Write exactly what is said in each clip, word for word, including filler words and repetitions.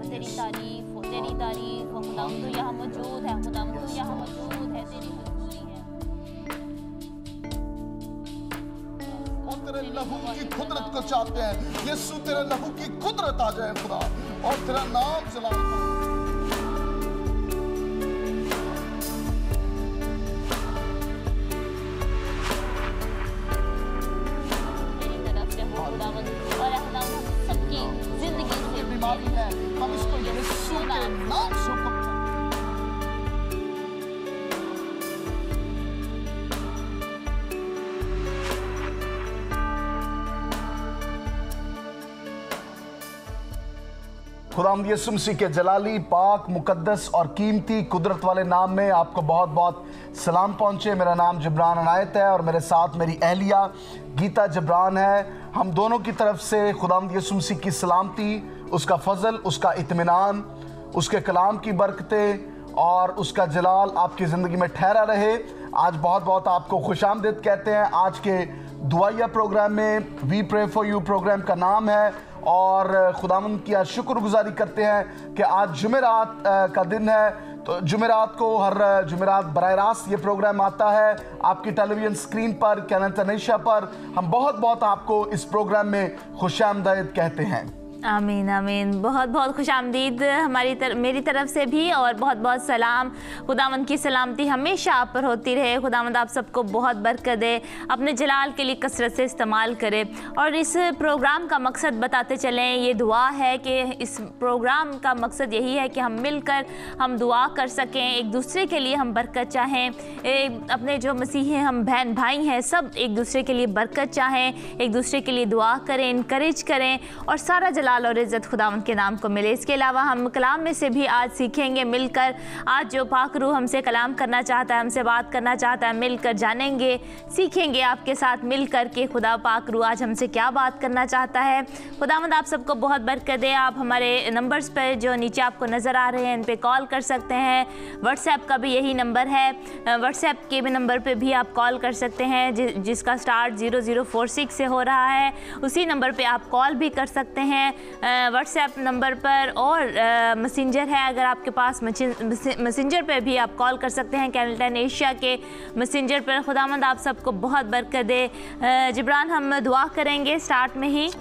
तेरी तारीफ हो, तेरी तारीफ हो खुदा, तू यहाँ मौजूद है खुदा, तू यहाँ मौजूद है, तेरी हजूरी है। और तेरे लहू की कुदरत को चाहते हैं यीशु, तेरे लहू की कुदरत आ जाए खुदा और तेरा नाम जला। हम इसको यीशु के नाम से हुक्म खुदावंद यीशु मसीह के जलाली, पाक, मुकद्दस और कीमती कुदरत वाले नाम में आपको बहुत बहुत सलाम पहुंचे। मेरा नाम जबरान इनायत है और मेरे साथ मेरी अहलिया गीता जबरान है। हम दोनों की तरफ से खुदावंद यीशु मसीह की सलामती, उसका फजल, उसका इत्मीनान, उसके कलाम की बरकतें और उसका जलाल आपकी ज़िंदगी में ठहरा रहे। आज बहुत बहुत आपको खुशामदीद कहते हैं। आज के दुआया प्रोग्राम में we pray for you programme का नाम है और खुदावंद की आज शुक्रगुजारी करते हैं कि आज जुमेरात का दिन है। तो जुमेरात को हर जुमेरात बराह रास्त ये प्रोग्राम आता है आपकी टेलीविज़न स्क्रीन पर, कैनल पर। हम बहुत बहुत आपको इस प्रोग्राम में खुशामदीद कहते हैं। आमीन आमीन। बहुत बहुत खुशामदीद हमारी तर, मेरी तरफ से भी और बहुत बहुत सलाम। खुदावंद की सलामती हमेशा आप पर होती रहे। खुदावंद आप सबको बहुत बरकत दे, अपने जलाल के लिए कसरत से इस्तेमाल करे। और इस प्रोग्राम का मकसद बताते चलें, ये दुआ है कि इस प्रोग्राम का मकसद यही है कि हम मिलकर हम दुआ कर सकें, एक दूसरे के लिए हम बरकत चाहें। अपने जो मसीही हम बहन भाई हैं सब एक दूसरे के लिए बरकत चाहें, एक दूसरे के लिए दुआ करें, इनकरेज करें और सारा जलाल और इज़्ज़त खुदावंद के नाम को मिले। इसके अलावा हम कलाम में से भी आज सीखेंगे मिलकर। आज जो पाक रूह हमसे कलाम करना चाहता है, हमसे बात करना चाहता है, मिलकर जानेंगे, सीखेंगे आपके साथ मिलकर के खुदा पाक रूह आज हमसे क्या बात करना चाहता है। खुदावंद आप सबको बहुत बरकत दे। आप हमारे नंबर्स पर जो नीचे आपको नज़र आ रहे हैं इन पे कॉल कर सकते हैं। व्हाट्सएप का भी यही नंबर है, व्हाट्सएप के भी नंबर पर भी आप कॉल कर सकते हैं जि, जिसका start zero zero four six से हो रहा है। उसी नंबर पर आप कॉल भी कर सकते हैं व्हाट्सएप नंबर पर। और मैसेंजर है, अगर आपके पास मैसेंजर पे भी आप कॉल कर सकते हैं, कैनल एशिया के मैसेंजर पर। खुदावंद आप सबको बहुत बरकत दे। जिब्रान हम दुआ करेंगे स्टार्ट में ही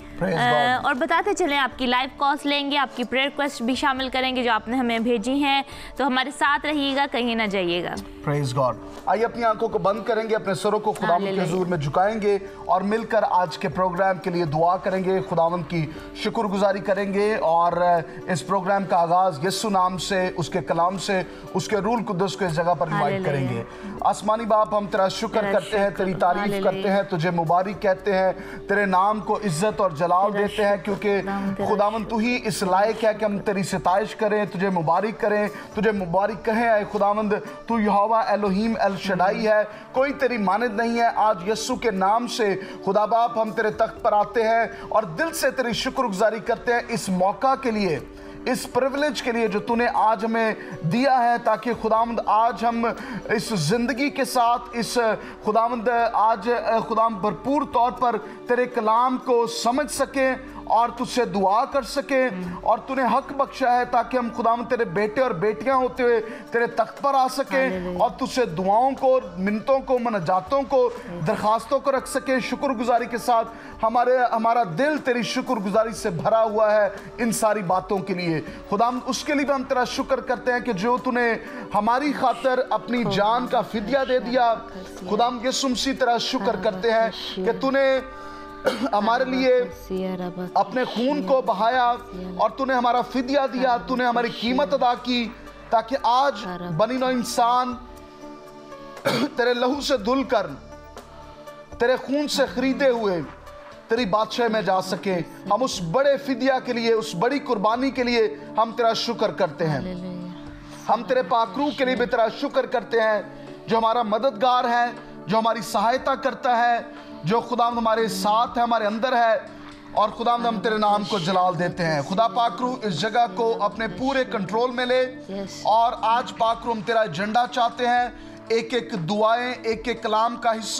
और बताते चलें, आपकी लाइव कॉल्स लेंगे, आपकी प्रेयर रिक्वेस्ट भी शामिल करेंगे जो आपने हमें भेजी हैं। तो हमारे साथ रहिएगा, कहीं ना जाइएगा। Praise God. आइए अपनी आंखों को बंद करेंगे, अपने सरों को खुदावंद के हुजूर में झुकाएंगे और मिलकर आज के प्रोग्राम के लिए दुआ करेंगे, खुदावंद की शुक्रगुजारी करेंगे और इस प्रोग्राम का आगाज यीशु नाम से, उसके कलाम से, उसके रूल कुद्दस को इस जगह पर इनवाइट करेंगे। आसमानी बाप, हम तेरा शुक्र करते हैं, तेरी तारीफ करते हैं, तुझे मुबारक कहते हैं, तेरे नाम को इज्जत और जलाल देते हैं क्योंकि खुदावंद तू ही इस लायक है कि हम तेरी सिताइश करें, तुझे मुबारक करें, तुझे मुबारक कहें। ऐ खुदावंद तू यहोवा एलोहीम एल शडाई है, कोई तेरी मानद नहीं है। आज यीशु के नाम से खुदा बाप हम तेरे तख्त पर आते हैं और दिल से तेरी शुक्रगुजारी करते हैं इस मौका के लिए, इस प्रिविलेज के लिए जो तूने आज हमें दिया है, ताकि खुदावंद आज हम इस ज़िंदगी के साथ इस खुदावंद आज खुदावंद भरपूर तौर पर तेरे कलाम को समझ सकें और तुझसे दुआ कर सके। और तूने हक बख्शा है ताकि हम खुदावंद तेरे बेटे और बेटियां होते हुए तेरे तख्त पर आ सके और तुझसे दुआओं को, मिन्नतों को, मनजातों को, दरखास्तों को रख सके। शुक्रगुजारी के साथ हमारे हमारा दिल तेरी शुक्रगुजारी से भरा हुआ है इन सारी बातों के लिए। खुदावंद उसके लिए भी हम तेरा शुक्र करते हैं कि जो तूने हमारी खातिर अपनी जान का फिदिया दे दिया। खुदावंद यीशु मसीह तेरा शुक्र करते हैं कि तूने हमारे लिए अपने खून को बहाया और तूने हमारा फिदिया दिया, तूने हमारी कीमत अदा की ताकि आज बनी नौ इंसान तेरे लहू से धुल कर, तेरे खून से खरीदे हुए तेरी बादशाह में जा सके। हम उस बड़े फिदिया के लिए, उस बड़ी कुर्बानी के लिए हम तेरा शुक्र करते हैं। हम तेरे पाकरू के लिए भी तेरा शुक्र करते हैं जो हमारा मददगार है, जो हमारी सहायता करता है, जो खुदावंद हमारे साथ है, हमारे अंदर है। और खुदावंद हम तेरे नाम को जलाल देते हैं। खुदा पाकरू इस जगह को अपने पूरे कंट्रोल में ले और आज पाकरू हम तेरा एजेंडा चाहते हैं। एक एक दुआएं, एक एक कलाम का हिस्सा,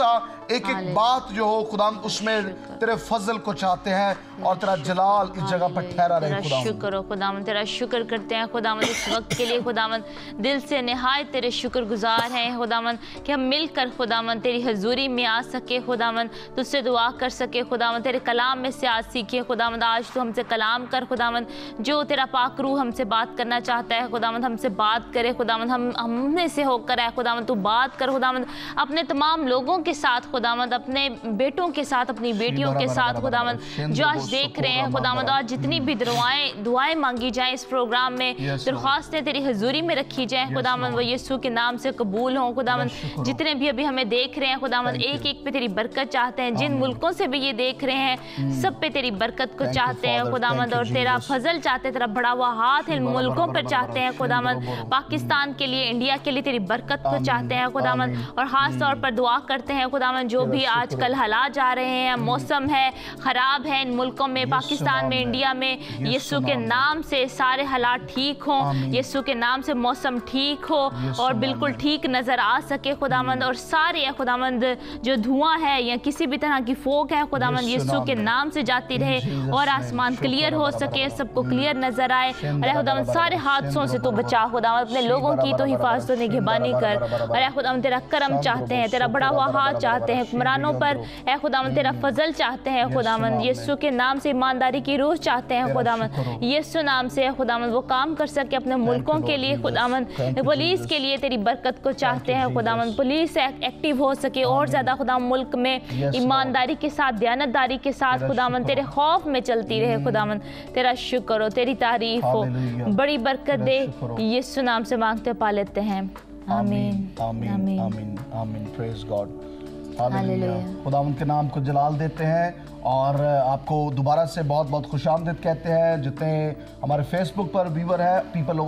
एक एक बात जो हो खुदा उसमें तेरे फजल को चाहते हैं और तेरा जलाल इस जगह पर ठहरा रहे खुदा। शुक्र हो खुदावन, तेरा शुक्र करते हैं खुदावन इस वक्त के लिए खुदावन, दिल से निहायत तेरे शुक्रगुजार हैं खुदावन कि हम मिलकर खुदावन तेरी हजूरी में आ सके खुदावन, तुझसे दुआ कर सके खुदावन, तेरे कलाम में से आज सीखे खुदावन। आज तू हमसे कलाम कर खुदावन, जो तेरा पाक रूह हमसे बात करना चाहता है खुदावन हमसे बात करे खुदावन, हम हमने से होकर है खुदावन तू बात कर खुदावन, अपने तमाम लोगों के साथ खुदावन, अपने बेटों के साथ, अपनी बेटियों के साथ खुदावन जो आज देख रहे हैं खुदावन, आज जितनी भी दुआएं दुआएं मांगी जाएं इस प्रोग्राम में, दरख्वास्तें तेरी हजूरी में रखी जाएं खुदावन, वो यीशु के नाम से कबूल हों खुदावन। जितने भी अभी हमें देख रहे हैं खुदावन, एक एक पे तेरी बरकत चाहते हैं, जिन मुल्कों से भी ये देख रहे हैं सब पे तेरी बरकत को चाहते हैं खुदावन, और तेरा फजल चाहते हैं, तेरा बढ़ा हुआ हाथ इन मुल्कों पर चाहते हैं खुदावन, पाकिस्तान के लिए, इंडिया के लिए तेरी बरकत को चाहते हैं खुदावन। और खास तौर पर दुआ करते हैं खुदावन जो भी आजकल हालात जा रहे हैं, मौसम है खराब है इन मुल्कों में, पाकिस्तान में, इंडिया में, यीशु के नाम से सारे हालात ठीक हों, यीशु के नाम से मौसम ठीक हो और बिल्कुल ठीक नज़र आ सके खुदावंद, और सारे खुदावंद जो धुआं है या किसी भी तरह की फोक है खुदावंद यीशु के नाम से जाती रहे और आसमान क्लियर हो सके, सबको क्लियर नजर आए। अरे खुदावंद सारे हादसों से तो बचा खुदावंद, अपने लोगों की तो हिफाजत और निगहबानी कर। अरे खुदावंद तेरा करम चाहते हैं, तेरा बड़ा हुआ हाथ चाहते हैं हुक्मरानों पर, ए खुदावंद तेरा फजल चाहते हैं खुदावंद, यीशु के नाम से ईमानदारी की रूह चाहते हैं खुदावंद, यीशु नाम से खुदावंद वो काम कर सके अपने मुल्कों के लिए खुदावंद, पुलिस के लिए तेरी बरकत को चाहते हैं खुदावंद, पुलिस एक्टिव हो सके और ज्यादा खुदा मुल्क में ईमानदारी के साथ, दयानतदारी के साथ खुदावंद तेरे खौफ में चलती रहे खुदावंद। तेरा शुक्र हो, तेरी तारीफ हो, बड़ी बरकत दे, यीशु नाम से मांगते पा लेते हैं, आमीन आमीन आमीन आमीन। प्रेज गॉड, हालेलुया। खुदावंद के नाम को जलाल देते हैं और आपको दोबारा से बहुत बहुत खुशामदीद कहते हैं। जितने हमारे फेसबुक पर व्यूअर है, people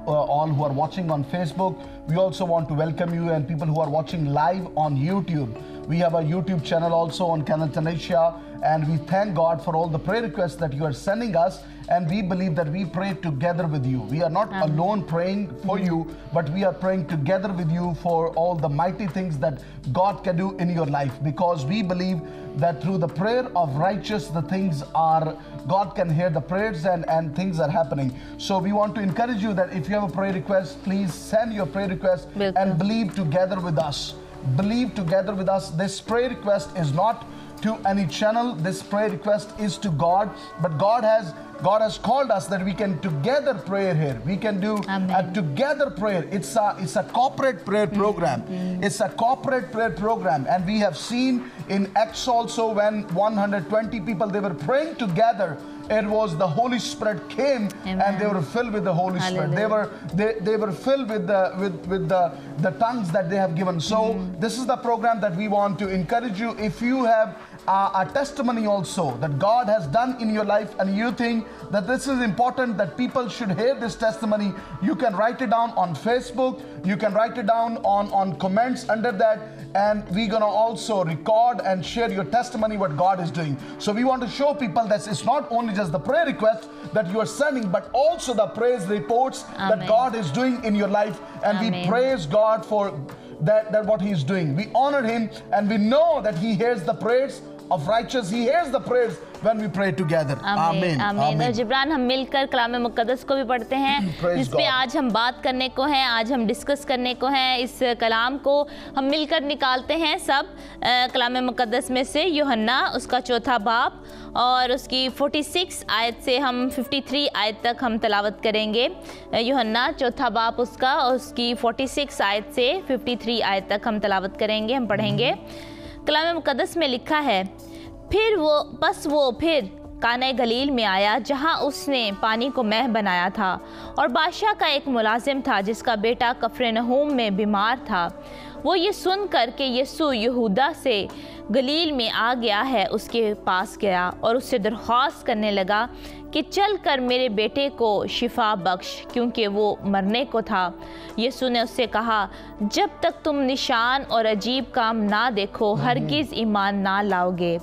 all who are watching on Facebook, we also want to welcome you, and people who are watching live on YouTube, we have a YouTube channel also on Kanal Tunisia, and we thank God for all the prayer requests that you are sending us, and we believe that we pray together with you. We are not Amen. alone praying for mm-hmm. you, but we are praying together with you for all the mighty things that God can do in your life, because we believe that through the prayer of righteous the things are, God can hear the prayers and, and things are happening. So we want to encourage you that if you have a prayer request, please send your prayer request Welcome. and believe together with us. Believe together with us. This prayer request is not to any channel. This prayer request is to God, but God has God has called us that we can together pray here. We can do Amen. a together prayer. It's a it's a corporate prayer program. Mm-hmm. It's a corporate prayer program, and we have seen in Acts also when one hundred twenty people, they were praying together. It was the Holy Spirit came Amen. and they were filled with the Holy Hallelujah. Spirit. They were they, they were filled with the with with the the tongues that they have given. So mm. this is the program that we want to encourage you. If you have uh, a testimony also that God has done in your life, and you think that this is important, that people should hear this testimony, you can write it down on Facebook. You can write it down on on comments under that. And we're going to also record and share your testimony, what God is doing. So we want to show people that it's not only just the prayer requests that you are sending, but also the praise reports Amen. that God is doing in your life. And Amen. we praise God for that, that what He's doing. We honor Him, and we know that He hears the prayers of righteous. He hears the prayers when we pray together. आमीन आमीन। और जिब्रान हम मिलकर कलाम मुक़द्दस को भी पढ़ते हैं, जिस पे आज हम बात करने को हैं, आज हम डिस्कस करने को हैं। इस कलाम को हम मिलकर निकालते हैं सब कलाम मुक़द्दस में से यूहन्ना उसका चौथा बाब और उसकी छियालीस आयत से हम तिरेपन आयत तक हम तलावत करेंगे। यूहन्ना चौथा बाब उसका और उसकी छियालीस आयत से तिरेपन आयत तक हम तलावत करेंगे, हम पढ़ेंगे। कलाम मुक़द्दस में लिखा है, फिर वो बस वो फिर काना गलील में आया जहाँ उसने पानी को मैह बनाया था, और बादशाह का एक मुलाजिम था जिसका बेटा कफरनहूम में बीमार था। वो ये सुनकर कि यीशु यहूदा से गलील में आ गया है, उसके पास गया और उससे दरख्वास्त करने लगा कि चल कर मेरे बेटे को शिफा बख्श, क्योंकि वो मरने को था। यीशु ने उससे कहा, जब तक तुम निशान और अजीब काम ना देखो हरगिज़ ईमान ना लाओगे।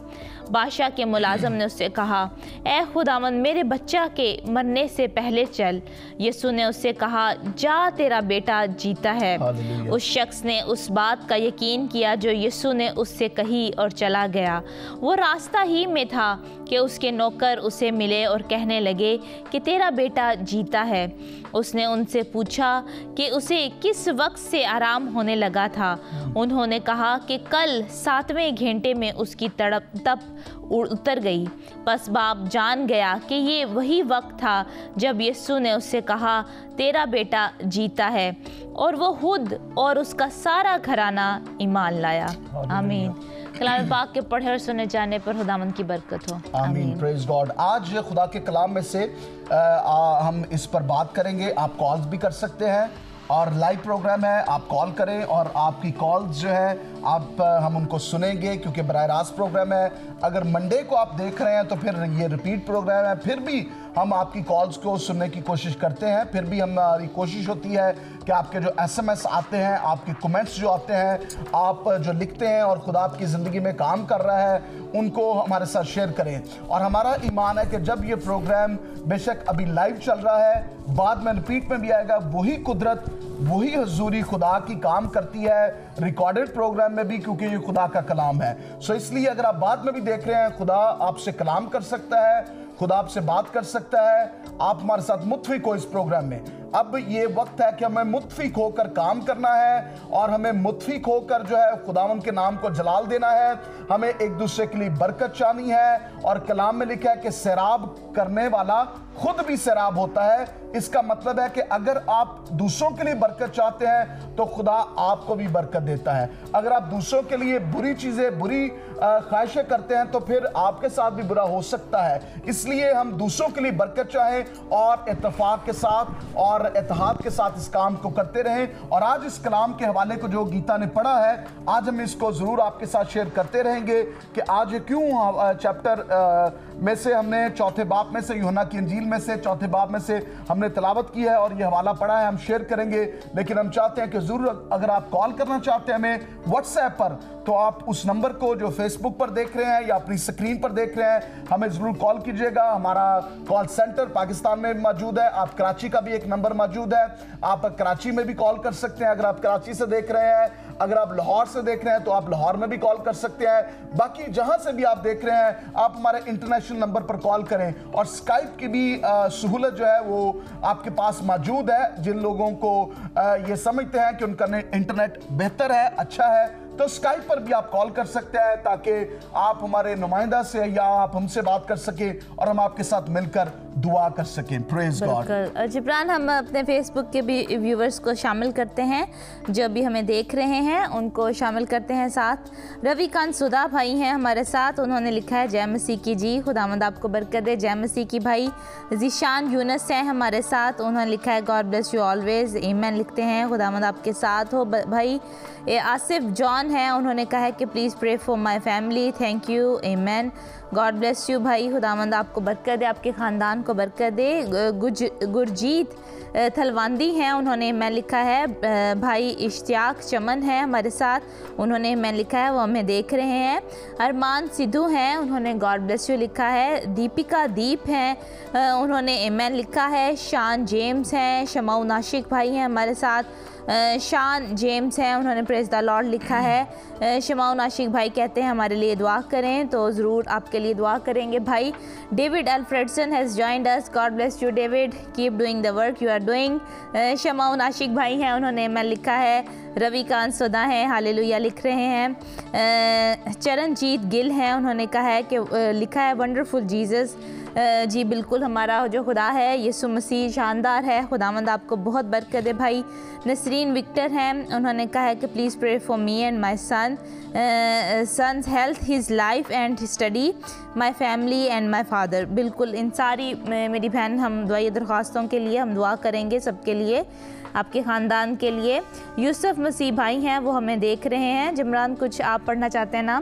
बादशाह के मुलाजम ने उससे कहा, ए खुदावंद, मेरे बच्चा के मरने से पहले चल। यीशु ने उससे कहा, जा, तेरा बेटा जीता है। उस शख्स ने उस बात का यकीन किया जो यीशु ने उससे कही और चला गया। वो रास्ता ही में था कि उसके नौकर उसे मिले और कहने लगे कि तेरा बेटा जीता है। उसने उनसे पूछा कि उसे किस वक्त से आराम होने लगा था। उन्होंने कहा कि कल सातवें घंटे में उसकी तड़प तप उतर गई। बस बाप जान गया कि ये वही वक्त था जब यीशु ने उससे कहा, तेरा बेटा जीता है, और वो खुद और उसका सारा घराना ईमान लाया। आमीन। कलाम पाक के पढ़े और सुने जाने पर खुदावंद की बरकत हो। आमीन। Praise God. आज खुदा के कलाम में से आ, आ, हम इस पर बात करेंगे। आप कॉल्स भी कर सकते हैं और लाइव प्रोग्राम है, आप कॉल करें और आपकी कॉल्स जो है आप हम उनको सुनेंगे क्योंकि बराह रास्त प्रोग्राम है। अगर मंडे को आप देख रहे हैं तो फिर ये रिपीट प्रोग्राम है, फिर भी हम आपकी कॉल्स को सुनने की कोशिश करते हैं। फिर भी हमारी कोशिश होती है कि आपके जो एसएमएस आते हैं, आपके कमेंट्स जो आते हैं, आप जो लिखते हैं और खुदा आपकी ज़िंदगी में काम कर रहा है, उनको हमारे साथ शेयर करें। और हमारा ईमान है कि जब ये प्रोग्राम बेशक अभी लाइव चल रहा है, बाद में रिपीट में भी आएगा, वही कुदरत, वही हजूरी खुदा की काम करती है रिकॉर्डेड प्रोग्राम में भी, क्योंकि ये खुदा का कलाम है। सो इसलिए अगर आप बाद में भी देख रहे हैं, खुदा आपसे कलाम कर सकता है, खुदा आपसे बात कर सकता है। आप हमारे साथ मुत्फिक हो इस प्रोग्राम में। अब ये वक्त है कि हमें मुत्फिक होकर काम करना है और हमें मुत्फिक होकर जो है खुदावंद के नाम को जलाल देना है। हमें एक दूसरे के लिए बरकत चाहनी है। और कलाम में लिखा है कि सैराब करने वाला खुद भी सैराब होता है। इसका मतलब है कि अगर आप दूसरों के लिए बरकत चाहते हैं तो खुदा आपको भी बरकत देता है। अगर आप दूसरों के लिए बुरी चीजें, बुरी ख्वाहिशें करते हैं तो फिर आपके साथ भी बुरा हो सकता है। इसलिए हम दूसरों के लिए बरकत चाहें और इत्तेफाक के साथ और इत्तेहाद के साथ इस काम को करते रहें। और आज इस कलाम के हवाले को जो गीता ने पढ़ा है, आज हम इसको जरूर आपके साथ शेयर करते रहेंगे कि आज क्यों चैप्टर में से हमने चौथे बाब में से, यूहन्ना की इंजील में से चौथे बाब में से हमने तिलावत की है और ये हवाला पढ़ा है, हम शेयर करेंगे। लेकिन हम चाहते हैं कि जरूर अगर आप कॉल करना चाहते हैं हमें व्हाट्सएप पर, तो आप उस नंबर को जो फेसबुक पर देख रहे हैं या अपनी स्क्रीन पर देख रहे हैं, हमें जरूर कॉल कीजिएगा। हमारा कॉल सेंटर पाकिस्तान में मौजूद है। आप कराची का भी एक नंबर मौजूद है, आप कराची में भी कॉल कर सकते हैं। अगर आप कराची से देख रहे हैं, अगर आप लाहौर से देख रहे हैं तो आप लाहौर में भी कॉल कर सकते हैं। बाकी जहां से भी आप देख रहे हैं, आप हमारे इंटरनेशनल नंबर पर कॉल करें। और स्काइप की भी सहूलत जो है वो आपके पास मौजूद है। जिन लोगों को आ, ये समझते हैं कि उनका इंटरनेट बेहतर है, अच्छा है, तो स्काइप पर भी आप कॉल कर सकते हैं ताकि आप हमारे नुमाइंदा से या आप हमसे बात कर सकें और हम आपके साथ मिलकर दुआ कर सकें। Praise God. जिब्रान, हम अपने फेसबुक के भी व्यूवर्स को शामिल करते हैं, जो भी हमें देख रहे हैं उनको शामिल करते हैं साथ। रविकांत सुधा भाई हैं हमारे साथ, उन्होंने लिखा है जय मसीह की जी, खुदावंद आपको बरकत दे। जय मसीह की भाई। जिशान यूनस हैं हमारे साथ, उन्होंने लिखा है गॉड ब्लेस यू ऑलवेज, आमीन लिखते हैं, खुदावंद आपके साथ हो भाई। आसिफ जॉन है, उन्होंने कहा है कि please pray for my family, thank you, आमीन, गॉड ब्लेस यू भाई, खुदावंद आपको बरकत दे, आपके ख़ानदान को बरकत दे। गुज गुरजीत थलवांदी हैं, उन्होंने मैं लिखा है। भाई इश्तियाक चमन है हमारे साथ, उन्होंने मैं लिखा है, वो हमें देख रहे हैं। अरमान सिद्धू हैं, उन्होंने गॉड ब्लेस यू लिखा है। दीपिका दीप हैं, उन्होंने आमीन लिखा है। शान जेम्स हैं, शमाउ नाशिक भाई हैं हमारे साथ, शान जेम्स हैं, उन्होंने प्रेज द लॉर्ड लिखा है। शमाउ नाशिक भाई कहते हैं हमारे लिए दुआ करें, तो ज़रूर आपके लिए दुआ करेंगे भाई। David Alfredson has joined us, God bless you David, keep doing the work you are doing. शमाउ नाशिक भाई हैं, उन्होंने मैं लिखा है। रविकांत सुधा हैं, हालेलुया लिख रहे हैं। चरणजीत गिल हैं, उन्होंने कहा है कि लिखा है वंडरफुल जीसस, जी बिल्कुल, हमारा जो खुदा है यीशु मसीह शानदार है, खुदावंद आपको बहुत बरकत दे भाई। नसरीन विक्टर हैं, उन्होंने कहा है कि please pray for me and my son son's health, his life and study, my family and my father. बिल्कुल, इन सारी मेरी बहन हम दुआई दरख्वास्तों के लिए हम दुआ करेंगे, सबके लिए, आपके ख़ानदान के लिए। यूसुफ मसीह भाई हैं, वो हमें देख रहे हैं। जिमरान, कुछ आप पढ़ना चाहते हैं नाम?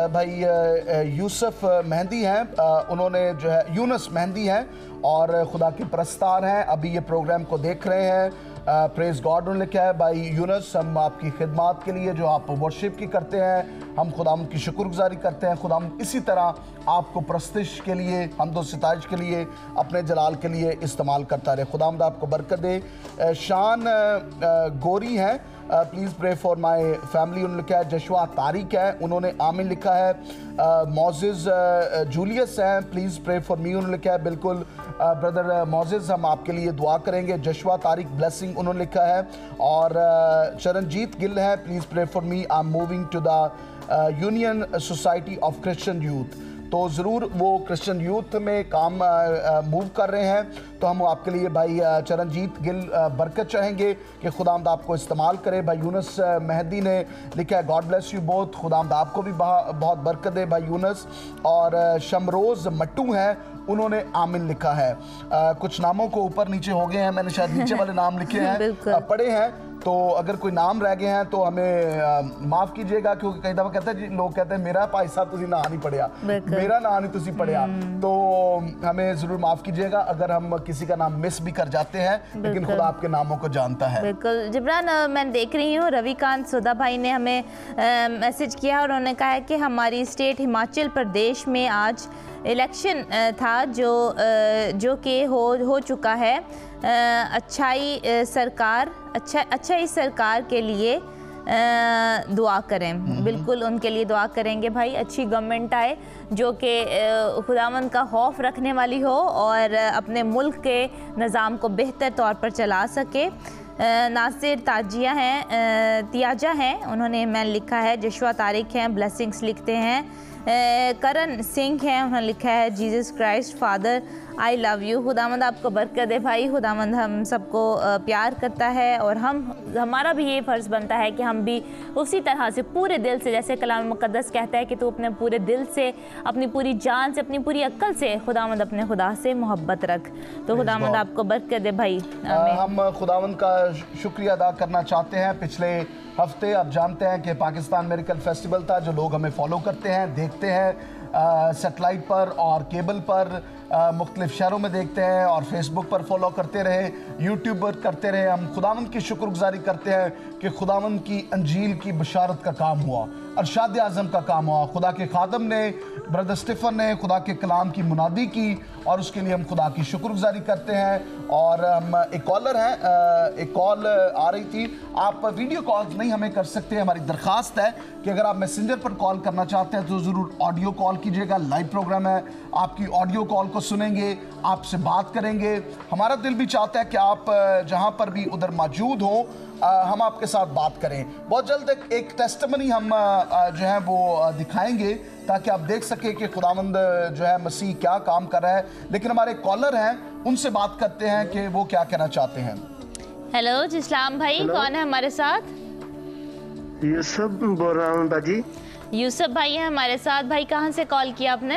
भाई यूसुफ मेहंदी हैं, उन्होंने जो है यूनस मेहंदी हैं और खुदा के परस्तार हैं, अभी ये प्रोग्राम को देख रहे हैं। प्रेज गॉड उन्होंने लिखा है। भाई यूनस, हम आपकी खिदमत के लिए जो आप वर्शिप की करते हैं, हम खुदाम की शुक्रगुजारी करते हैं। खुदाम इसी तरह आपको प्रस्तिश के लिए, हमदो सिताइश के लिए, अपने जलाल के लिए इस्तेमाल करता रहे। खुदाम आपको बरकत दे। शान गोरी हैं, please pray for my family उन्होंने लिखा है। जशवा तारिक है, उन्होंने आमिन लिखा है। मोजिज़ जूलियस हैं, प्लीज़ प्रे फॉर मी उन्होंने लिखा है। बिल्कुल ब्रदर मोजिज़, हम आपके लिए दुआ करेंगे। जशवा तारिक ब्लेसिंग उन्होंने लिखा है। और चरणजीत गिल है, please pray for me, I am moving to the union society of Christian youth. तो ज़रूर वो क्रिश्चियन यूथ में काम मूव कर रहे हैं, तो हम आपके लिए भाई चरणजीत गिल बरकत चाहेंगे कि खुदामद आपको इस्तेमाल करे। भाई यूनस मेहदी ने लिखा है, गॉड ब्लेस यू बोथ, खुदामद आपको भी बहुत बरकत दे भाई यूनस। और शमरोज़ मट्टू हैं, उन्होंने आमिन लिखा है। आ, कुछ नामों को ऊपर नीचे हो गए हैं, मैंने शायद नीचे वाले नाम लिखे हैं पढ़े हैं, तो अगर कोई नाम रह गए हैं तो हमें माफ़ कीजिएगा, क्योंकि कई दफ़ा कहते हैं लोग कहते हैं मेरा भाई साहब तुसी ना नहीं पढ़िया, मेरा ना नहीं तुसी पढ़िया, तो हमें ज़रूर माफ़ कीजिएगा अगर हम किसी का नाम मिस भी कर जाते हैं, लेकिन खुदा आपके नामों को जानता है। बिल्कुल जिब्रान, मैं देख रही हूँ रविकांत सुधा भाई ने हमें मैसेज किया और उन्होंने कहा है कि हमारी स्टेट हिमाचल प्रदेश में आज इलेक्शन था जो जो कि हो हो चुका है। अच्छाई सरकार अच्छा अच्छा इस सरकार के लिए दुआ करें। बिल्कुल उनके लिए दुआ करेंगे भाई, अच्छी गवर्नमेंट आए जो कि खुदावंद का खौफ रखने वाली हो और अपने मुल्क के निज़ाम को बेहतर तौर पर चला सके। नासिर ताजिया हैं तियाजा हैं, उन्होंने मैं लिखा है। जशवा तारिक हैं, ब्लेसिंग्स लिखते हैं। करण सिंह हैं, उन्होंने लिखा है Jesus Christ father I love you. खुदावंद आपको बरकत दे भाई, खुदावंद हम सबको प्यार करता है और हम हमारा भी ये फ़र्ज़ बनता है कि हम भी उसी तरह से पूरे दिल से, जैसे कलाम मुक़द्दस कहता है कि तू अपने पूरे दिल से, अपनी पूरी जान से, अपनी पूरी अक्ल से खुदावंद अपने खुदा से मोहब्बत रख। तो खुदावंद आपको बरकत दे भाई। हम खुदावंद का शुक्रिया अदा करना चाहते हैं। पिछले हफ्ते आप जानते हैं कि पाकिस्तान मेरिकल फेस्टिवल था, जो लोग हमें फॉलो करते हैं, देखते हैं सेटेलाइट पर और केबल पर, मुख्तलिफ शहरों में देखते हैं और फेसबुक पर फॉलो करते रहे, यूट्यूब पर करते रहे। हम खुदावंद की शुक्रगुजारी करते हैं कि खुदावंद की अंजील की बशारत का काम हुआ, अरशाद आज़म का काम हुआ। खुदा के खादम ने, ब्रदर स्टीफन ने खुदा के कलाम की मुनादी की और उसके लिए हम खुदा की शुक्रगुजारी करते हैं। और हम एक कॉलर हैं, एक कॉल आ रही थी, आप वीडियो कॉल नहीं हमें कर सकते। हमारी दरख्वास्त है कि अगर आप मैसेंजर पर कॉल करना चाहते हैं तो ज़रूर ऑडियो कॉल कीजिएगा। लाइव प्रोग्राम है, आपकी ऑडियो कॉल को सुनेंगे, आपसे बात करेंगे। हमारा दिल भी चाहता है कि आप जहाँ पर भी उधर मौजूद हों, हम आपके साथ बात करें। बहुत जल्द एक, एक टेस्टमनी हम जो है वो दिखाएंगे ताकि आप देख सकें कि खुदावंद जो है मसीह क्या काम कर रहा है। लेकिन हमारे कॉलर हैं, उनसे बात करते हैं कि वो क्या कहना चाहते हैं। हेलो जिस्लाम भाई, कौन है हमारे साथ? यूसुफ बोल रहा हूँ बाजी। यूसुफ भाई हैं हमारे साथ। भाई कहाँ से कॉल किया आपने?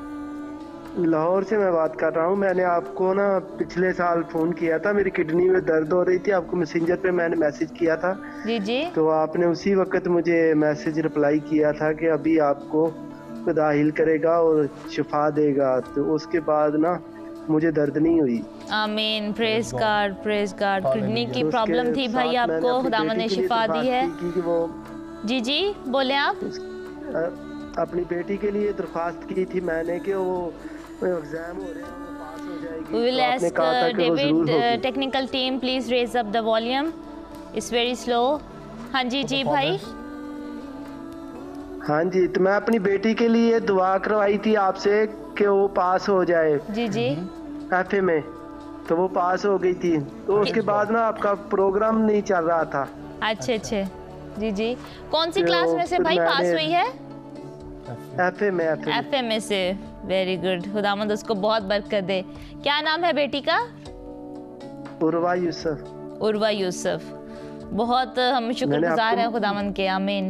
लाहौर से मैं बात कर रहा हूँ। मैंने आपको ना पिछले साल फोन किया था, मेरी किडनी में दर्द हो रही थी, आपको मैसेंजर पे मैंने मैसेज किया था। जी जी। तो आपने उसी वक्त मुझे मैसेज रिप्लाई किया था कि अभी आपको खुदा हिल करेगा और शिफा देगा। तो उसके बाद ना मुझे दर्द नहीं हुई। आमीन, praise God, praise God. Kidney की प्रॉब्लम थी भाई आपको, खुदावंद ने शिफा दी है। जी जी बोले आप। अपनी बेटी के लिए दरख्वास्त की थी मैंने कि वो एग्जाम हो रहे हैं, वो पास हो जाएगी। We will ask uh, David uh, technical team please raise up the volume. It's very slow. हाँ जी जी भाई। हाँ जी, तो मैं अपनी बेटी के लिए दुआ करवाई थी आपसे कि वो पास हो जाए। जी जी। एफए में, तो वो पास हो गई थी। तो उसके बाद ना आपका प्रोग्राम नहीं चल रहा था। अच्छे अच्छे। जी जी। कौन सी क्लास में से भाई पास हुई है? एफए में। एफए में से। वेरी गुड, खुदावंद उसको बहुत बरकत दे। क्या नाम है बेटी का? उर्वा यूसुफ। उर्वा यूसुफ। बहुत हम शुक्रगुजार हैं खुदावंद के। आमीन।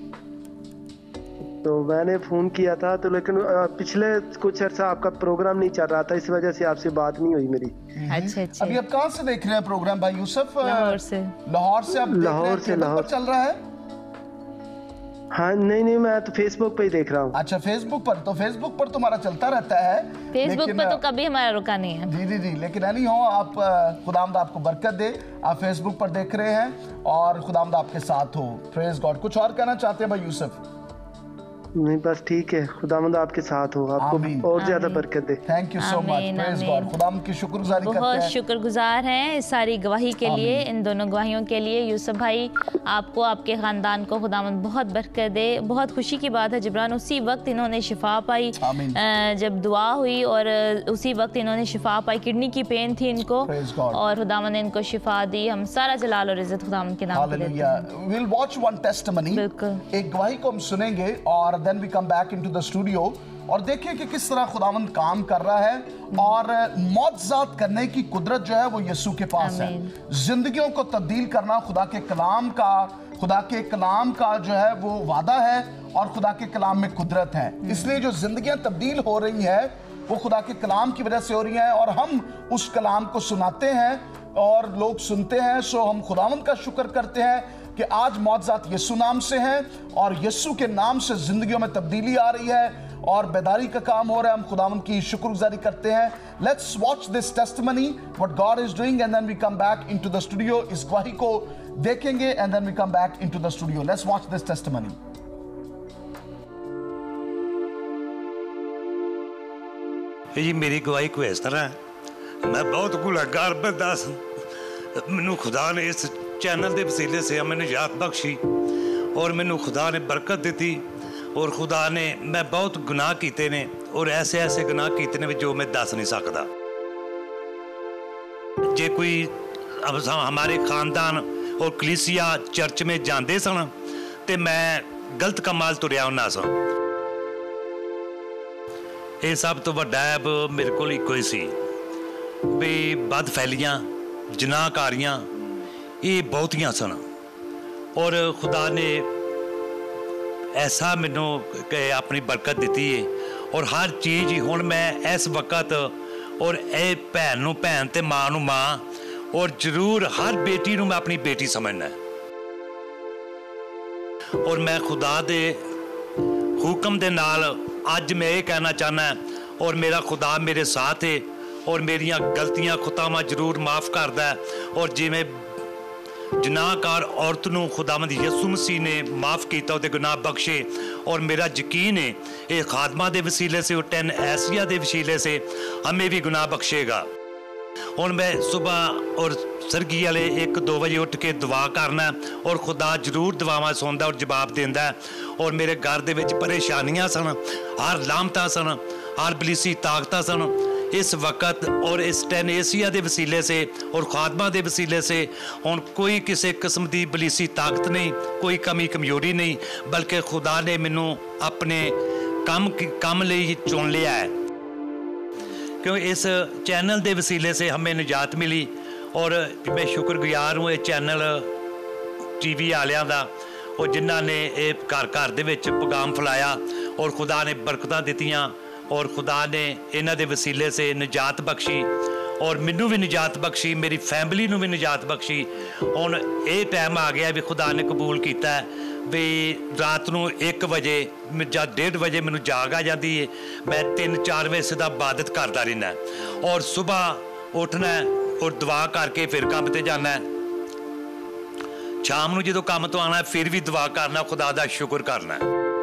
तो मैंने फोन किया था, तो लेकिन पिछले कुछ अर्सा आपका प्रोग्राम नहीं चल रहा था, इस वजह से आपसे बात नहीं हुई मेरी। अच्छा अच्छा। अभी आप कहाँ से देख रहे हैं प्रोग्राम भाई यूसुफ? लाहौर से। लाहौर से आप देख लाहौर रहे हैं, से लाहौर चल रहा है। हाँ नहीं नहीं, मैं तो फेसबुक पे ही देख रहा हूँ। अच्छा, फेसबुक पर, तो फेसबुक पर तुम्हारा चलता रहता है। फेसबुक पे तो कभी हमारा रुका नहीं है। जी जी जी, लेकिन एनी हो, आप खुदावंद आपको बरकत दे, आप फेसबुक पर देख रहे हैं और खुदावंद आपके साथ हो। Praise God. कुछ और कहना चाहते हैं भाई यूसुफ? नहीं बस ठीक है, खुदावंद आपके साथ हो, आपको और ज्यादा बरकत दे। Thank you so much. Praise God. खुदावंद की शुक्रगुजारी करते हैं। बहुत शुक्रगुजार हैं इस सारी गवाही के लिए, इन दोनों गवाहियों के लिए। यूसुफ भाई, आपको, आपके ख़ानदान को खुदावंद बहुत बरकत दे। बहुत खुशी की बात है जबरान, उसी वक्त इन्होंने शिफा पाई जब दुआ हुई, और उसी वक्त इन्होंने शिफा पाई। किडनी की पेन थी इनको और खुदावंद ने इनको शिफा दी। हम सारा जलाल और इज्जत खुदावंद के नाम पे देते हैं। We'll watch one testimony। बिल्कुल। एक गवाही को हम सुनेंगे और then we come back into the studio और देखिए कि किस तरह खुदावंद काम कर रहा है, और मौजज़ात करने की कुदरत जो है वो यीशु के पास है। जिंदगियों को तब्दील करना खुदा के कलाम का खुदा के कलाम का जो है वो वादा है, और खुदा के कलाम में कुदरत है। इसलिए जो जिंदगियां तब्दील हो रही हैं वो खुदा के कलाम की वजह से हो रही हैं, और हम उस कलाम को सुनाते हैं और लोग सुनते हैं। सो हम खुदावंद का शुक्र करते हैं कि आज मौजज़ात यीशु नाम से हैं, और यीशु के नाम से जिंदगियों में तब्दीली आ रही है और बेदारी का काम हो रहा है। हम खुदावंद की शुक्रगुजारी करते हैं। Let's watch this testimony what God is doing, and then we come back into the studio. इस गवाही को देखेंगे and then we come back into the studio. Let's watch this testimony. जी मेरी गवाही को इस तरह, मैं बहुत गुनहगार बंदा सी, मैनू खुदा ने इस चैनल के वसीले से मैंने निजात बख्शी और मैनू खुदा ने बरकत दी, और खुदा ने, मैं बहुत गुनाह किए ने, और ऐसे ऐसे गुनाह किए ने जो मैं दस नहीं सकता। जे कोई अब हमारे खानदान और कलीसिया चर्च में जाते सन तो मैं गलत कमाल तुरया होना सा। ये सब तो वड्डा ऐब मेरे को इको ही सी भी बदफैलियां जनाहकारियां ये बहुतियां सन, और खुदा ने ऐसा मैनू अपनी बरकत दी है, और हर चीज़ ही हुण मैं इस वक्त, और ए भैन नूं भैन ते मां नूं मां, और जरूर हर बेटी नूं मैं अपनी बेटी समझना। और मैं खुदा दे हुक्म दे नाल अज मैं ये कहना चाहना, और मेरा खुदा मेरे साथ है, और मेरियां गलतियां खुतावां जरूर माफ़ करदा है, और जिवें जनाहकार औरत नूं खुदावंद यीशु मसीह ने माफ़ किया और गुनाह बख्शे, और मेरा यकीन है ये खादमा दे वसीले से और टेन ऐसिया दे वसीले से हमें भी गुनाह बख्शेगा। हुण मैं सुबह और सरगी वाले एक दो बजे उठ के दुआ करना, और खुदा जरूर दुआवां सुनदा और जवाब देंदा। और मेरे घर दे विच परेशानियां सन, हर लामतां सन, हर बलीसी ताकतां सन। इस वक्त और इस टेन एशिया के वसीले से और खादमा के वसीले से हुण कोई किसी किस्म की बलीसी ताकत नहीं, कोई कमी कमजोरी नहीं, बल्कि खुदा ने मैनू अपने काम काम लिए चुन लिया है, क्योंकि इस चैनल के वसीले से हमें निजात मिली। और मैं शुक्रगुजार हूँ ये चैनल टी वी वालियां दा, और जिन्हों ने ये घर घर दे विच पैगाम फैलाया, और खुदा ने बरकतां दित्तियां, और खुदा ने इन्हां दे वसीले से निजात बख्शी, और मैनू भी निजात बख्शी, मेरी फैमिली नूं भी निजात बख्शी। हुण ये टाइम आ गया भी खुदा ने कबूल किया भी रात नूं एक बजे ਜਾਂ डेढ़ बजे मैनू जाग आ जाती है, मैं तीन चार बजे सिद्धा इबादत करता रहना, और सुबह उठना और दुआ करके फिर काम ते जाना, शाम नूं जदों काम तो आना फिर भी दुआ करना, खुदा दा शुक्र करना।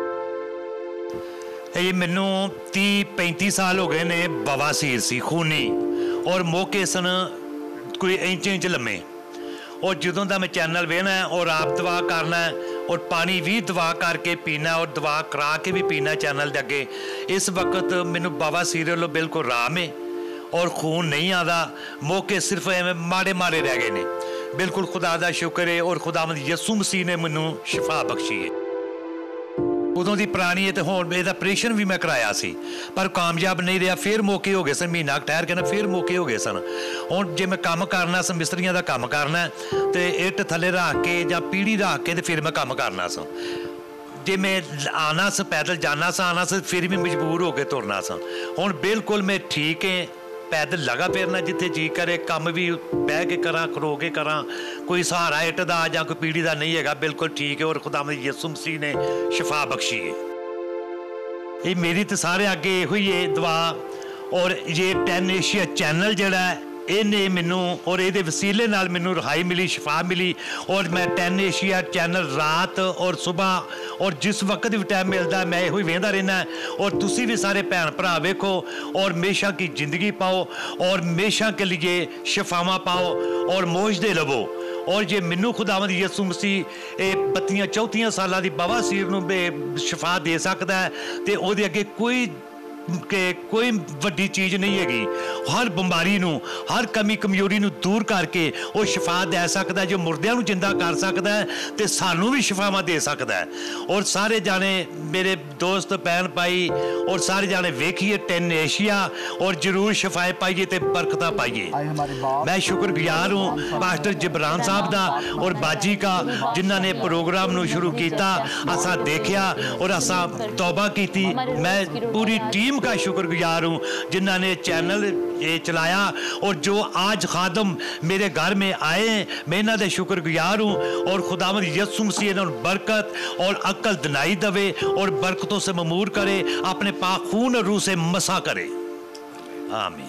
ये मैनू तीह पैंती साल हो गए ने बवासीर सी खूनी, और मौके सन कोई इंच इंच लम्मे, और जदों का मैं चैनल वेखना और आप दुआ करना, और पानी भी दुआ करके पीना, और दुआ करा के भी पीना चैनल के अगे। इस वक्त मैनू बाबा सीरियल लो बिल्कुल आराम है, और खून नहीं आता, मौके सिर्फ एवं माड़े माड़े रह गए ने। बिल्कुल खुदा दा शुक्र है, और खुदावंद यीशु मसीह ने मैनू शिफा बख्शी है। उदों की पुरानी है तो हुण इहदा ऑपरेशन भी मैं कराया सी, पर कामयाब नहीं रहा, फिर मौके हो गए सन, महीना ठहर के ना फिर मौके हो गए सन। हुण जे मैं काम करना सन, मिस्त्रियों का काम करना तो इट थले रख के या पीढ़ी रख के तो फिर मैं काम करना सा। जे मैं आना सा पैदल जाना सा, आना सा, फिर भी मजबूर हो के तुरना सा। हुण बिल्कुल मैं ठीक है, पैदल लगा फिरना जिथे जी करे, काम भी बह के करा, खरो के करा, कोई सहारा इट दा जां कोई पीढ़ी दा नहीं है, बिल्कुल ठीक है। और खुदावंद यीशु मसीह ने शिफा बख्शी है। ये मेरी तो सारे अगे यो ही है दुआ। और ये टेन एशिया चैनल जड़ा है इन्हें मैनू और ये वसीले नाल मैनू रिहाई मिली, शिफा मिली। और मैं टेन एशिया चैनल रात और सुबह और जिस वक्त भी टाइम मिलता मैं यो ही वेंदा रहना। और तुसी भी सारे भैन भरा वेखो और हमेशा की जिंदगी पाओ और हमेशा के लिए शिफावा पाओ और मोजदे रवो। और जे मैनू खुदावंद यीशु मसीह ये बत्तियां चौथियां साल की बवासीर नूं शिफा दे सकता है तो उहदे अगे कोई कि कोई वड्डी चीज़ नहीं हैगी। हर बीमारी नूं, हर कमी कमजोरी नूं दूर करके वो शिफा दे सकता है। जो मुर्दियां नूं जिंदा कर सकता है तो सानू भी शिफावां दे सकता है। और सारे जाने मेरे दोस्त भैन भाई और सारे जाने वेखिए टेन एशिया और जरूर शिफाए पाइए तो बरकत पाइए। मैं शुक्रगुजार हूँ पास्टर जबरान साहब का और बाजी का जिन्होंने प्रोग्राम नूं शुरू किया, असा देखा और असा तौबा की। मैं पूरी टीम का शुक्रगुजार हूँ जिन्होंने चैनल ये चलाया और जो आज खादम मेरे घर में आए, मैं इन्हों के शुक्रगुजार हूँ। और खुदावंद यीशु मसीह इन्होंने बरकत और अक्ल दिनाई दवे और बरकतों से ममूर करे, अपने पाक खून और रूह से मसा करे। आमीन।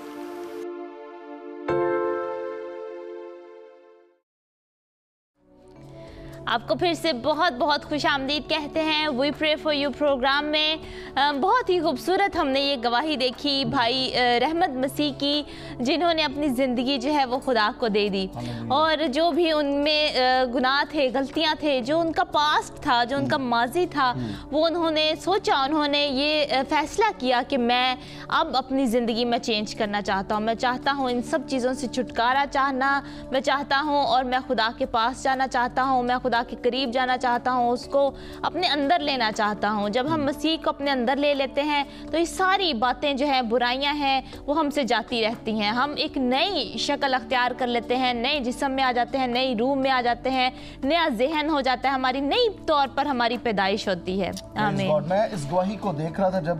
आपको फिर से बहुत बहुत खुश आमदीद कहते हैं we pray for you programme में। बहुत ही खूबसूरत हमने ये गवाही देखी भाई रहमत मसीह की, जिन्होंने अपनी ज़िंदगी जो है वो खुदा को दे दी। और जो भी उनमें गुनाह थे, गलतियां थे, जो उनका पास्ट था, जो उनका माजी था, वो उन्होंने सोचा, उन्होंने ये फ़ैसला किया कि मैं अब अपनी ज़िंदगी में चेंज करना चाहता हूँ। मैं चाहता हूँ इन सब चीज़ों से छुटकारा चाहना मैं चाहता हूँ और मैं खुदा के पास जाना चाहता हूँ, मैं खुदा के करीब जाना चाहता हूँ, उसको अपने अंदर लेना चाहता हूँ। जब हम मसीह को अपने अंदर ले लेते हैं तो ये सारी बातें जो हैं, बुराइयां हैं, वो हमसे जाती रहती हैं। हम एक नई शक्ल अख्तियार कर लेते हैं, नए जिस्म में आ जाते हैं, नई रूह में आ जाते हैं, नया जहन हो जाता है, हमारी नई तौर पर हमारी पैदाइश होती है। आमीन। मैं इस गवाही को देख रहा था जब,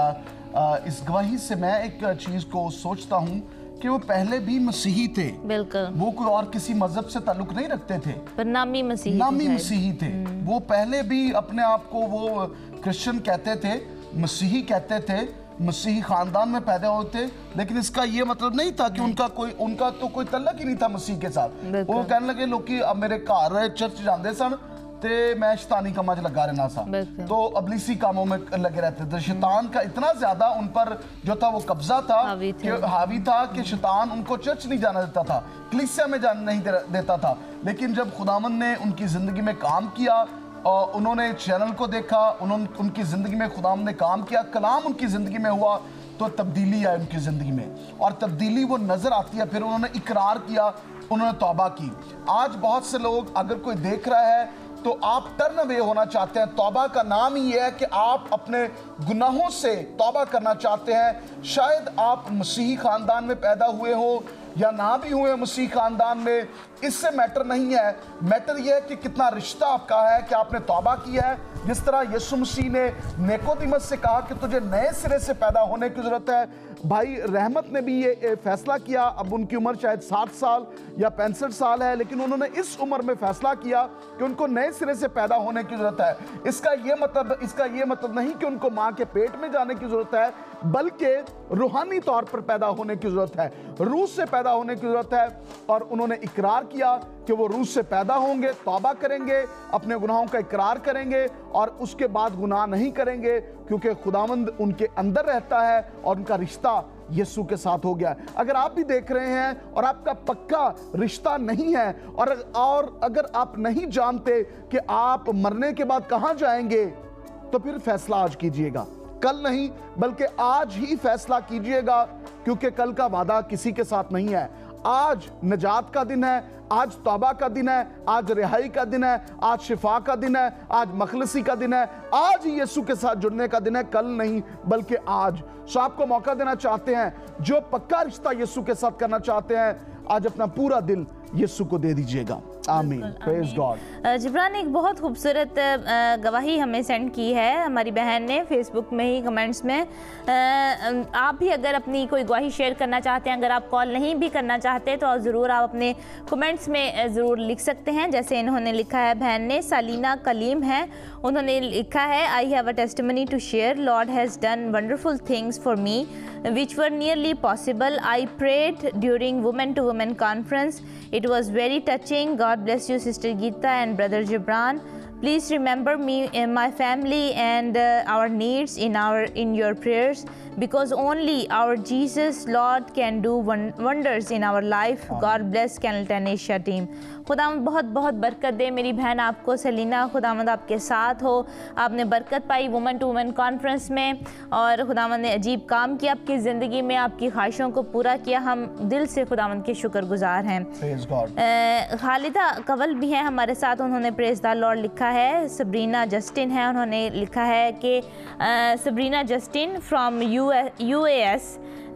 और इस गवाही से मैं एक चीज को सोचता हूँ कि वो पहले भी मसीही थे। बिल्कुल। वो कोई और किसी मजहब से ताल्लुक नहीं रखते थे, पर नामी मसीही नामी मसीही थे। वो पहले भी अपने आप को वो क्रिश्चियन कहते थे, मसीही कहते थे, मसीही खानदान में पैदा होते, लेकिन इसका ये मतलब नहीं था कि उनका कोई उनका तो कोई तल्लक ही नहीं था मसीह के साथ। वो कहने लगे लोग कि अब मेरे घर चर्च जाते सन ते मैं शैतानी कामों च लगा रहना सा, तो अबलीसी कामों में लगे रहते थे। शैतान का इतना ज्यादा उन पर जो था वो कब्जा था, हावी, कि हावी था कि शैतान उनको चर्च नहीं जाना देता था, कलीसिया में जाने नहीं देता था। लेकिन जब खुदावंद ने उनकी जिंदगी में काम किया और उन्होंने चैनल को देखा, उन्होंने उनकी जिंदगी में खुदावंद ने काम किया, कलाम उनकी जिंदगी में हुआ, तो तब्दीली आई उनकी जिंदगी में। और तब्दीली वो नजर आती है, फिर उन्होंने इकरार किया, उन्होंने तौबा की। आज बहुत से लोग, अगर कोई देख रहा है तो आप टर्न अवे होना चाहते हैं। तौबा का नाम ही है कि आप अपने गुनाहों से तौबा करना चाहते हैं। शायद आप मसीही खानदान में पैदा हुए हो या ना भी हुए मसीही खानदान में, इससे मैटर नहीं है। मैटर यह है कि कितना रिश्ता आपका है, कि आपने तौबा किया है। जिस तरह यीशु मसीह ने निकोदेमस से कहा कि तुझे नए सिरे से पैदा होने की जरूरत है, भाई रहमत ने भी ये फैसला किया। अब उनकी उम्र शायद साठ साल या पैंसठ साल है, लेकिन उन्होंने इस उम्र में फैसला किया कि उनको नए सिरे से पैदा होने की जरूरत है। इसका ये मतलब इसका ये मतलब नहीं कि उनको माँ के पेट में जाने की जरूरत है, बल्कि रूहानी तौर पर पैदा होने की जरूरत है, रूह से पैदा होने की जरूरत है। और उन्होंने इकरार किया कि वो रूह से पैदा होंगे, तौबा करेंगे, अपने गुनाहों का इकरार करेंगे और उसके बाद गुनाह नहीं करेंगे, क्योंकि खुदावंद उनके अंदर रहता है और उनका रिश्ता यीशु के साथ हो गया। अगर आप भी देख रहे हैं और आपका पक्का रिश्ता नहीं है, और और अगर आप नहीं जानते कि आप मरने के बाद कहां जाएंगे, तो फिर फैसला आज कीजिएगा, कल नहीं बल्कि आज ही फैसला कीजिएगा, क्योंकि कल का वादा किसी के साथ नहीं है। आज निजात का दिन है, आज तौबा का दिन है, आज रिहाई का दिन है, आज शिफा का दिन है, आज मखलसी का दिन है, आज ही यीशु के साथ जुड़ने का दिन है, कल नहीं बल्कि आज। सो आपको मौका देना चाहते हैं, जो पक्का रिश्ता यीशु के साथ करना चाहते हैं, आज अपना पूरा दिल यीशु को दे दीजिएगा। आमीन। Praise God. जिब्रान एक बहुत खूबसूरत गवाही हमें सेंड की है हमारी बहन ने फेसबुक में ही कमेंट्स में। आप भी अगर अपनी कोई गवाही शेयर करना चाहते हैं, अगर आप कॉल नहीं भी करना चाहते तो ज़रूर आप अपने कमेंट्स में ज़रूर लिख सकते हैं। जैसे इन्होंने लिखा है, बहन ने सालीना कलीम है, उन्होंने लिखा है, I have a testimony to share, Lord has done wonderful things for me which were nearly possible. I prayed during women to women conference. It was very touching. God bless you, Sister Geeta and Brother Jabran. Please remember me and my family and uh, our needs in our in your prayers, because only our Jesus Lord can do wonders in our life. God bless Kanal ten Asia team. खुदावंद बहुत बहुत बरकत दे मेरी बहन आपको सलीना, खुदावंद आपके साथ हो। आपने बरकत पाई वुमेन टू वुमेन कॉन्फ्रेंस में और खुदावंद ने अजीब काम किया आपकी ज़िंदगी में, आपकी ख्वाहिशों को पूरा किया। हम दिल से खुदावंद के शुक्रगुजार हैं। खालिदा कवल भी हैं हमारे साथ, उन्होंने प्रेज द लॉर्ड लिखा है। सबरीना जस्टिन है, उन्होंने लिखा है कि Sabrina Justin from U U A S,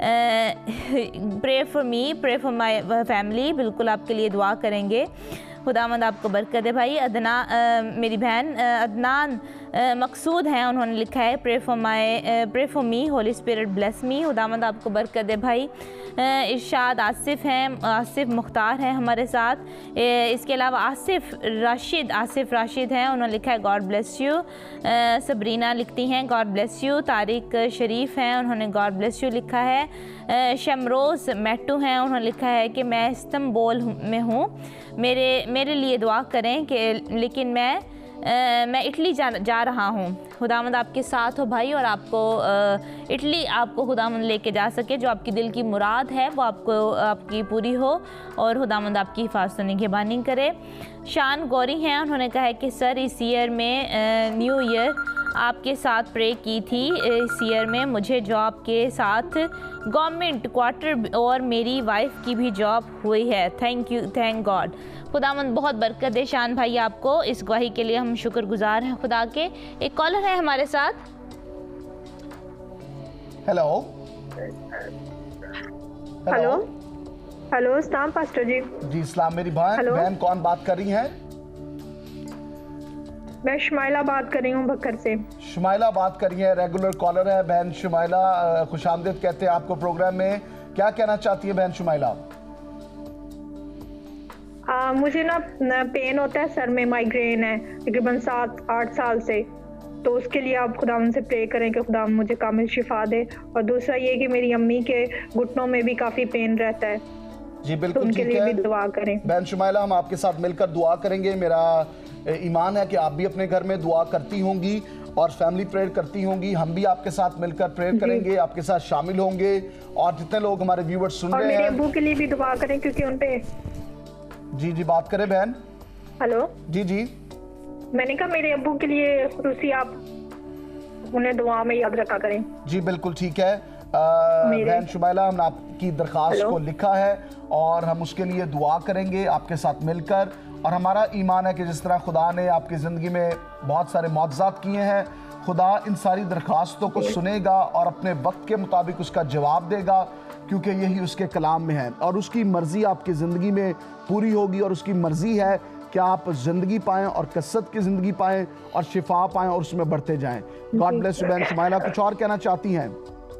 pray for me, pray for my family. बिल्कुल आपके लिए दुआ करेंगे। खुदावंद आपको बरकत दे भाई। अदना मेरी बहन अदनान मकसूद हैं, उन्होंने लिखा है, pray for my pray for me, holy spirit bless me. खुदावंद आपको बरकत दे भाई। इरशाद आसिफ हैं, आसिफ मुख्तार हैं हमारे साथ। इसके अलावा आसिफ राशिद आसिफ राशिद हैं, उन्होंने लिखा है, गॉड ब्लेस यू। सबरीना लिखती हैं, God bless you. Tariq Sharif हैं, उन्होंने गॉड ब्लेस यू लिखा है। शमरोज़ मैटू हैं, उन्होंने लिखा है कि मैं इस्तांबुल में हूँ, मेरे मेरे लिए दुआ करें कि लेकिन मैं आ, मैं इटली जा जा रहा हूँ। खुदावंद आपके साथ हो भाई, और आपको आ, इटली आपको खुदावंद लेके जा सके। जो आपकी दिल की मुराद है वो आपको आपकी पूरी हो और खुदावंद आपकी हिफाजत निगहबानी करे। शान गौरी हैं, उन्होंने कहा है कि सर इस ईयर में न्यू ईयर आपके साथ प्रे की थी। इस ईयर में मुझे जॉब के साथ गवर्नमेंट क्वार्टर और मेरी वाइफ की भी जॉब हुई है। Thank you, thank God. खुदावंद बहुत बरकत दे शान भाई आपको। इस गवाही के लिए हम शुक्रगुजार हैं खुदा के। एक कॉलर है हमारे साथ। हेलो हेलो हेलो सलाम पास्टर जी। जी सलाम मेरी बहन। बहन कौन बात कर रही हैं? मैं शुमाइला बात कर रही हूँ बकर से। शुमाइला बात कर रही है, रेगुलर कॉलर है बहन शुमाइला। खुशामदीद कहते हैं आपको प्रोग्राम में। क्या कहना चाहती है बहन शुमाइला? आ, मुझे ना पेन होता है सर में, माइग्रेन है तकरीबन सात आठ साल से, तो उसके लिए आप खुदावन से प्रे करें कि खुदा मुझे कामिल शिफा दे। और दूसरा ये कि मेरी अम्मी के घुटनों में भी काफ़ी पेन रहता है। जी बिल्कुल, तो उनके लिए भी दुआ करें। बहन शुमाइला हम आपके साथ मिलकर दुआ करेंगे। मेरा ईमान है कि आप भी अपने घर में दुआ करती होंगी और फैमिली प्रेयर करती होंगी। हम भी आपके साथ मिलकर प्रेयर करेंगे, आपके साथ शामिल होंगे। और जितने लोग हमारे व्यूअर्स सुन रहे हैं, मेरे अब्बू के लिए भी दुआ करें क्योंकि उन पे। जी जी बात करें बहन। हेलो जी जी मैंने कहा मेरे अब्बू के लिए खुसूसी आप उन्हें दुआ में याद रखा करें। जी बिल्कुल ठीक है बहन शुमाइला, हमने आपकी दरख्वास्त को लिखा है और हम उसके लिए दुआ करेंगे आपके साथ मिलकर। और हमारा ईमान है कि जिस तरह खुदा ने आपकी ज़िंदगी में बहुत सारे मौजज़ात किए हैं, खुदा इन सारी दरख्वास्तों को सुनेगा और अपने वक्त के मुताबिक उसका जवाब देगा, क्योंकि यही उसके कलाम में है। और उसकी मर्ज़ी आपकी ज़िंदगी में पूरी होगी और उसकी मर्ज़ी है कि आप ज़िंदगी पाएँ और कसरत की ज़िंदगी पाएँ और शिफा पाएँ और उसमें बढ़ते जाएँ। गॉड ब्लेस यू बहन शुमाइला। कुछ और कहना चाहती हैं?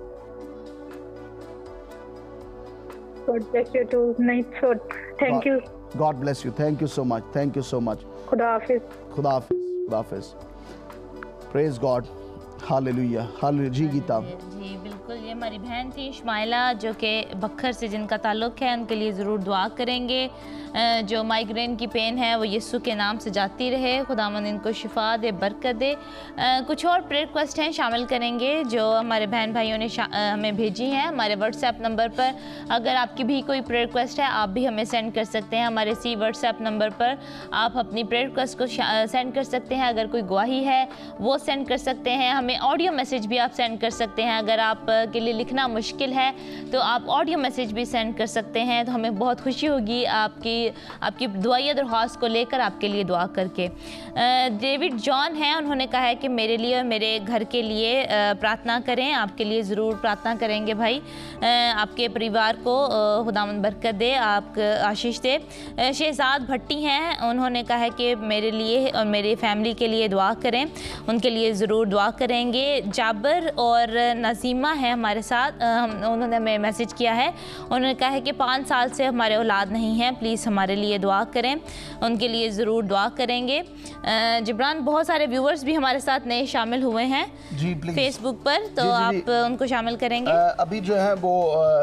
God bless you too. Nice food. Thank you. God bless you. Thank you so much. Thank you so much. खुदा हाफिज। खुदा हाफिज। खुदा हाफिज। Praise God. Hallelujah. Hallelujah. जी गीता। जी बिल्कुल, ये हमारी बहन थी शुमाइला जो कि बखर से जिनका ताल्लुक़ है, उनके लिए ज़रूर दुआ करेंगे। जो माइग्रेन की पेन है वो यीशु के नाम से जाती रहे, खुदावंद इनको शिफा दे, बरकत दे। कुछ और प्रेयर रिक्वेस्ट हैं शामिल करेंगे जो हमारे बहन भाइयों ने हमें भेजी हैं हमारे व्हाट्सएप नंबर पर। अगर आपकी भी कोई प्रेयर रिक्वेस्ट है आप भी हमें सेंड कर सकते हैं। हमारे इसी व्हाट्सएप नंबर पर आप अपनी प्रेयर रिक्वेस्ट को सेंड कर सकते हैं। अगर कोई गवाही है वो सेंड कर सकते हैं हमें। हमें ऑडियो मैसेज भी आप सेंड कर सकते हैं। अगर आप के लिए लिखना मुश्किल है तो आप ऑडियो मैसेज भी सेंड कर सकते हैं, तो हमें बहुत खुशी होगी आपकी आपकी दुआया दरख्वास्त को लेकर आपके लिए दुआ करके। डेविड जॉन हैं, उन्होंने कहा है कि मेरे लिए और मेरे घर के लिए प्रार्थना करें। आपके लिए ज़रूर प्रार्थना करेंगे भाई, आपके परिवार को खुदावंद बरकत दे, आप आशीष दे। शहजाद भट्टी हैं, उन्होंने कहा है कि मेरे लिए और मेरी फैमिली के लिए दुआ करें, उनके लिए ज़रूर दुआ करेंगे। जाबर और नसीमा है हमारे साथ, उन्होंने हमें मैसेज किया है, उन्होंने कहा है कि पाँच साल से हमारे औलाद नहीं है, प्लीज़ हमारे लिए दुआ करें, उनके लिए ज़रूर दुआ करेंगे। जिब्रान, बहुत सारे व्यूवर्स भी हमारे साथ नए शामिल हुए हैं जी प्लीज फेसबुक पर, तो जी, जी, आप जी। उनको शामिल करेंगे। अभी जो है वो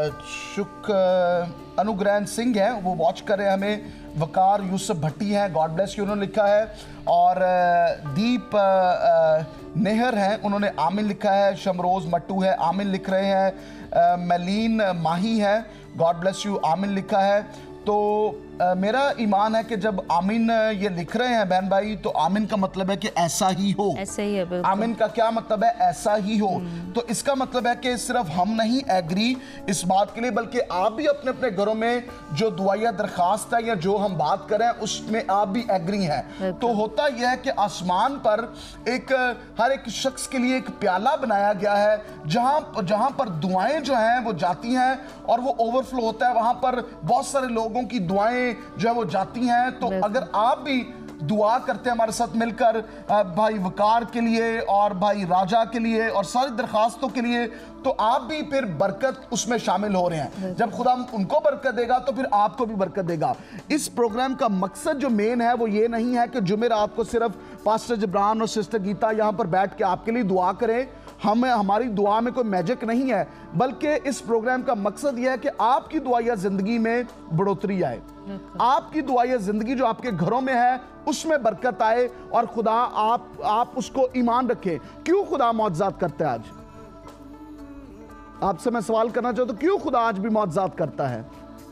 शुक अनुग्रहण सिंह है, वो वॉच कर रहे हैं हमें। वकार यूसुफ भट्टी हैं, गॉड ब्लेस यू, उन्होंने लिखा है। और दीप नेहर हैं, उन्होंने आमिन लिखा है। शमरोज मट्टू है, आमिन लिख रहे हैं। मलीन माही है, गॉड ब्लेस यू, आमिन लिखा है। तो आ, मेरा ईमान है कि जब आमीन ये लिख रहे हैं बहन भाई, तो आमीन का मतलब है कि ऐसा ही हो। ऐसा ही है। आमीन का क्या मतलब है? ऐसा ही हो। तो इसका मतलब है कि सिर्फ हम नहीं एग्री इस बात के लिए, बल्कि आप भी अपने अपने घरों में जो दुआया दरखास्त है या जो हम बात करें उसमें आप भी एग्री हैं। तो होता यह है कि आसमान पर एक हर एक शख्स के लिए एक प्याला बनाया गया है, जहां जहां पर दुआएं जो हैं वो जाती हैं और वो ओवरफ्लो होता है। वहां पर बहुत सारे लोगों की दुआएं जो है वो जाती हैं। तो अगर आप भी दुआ करते हैं हमारे साथ मिलकर, भाई वकार के लिए और भाई राजा के लिए और सारी दरखास्तों के लिए, तो आप भी फिर बरकत उसमें शामिल हो रहे हैं। जब खुदा उनको बरकत देगा तो फिर आपको भी बरकत देगा। इस प्रोग्राम का मकसद जो मेन है वो ये नहीं है कि जुमेरात को सिर्फ पास्टर जबरान और सिस्टर गीता यहाँ पर बैठ के आपके लिए दुआ करें। हमें हमारी दुआ में कोई मैजिक नहीं है, बल्कि इस प्रोग्राम का मकसद यह है कि आपकी दुआया जिंदगी में बढ़ोतरी आए, आपकी दुआया जिंदगी जो आपके घरों में है उसमें बरकत आए और खुदा आप आप उसको ईमान रखें। क्यों खुदा मौजज़ात करता है? आज आपसे मैं सवाल करना चाहता हूं, क्यों खुदा आज भी मौजज़ात करता है?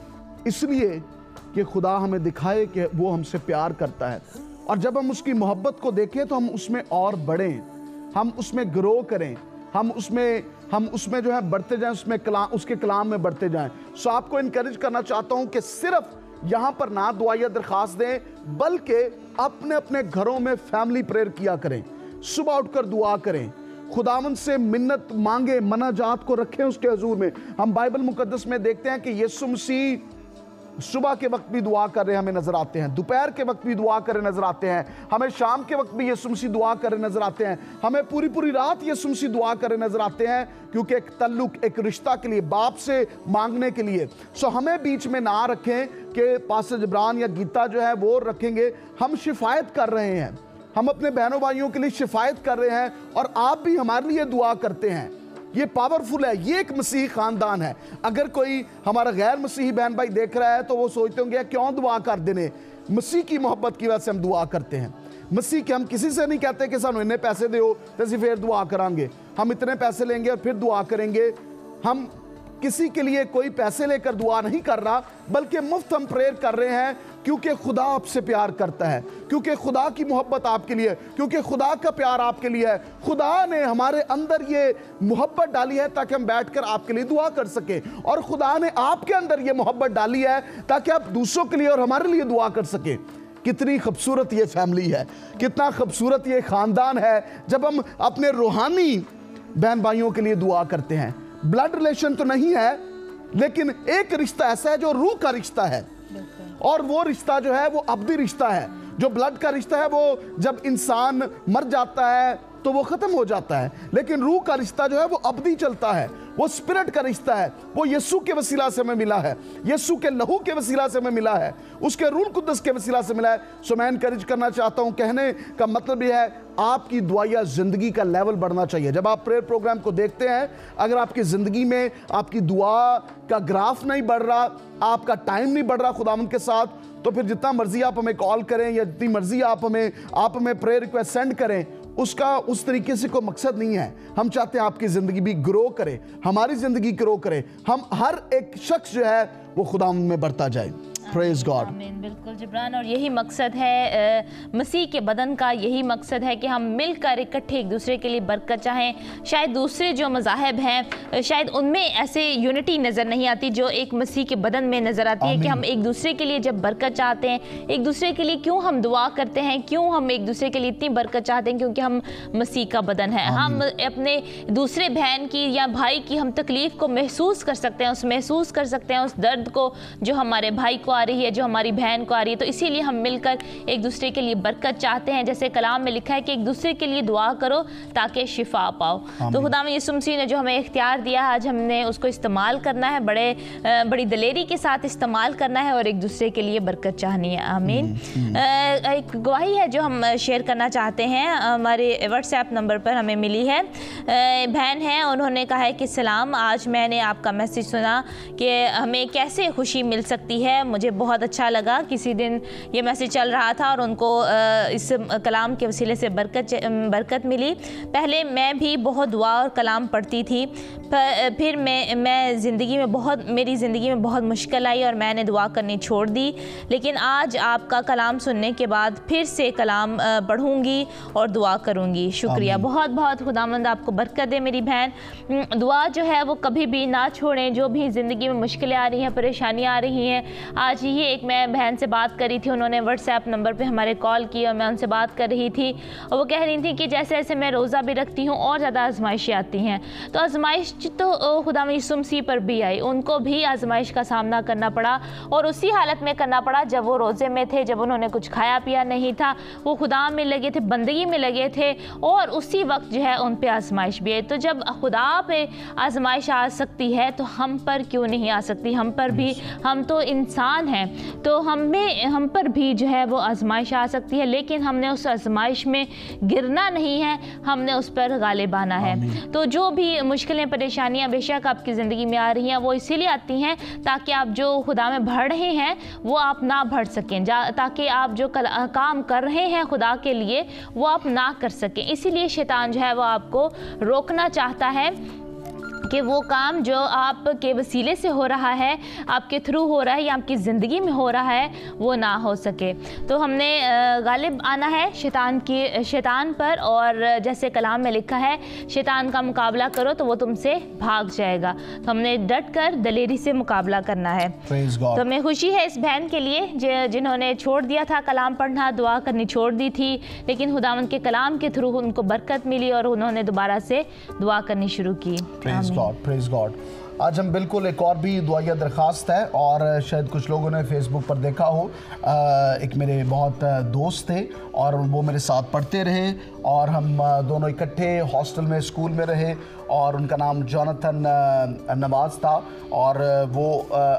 इसलिए कि खुदा हमें दिखाए कि वो हमसे प्यार करता है, और जब हम उसकी मोहब्बत को देखें तो हम उसमें और बढ़ें, हम उसमें ग्रो करें, हम उसमें हम उसमें जो है बढ़ते जाएं, उसमें कलाम उसके कलाम में बढ़ते जाएं। सो आपको इनकरेज करना चाहता हूं कि सिर्फ यहां पर ना दुआया दरखास्त दें, बल्कि अपने अपने घरों में फैमिली प्रेयर किया करें, सुबह उठकर दुआ करें, खुदावंद से मिन्नत मांगे, मनाजात को रखें उसके हुजूर में। हम बाइबल मुकद्दस में देखते हैं कि यीशु मसीह सुबह के वक्त भी दुआ कर रहे हमें नजर आते हैं, दोपहर के वक्त भी दुआ कर रहे नजर आते हैं, हमें शाम के वक्त भी यीशु मसीह दुआ कर रहे नजर आते हैं, हमें पूरी पूरी रात यीशु मसीह दुआ कर रहे नजर आते हैं, क्योंकि एक तल्लुक, एक रिश्ता के लिए, बाप से मांगने के लिए। सो हमें बीच में ना रखें कि पास्टर जबरान या गीता जो है वो रखेंगे। हम शिफायत कर रहे हैं, हम अपने बहनों भाइयों के लिए शिफायत कर रहे हैं, और आप भी हमारे लिए दुआ करते हैं। ये पावरफुल है, ये एक मसीही खानदान है। अगर कोई हमारा गैर मसीही बहन भाई देख रहा है तो वो सोचते होंगे क्यों दुआ कर देने। मसीह की मोहब्बत की वजह से हम दुआ करते हैं। मसीह के हम किसी से नहीं कहते कि सानू इतने पैसे दो तो असीं फिर दुआ करांगे, हम इतने पैसे लेंगे और फिर दुआ करेंगे। हम किसी के लिए कोई पैसे लेकर दुआ नहीं कर रहा, बल्कि मुफ्त हम प्रेयर कर रहे हैं, क्योंकि खुदा आपसे प्यार करता है, क्योंकि खुदा की मोहब्बत आपके लिए, क्योंकि खुदा का प्यार आपके लिए है। खुदा ने हमारे अंदर ये मोहब्बत डाली है ताकि हम बैठकर आपके लिए दुआ कर सके, और खुदा ने आपके अंदर ये मोहब्बत डाली है ताकि आप दूसरों के लिए और हमारे लिए दुआ कर सके। कितनी खूबसूरत ये फैमिली है, कितना खूबसूरत ये खानदान है जब हम अपने रूहानी बहन भाइयों के लिए दुआ करते हैं। ब्लड रिलेशन तो नहीं है, लेकिन एक रिश्ता ऐसा है जो रूह का रिश्ता है, और वो रिश्ता जो है वो अब्दी रिश्ता है। जो ब्लड का रिश्ता है वो जब इंसान मर जाता है तो वो खत्म हो जाता है, लेकिन रूह का रिश्ता जो है वो अब्दी चलता है। वो स्पिरिट का रिश्ता है, वो यीशु के वसीला से हमें मिला है, यीशु के लहू के वसीला से हमें मिला है, उसके रूह कुद्दस के वसीला से मिला है। सो मैं एनकरेज करना चाहता हूं, कहने का मतलब यह है आपकी दुआया जिंदगी का लेवल बढ़ना चाहिए। जब आप प्रेयर प्रोग्राम को देखते हैं, अगर आपकी जिंदगी में आपकी दुआ का ग्राफ नहीं बढ़ रहा, आपका टाइम नहीं बढ़ रहा खुदावंद के साथ, तो फिर जितना मर्जी आप हमें कॉल करें या जितनी मर्जी आप हमें आप हमें प्रेयर रिक्वेस्ट सेंड करें, उसका उस तरीके से कोई मकसद नहीं है। हम चाहते हैं आपकी जिंदगी भी ग्रो करे, हमारी जिंदगी ग्रो करे, हम हर एक शख्स जो है वो खुदावंद में बढ़ता जाए। Praise God. आमीन, बिल्कुल जबरान, और यही मकसद है मसीह के बदन का, यही मकसद है कि हम मिलकर इकट्ठे एक दूसरे के लिए बरकत चाहें। शायद दूसरे जो मज़ाहब हैं शायद उनमें ऐसे यूनिटी नज़र नहीं आती जो एक मसीह के बदन में नज़र आती है, कि हम एक दूसरे के लिए जब बरकत चाहते हैं, एक दूसरे के लिए क्यों हम दुआ करते हैं, क्यों हम एक दूसरे के लिए इतनी बरकत चाहते हैं, क्योंकि हम मसीह का बदन है। हम अपने दूसरे बहन की या भाई की हम तकलीफ़ को महसूस कर सकते हैं, उस महसूस कर सकते हैं उस दर्द को जो हमारे भाई को आ रही है, जो हमारी बहन को आ रही है। तो इसीलिए हम मिलकर एक दूसरे के लिए बरकत चाहते हैं। जैसे कलाम में लिखा है कि एक दूसरे के लिए दुआ करो ताकि शिफा पाओ। तो खुदा में यीशु मसीह ने जो हमें इख्तियार दिया है, आज हमने उसको इस्तेमाल करना है, बड़े बड़ी दलेरी के साथ इस्तेमाल करना है और एक दूसरे के लिए बरकत चाहनी है। आमीन। एक गवाही है जो हम शेयर करना चाहते हैं, हमारे व्हाट्सएप नंबर पर हमें मिली है। बहन है, उन्होंने कहा है कि सलाम, आज मैंने आपका मैसेज सुना कि हमें कैसे खुशी मिल सकती है। मुझे बहुत अच्छा लगा, किसी दिन ये मैसेज चल रहा था और उनको इस कलाम के वसीले से बरकत बरकत मिली। पहले मैं भी बहुत दुआ और कलाम पढ़ती थी, फिर मैं मैं ज़िंदगी में बहुत मेरी ज़िंदगी में बहुत मुश्किल आई और मैंने दुआ करनी छोड़ दी, लेकिन आज आपका कलाम सुनने के बाद फिर से कलाम पढ़ूंगी और दुआ करूंगी। शुक्रिया, बहुत बहुत खुदावंद आपको बरकत दे मेरी बहन। दुआ जो है वो कभी भी ना छोड़ें, जो भी ज़िंदगी में मुश्किलें आ रही हैं, परेशानियाँ आ रही हैं। आज ही एक मैं बहन से बात कर रही थी, उन्होंने व्हाट्सएप नंबर पे हमारे कॉल की और मैं उनसे बात कर रही थी और वो कह रही थी कि जैसे जैसे मैं रोज़ा भी रखती हूँ और ज़्यादा आजमाइशें आती हैं। तो आजमाइश तो खुदा में यीशु मसीह पर भी आई, उनको भी आजमाइश का सामना करना पड़ा और उसी हालत में करना पड़ा जब वो रोज़े में थे, जब उन्होंने कुछ खाया पिया नहीं था, वो खुदा में लगे थे, बंदगी में लगे थे और उसी वक्त जो है उन पे आजमाइश भी है। तो जब खुदा पे आजमाइश आ सकती है तो हम पर क्यों नहीं आ सकती? हम पर भी, हम तो इंसान हैं, तो हमें हम पर भी जो है वो आजमाइश आ सकती है, लेकिन हमने उस आजमाइश में गिरना नहीं है, हमने उस पर गालिब आना है। तो जो भी मुश्किलें परेशानियां बेशक आपकी ज़िंदगी में आ रही हैं वो इसीलिए आती हैं ताकि आप जो खुदा में बढ़ रहे हैं वो आप ना बढ़ सकें, ताकि आप जो काम कर रहे हैं खुदा के लिए वो आप ना कर सकें। इसीलिए शैतान जो है वो आपको रोकना चाहता है कि वो काम जो आपके वसीले से हो रहा है, आपके थ्रू हो रहा है या आपकी ज़िंदगी में हो रहा है, वो ना हो सके। तो हमने गालिब आना है शैतान की शैतान पर, और जैसे कलाम में लिखा है शैतान का मुकाबला करो तो वो तुमसे भाग जाएगा। तो हमने डट कर दलेरी से मुकाबला करना है। तो हमें खुशी है इस बहन के लिए जिन्होंने छोड़ दिया था कलाम पढ़ना, दुआ करनी छोड़ दी थी, लेकिन खुदावंद के कलाम के थ्रू उनको बरकत मिली और उन्होंने दोबारा से दुआ करनी शुरू की। God, praise God. आज हम बिल्कुल एक और भी दुआया दरख्वास्त है, और शायद कुछ लोगों ने फेसबुक पर देखा हो, एक मेरे बहुत दोस्त थे और वो मेरे साथ पढ़ते रहे और हम दोनों इकट्ठे हॉस्टल में स्कूल में रहे, और उनका नाम जोनाथन नवाज था और वो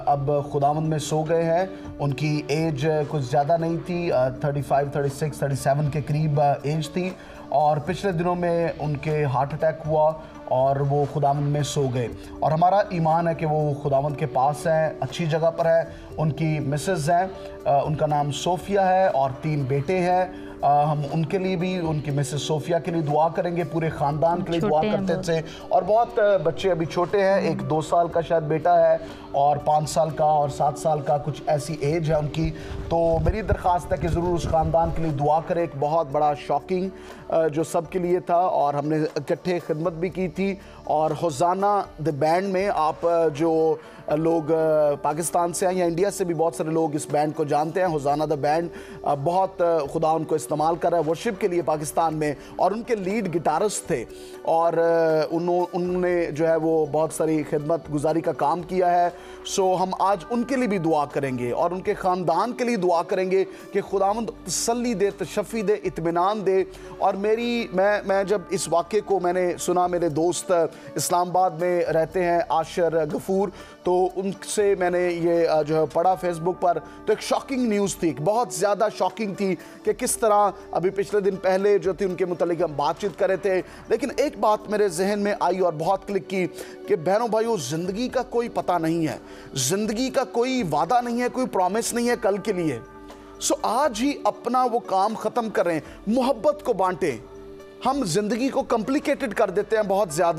अब खुदावंद में सो गए हैं। उनकी एज कुछ ज़्यादा नहीं थी, thirty five, thirty six, thirty seven के करीब एज थी, और पिछले दिनों में उनके हार्ट अटैक हुआ और वो खुदावंद में सो गए। और हमारा ईमान है कि वो खुदावंद के पास हैं, अच्छी जगह पर है। उनकी मिसेस हैं, उनका नाम सोफिया है और तीन बेटे हैं। हम उनके लिए भी, उनकी मिसेस सोफिया के लिए दुआ करेंगे, पूरे ख़ानदान के लिए दुआ करते थे। और बहुत बच्चे अभी छोटे हैं, एक दो साल का शायद बेटा है और पाँच साल का और सात साल का, कुछ ऐसी एज है उनकी। तो मेरी दरख्वास्त है कि ज़रूर उस ख़ानदान के लिए दुआ करें। एक बहुत बड़ा शॉकिंग जो सब के लिए था, और हमने इकट्ठे खिदमत भी की थी। और होज़ाना द बैंड में आप जो लोग पाकिस्तान से हैं या इंडिया से भी बहुत सारे लोग इस बैंड को जानते हैं, होज़ाना द बैंड बहुत खुदा उनको इस्तेमाल कर रहा है वर्शिप के लिए पाकिस्तान में, और उनके लीड गिटारिस्ट थे और उन्होंने जो है वो बहुत सारी खिदमत गुजारी का काम किया है। सो हम आज उनके लिए भी दुआ करेंगे और उनके ख़ानदान के लिए दुआ करेंगे कि खुदावंद तसल्ली दे, तशफ़ी दे, इत्मीनान दे। और मेरी मैं मैं जब इस वाक़े को मैंने सुना, मेरे दोस्त इस्लामाबाद में रहते हैं आशिर गफूर, तो उनसे मैंने ये जो है पढ़ा फेसबुक पर, तो एक शॉकिंग न्यूज़ थी, बहुत ज़्यादा शॉकिंग थी कि किस तरह अभी पिछले दिन पहले जो थी उनके मुतालिक हम बातचीत कर रहे थे, लेकिन एक बात मेरे जहन में आई और बहुत क्लिक की कि बहनों भाइयों, ज़िंदगी का कोई पता नहीं है, ज़िंदगी का कोई वादा नहीं है, कोई प्रॉमिस नहीं है कल के लिए। सो आज ही अपना वो काम ख़त्म करें, मोहब्बत को बांटें। हम ज़िंदगी को कॉम्प्लिकेटेड कर देते हैं बहुत ज़्यादा,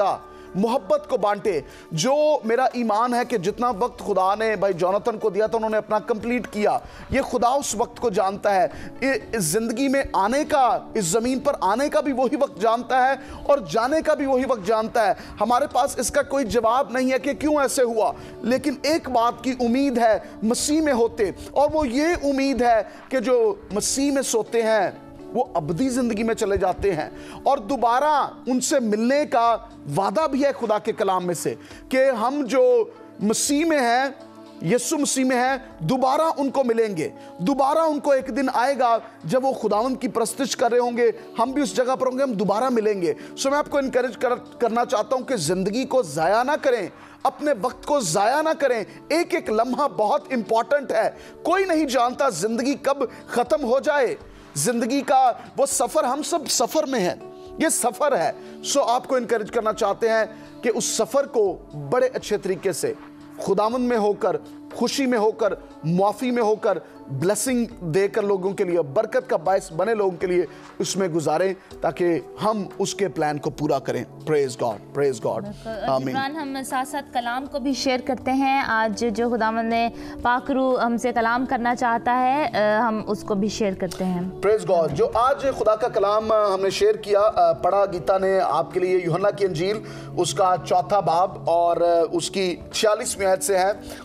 मोहब्बत को बांटे। जो मेरा ईमान है कि जितना वक्त खुदा ने भाई जोनाथन को दिया था उन्होंने अपना कंप्लीट किया, ये खुदा उस वक्त को जानता है। इस जिंदगी में आने का, इस जमीन पर आने का भी वही वक्त जानता है और जाने का भी वही वक्त जानता है। हमारे पास इसका कोई जवाब नहीं है कि क्यों ऐसे हुआ, लेकिन एक बात की उम्मीद है मसीह में होते, और वो ये उम्मीद है कि जो मसीह में सोते हैं वो अबदी जिंदगी में चले जाते हैं और दोबारा उनसे मिलने का वादा भी है खुदा के कलाम में से कि हम जो मसीह में हैं, यीशु मसीह में हैं, दोबारा उनको मिलेंगे। दोबारा उनको एक दिन आएगा जब वो खुदावंद की प्रस्तुति कर रहे होंगे, हम भी उस जगह पर होंगे, हम दोबारा मिलेंगे। सो मैं आपको इनकरेज कर, करना चाहता हूं कि जिंदगी को जाया ना करें, अपने वक्त को जाया ना करें। एक एक लम्हा बहुत इंपॉर्टेंट है। कोई नहीं जानता जिंदगी कब खत्म हो जाए। जिंदगी का वो सफर, हम सब सफर में हैं, ये सफर है। सो आपको इनकरेज करना चाहते हैं कि उस सफर को बड़े अच्छे तरीके से खुदावंद में होकर, खुशी में होकर, माफी में होकर, ब्लेसिंग देकर लोगों के लिए, बरकत का बायस बने लोगों के लिए उसमें गुजारें ताकि हम उसके प्लान को पूरा करें। प्रेज गॉड, प्रेज गॉड, आमीन। हम साथ साथ कलाम को भी शेयर करते हैं। आज जो खुदावंद ने पाकरू हमसे कलाम करना चाहता है, हम उसको भी शेयर करते हैं। Praise God. जो आज खुदा का कलाम हमने शेयर किया, पढ़ा गीता ने आपके लिए यूहन्ना की इंजील उसका चौथा बाब और उसकी छियालीसवीं आयत से है।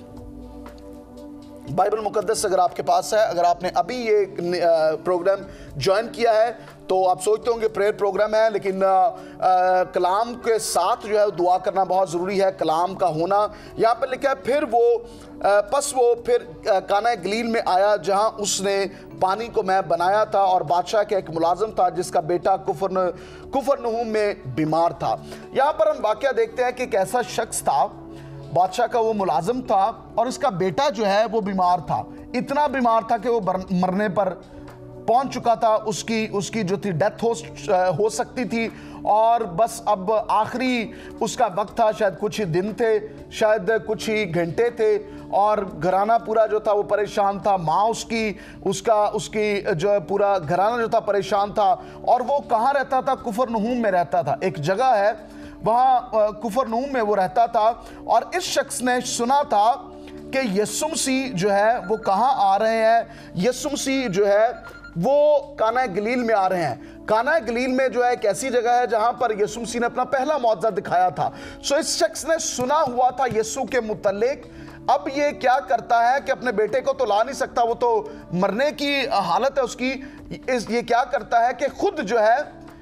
बाइबल मुकद्दस अगर आपके पास है, अगर आपने अभी ये प्रोग्राम ज्वाइन किया है तो आप सोचते होंगे प्रेयर प्रोग्राम है, लेकिन आ, आ, कलाम के साथ जो है दुआ करना बहुत ज़रूरी है, कलाम का होना। यहाँ पर लिखा है फिर वो आ, पस वो फिर काना गलील में आया जहाँ उसने पानी को मैं बनाया था, और बादशाह का एक मुलाजिम था जिसका बेटा कुफर कुफरनहूम में बीमार था। यहाँ पर हम वाकया देखते हैं कि एक ऐसा शख्स था, बादशाह का वो मुलाजिम था और उसका बेटा जो है वो बीमार था। इतना बीमार था कि वो मरने पर पहुंच चुका था, उसकी उसकी जो थी डेथ हो हो सकती थी, और बस अब आखिरी उसका वक्त था। शायद कुछ ही दिन थे, शायद कुछ ही घंटे थे, और घराना पूरा जो था वो परेशान था। माँ उसकी उसका उसकी जो है पूरा घराना जो था परेशान था। और वो कहाँ रहता था? कुफरनहूम में रहता था। एक जगह है वहाँ कुफरनहूम में वो रहता था, और इस शख्स ने सुना था कि यीशु मसीह जो है वो कहाँ आ रहे हैं। यीशु मसीह जो है वो काना गलील में आ रहे हैं। काना गलील में जो है एक ऐसी जगह है जहां पर यीशु मसीह ने अपना पहला मौजज़ा दिखाया था। सो इस शख्स ने सुना हुआ था यीशु के मुतल्लिक। अब ये क्या करता है कि अपने बेटे को तो ला नहीं सकता, वो तो मरने की हालत है उसकी। इस ये क्या करता है कि खुद जो है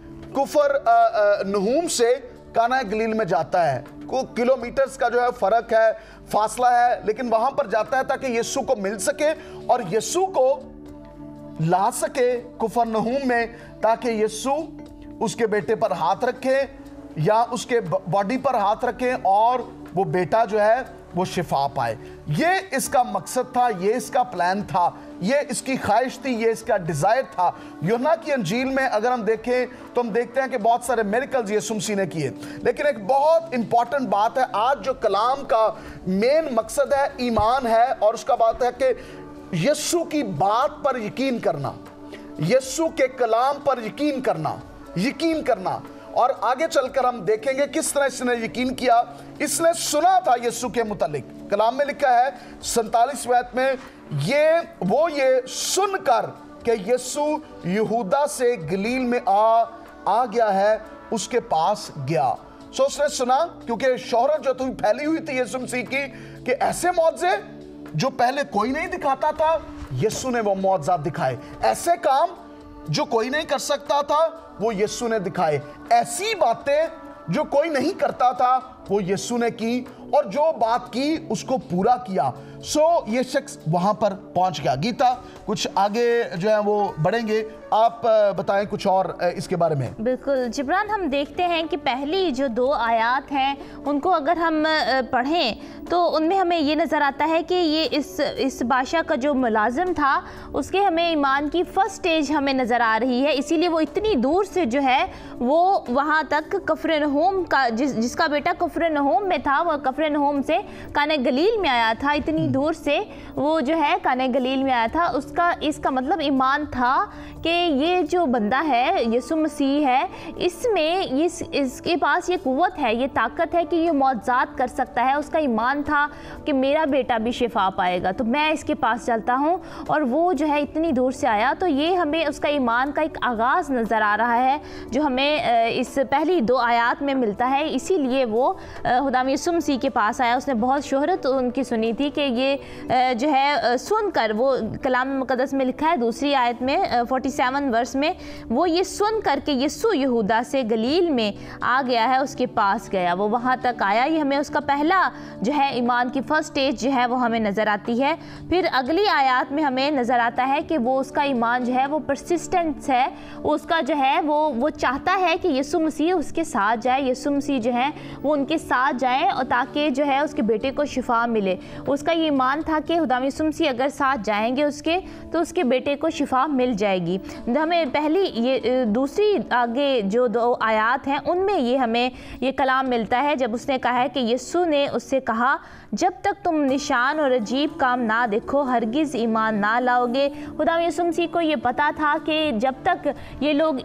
कुफर नहूम से काना गलील में जाता है। को किलोमीटर्स का जो है फर्क है, फासला है, लेकिन वहां पर जाता है ताकि यीशु को मिल सके और यीशु को ला सके कुफरनहूम में, ताकि यीशु उसके बेटे पर हाथ रखे या उसके बॉडी पर हाथ रखे और वो बेटा जो है वो शिफा पाए। ये इसका मकसद था, ये इसका प्लान था, ये इसकी ख्वाहिश थी, ये इसका डिजायर था। यूहन्ना की अंजील में अगर हम देखें तो हम देखते हैं कि बहुत सारे मिरेकल्स यीशु मसीह ने किए, लेकिन एक बहुत इंपॉर्टेंट बात है। आज जो कलाम का मेन मकसद है ईमान है, और उसका बात है कि यीशु की बात पर यकीन करना, यीशु के कलाम पर यकीन करना, यकीन करना। और आगे चलकर हम देखेंगे किस तरह इसने यकीन किया। इसने सुना था यीशु के मुतालिक। कलाम में लिखा है सैंतालीसवें आयत में, ये वो ये सुनकर कि यीशु यहूदा से गलील में आ आ गया है, उसके पास गया। सो उसने सुना, क्योंकि शोहरत जो थी फैली हुई थी यीशु मसीह की कि ऐसे मौजज़े जो पहले कोई नहीं दिखाता था, यीशु ने वो मौजज़ात दिखाए। ऐसे काम जो कोई नहीं कर सकता था वो यीशु ने दिखाए। ऐसी बातें जो कोई नहीं करता था वो यीशु ने की, और जो बात की उसको पूरा किया। सो ये शख्स वहां पर पहुंच गया। गीता कुछ आगे जो है वो बढ़ेंगे, आप बताएं कुछ और इसके बारे में। बिल्कुल जिब्रान, हम देखते हैं कि पहली जो दो आयात हैं उनको अगर हम पढ़ें तो उनमें हमें ये नज़र आता है कि ये इस इस बादशाह का जो मुलाजिम था उसके हमें ईमान की फर्स्ट स्टेज हमें नज़र आ रही है। इसीलिए वो इतनी दूर से जो है वो वहाँ तक कफरनहूम का जिस जिसका बेटा कफरनहूम में था, वो कफरनहूम से काना गलील में आया था। इतनी दूर से वो जो है काने गलील में आया था, उसका इसका मतलब ईमान था कि ये जो बंदा है यीशु मसीह है, इसमें इस इसके पास ये कुव्वत है, ये ताकत है कि ये मौजज़ात कर सकता है। उसका ईमान था कि मेरा बेटा भी शिफा पाएगा, तो मैं इसके पास चलता हूँ। और वो जो है इतनी दूर से आया, तो ये हमें उसका ईमान का एक आगाज़ नज़र आ रहा है जो हमें इस पहली दो आयात में मिलता है। इसीलिए वो खुदा यीशु मसीह के पास आया। उसने बहुत शोहरत उनकी सुनी थी कि ये जो है सुनकर, वो कलाम मुक़द्दस में लिखा है दूसरी आयत में फोर्टी सेवन वर्स में, वो ये सुन कर के यीशु यहूदा से गलील में आ गया है, उसके पास गया, वो वहाँ तक आया। ये हमें उसका पहला जो है ईमान की फर्स्ट स्टेज जो है वो हमें नज़र आती है। फिर अगली आयत में हमें नज़र आता है कि वो उसका ईमान जो है वो परसिस्टेंस है, उसका जो है वो वो चाहता है कि यीशु मसीह उसके साथ जाए, यीशु मसीह जो है वो उनके साथ जाए और ताकि जो है उसके बेटे को शिफा मिले। उसका ये ईमान था कि खुदा यीशु मसीह अगर साथ जाएंगे उसके, तो उसके बेटे को शिफा मिल जाएगी। हमें पहली ये दूसरी आगे जो दो आयात हैं उनमें ये हमें ये कलाम मिलता है जब उसने कहा है कि यीशु ने उससे कहा, जब तक तुम निशान और अजीब काम ना देखो हरगिज़ ईमान ना लाओगे। खुदा यीशु मसीह को ये पता था कि जब तक ये लोग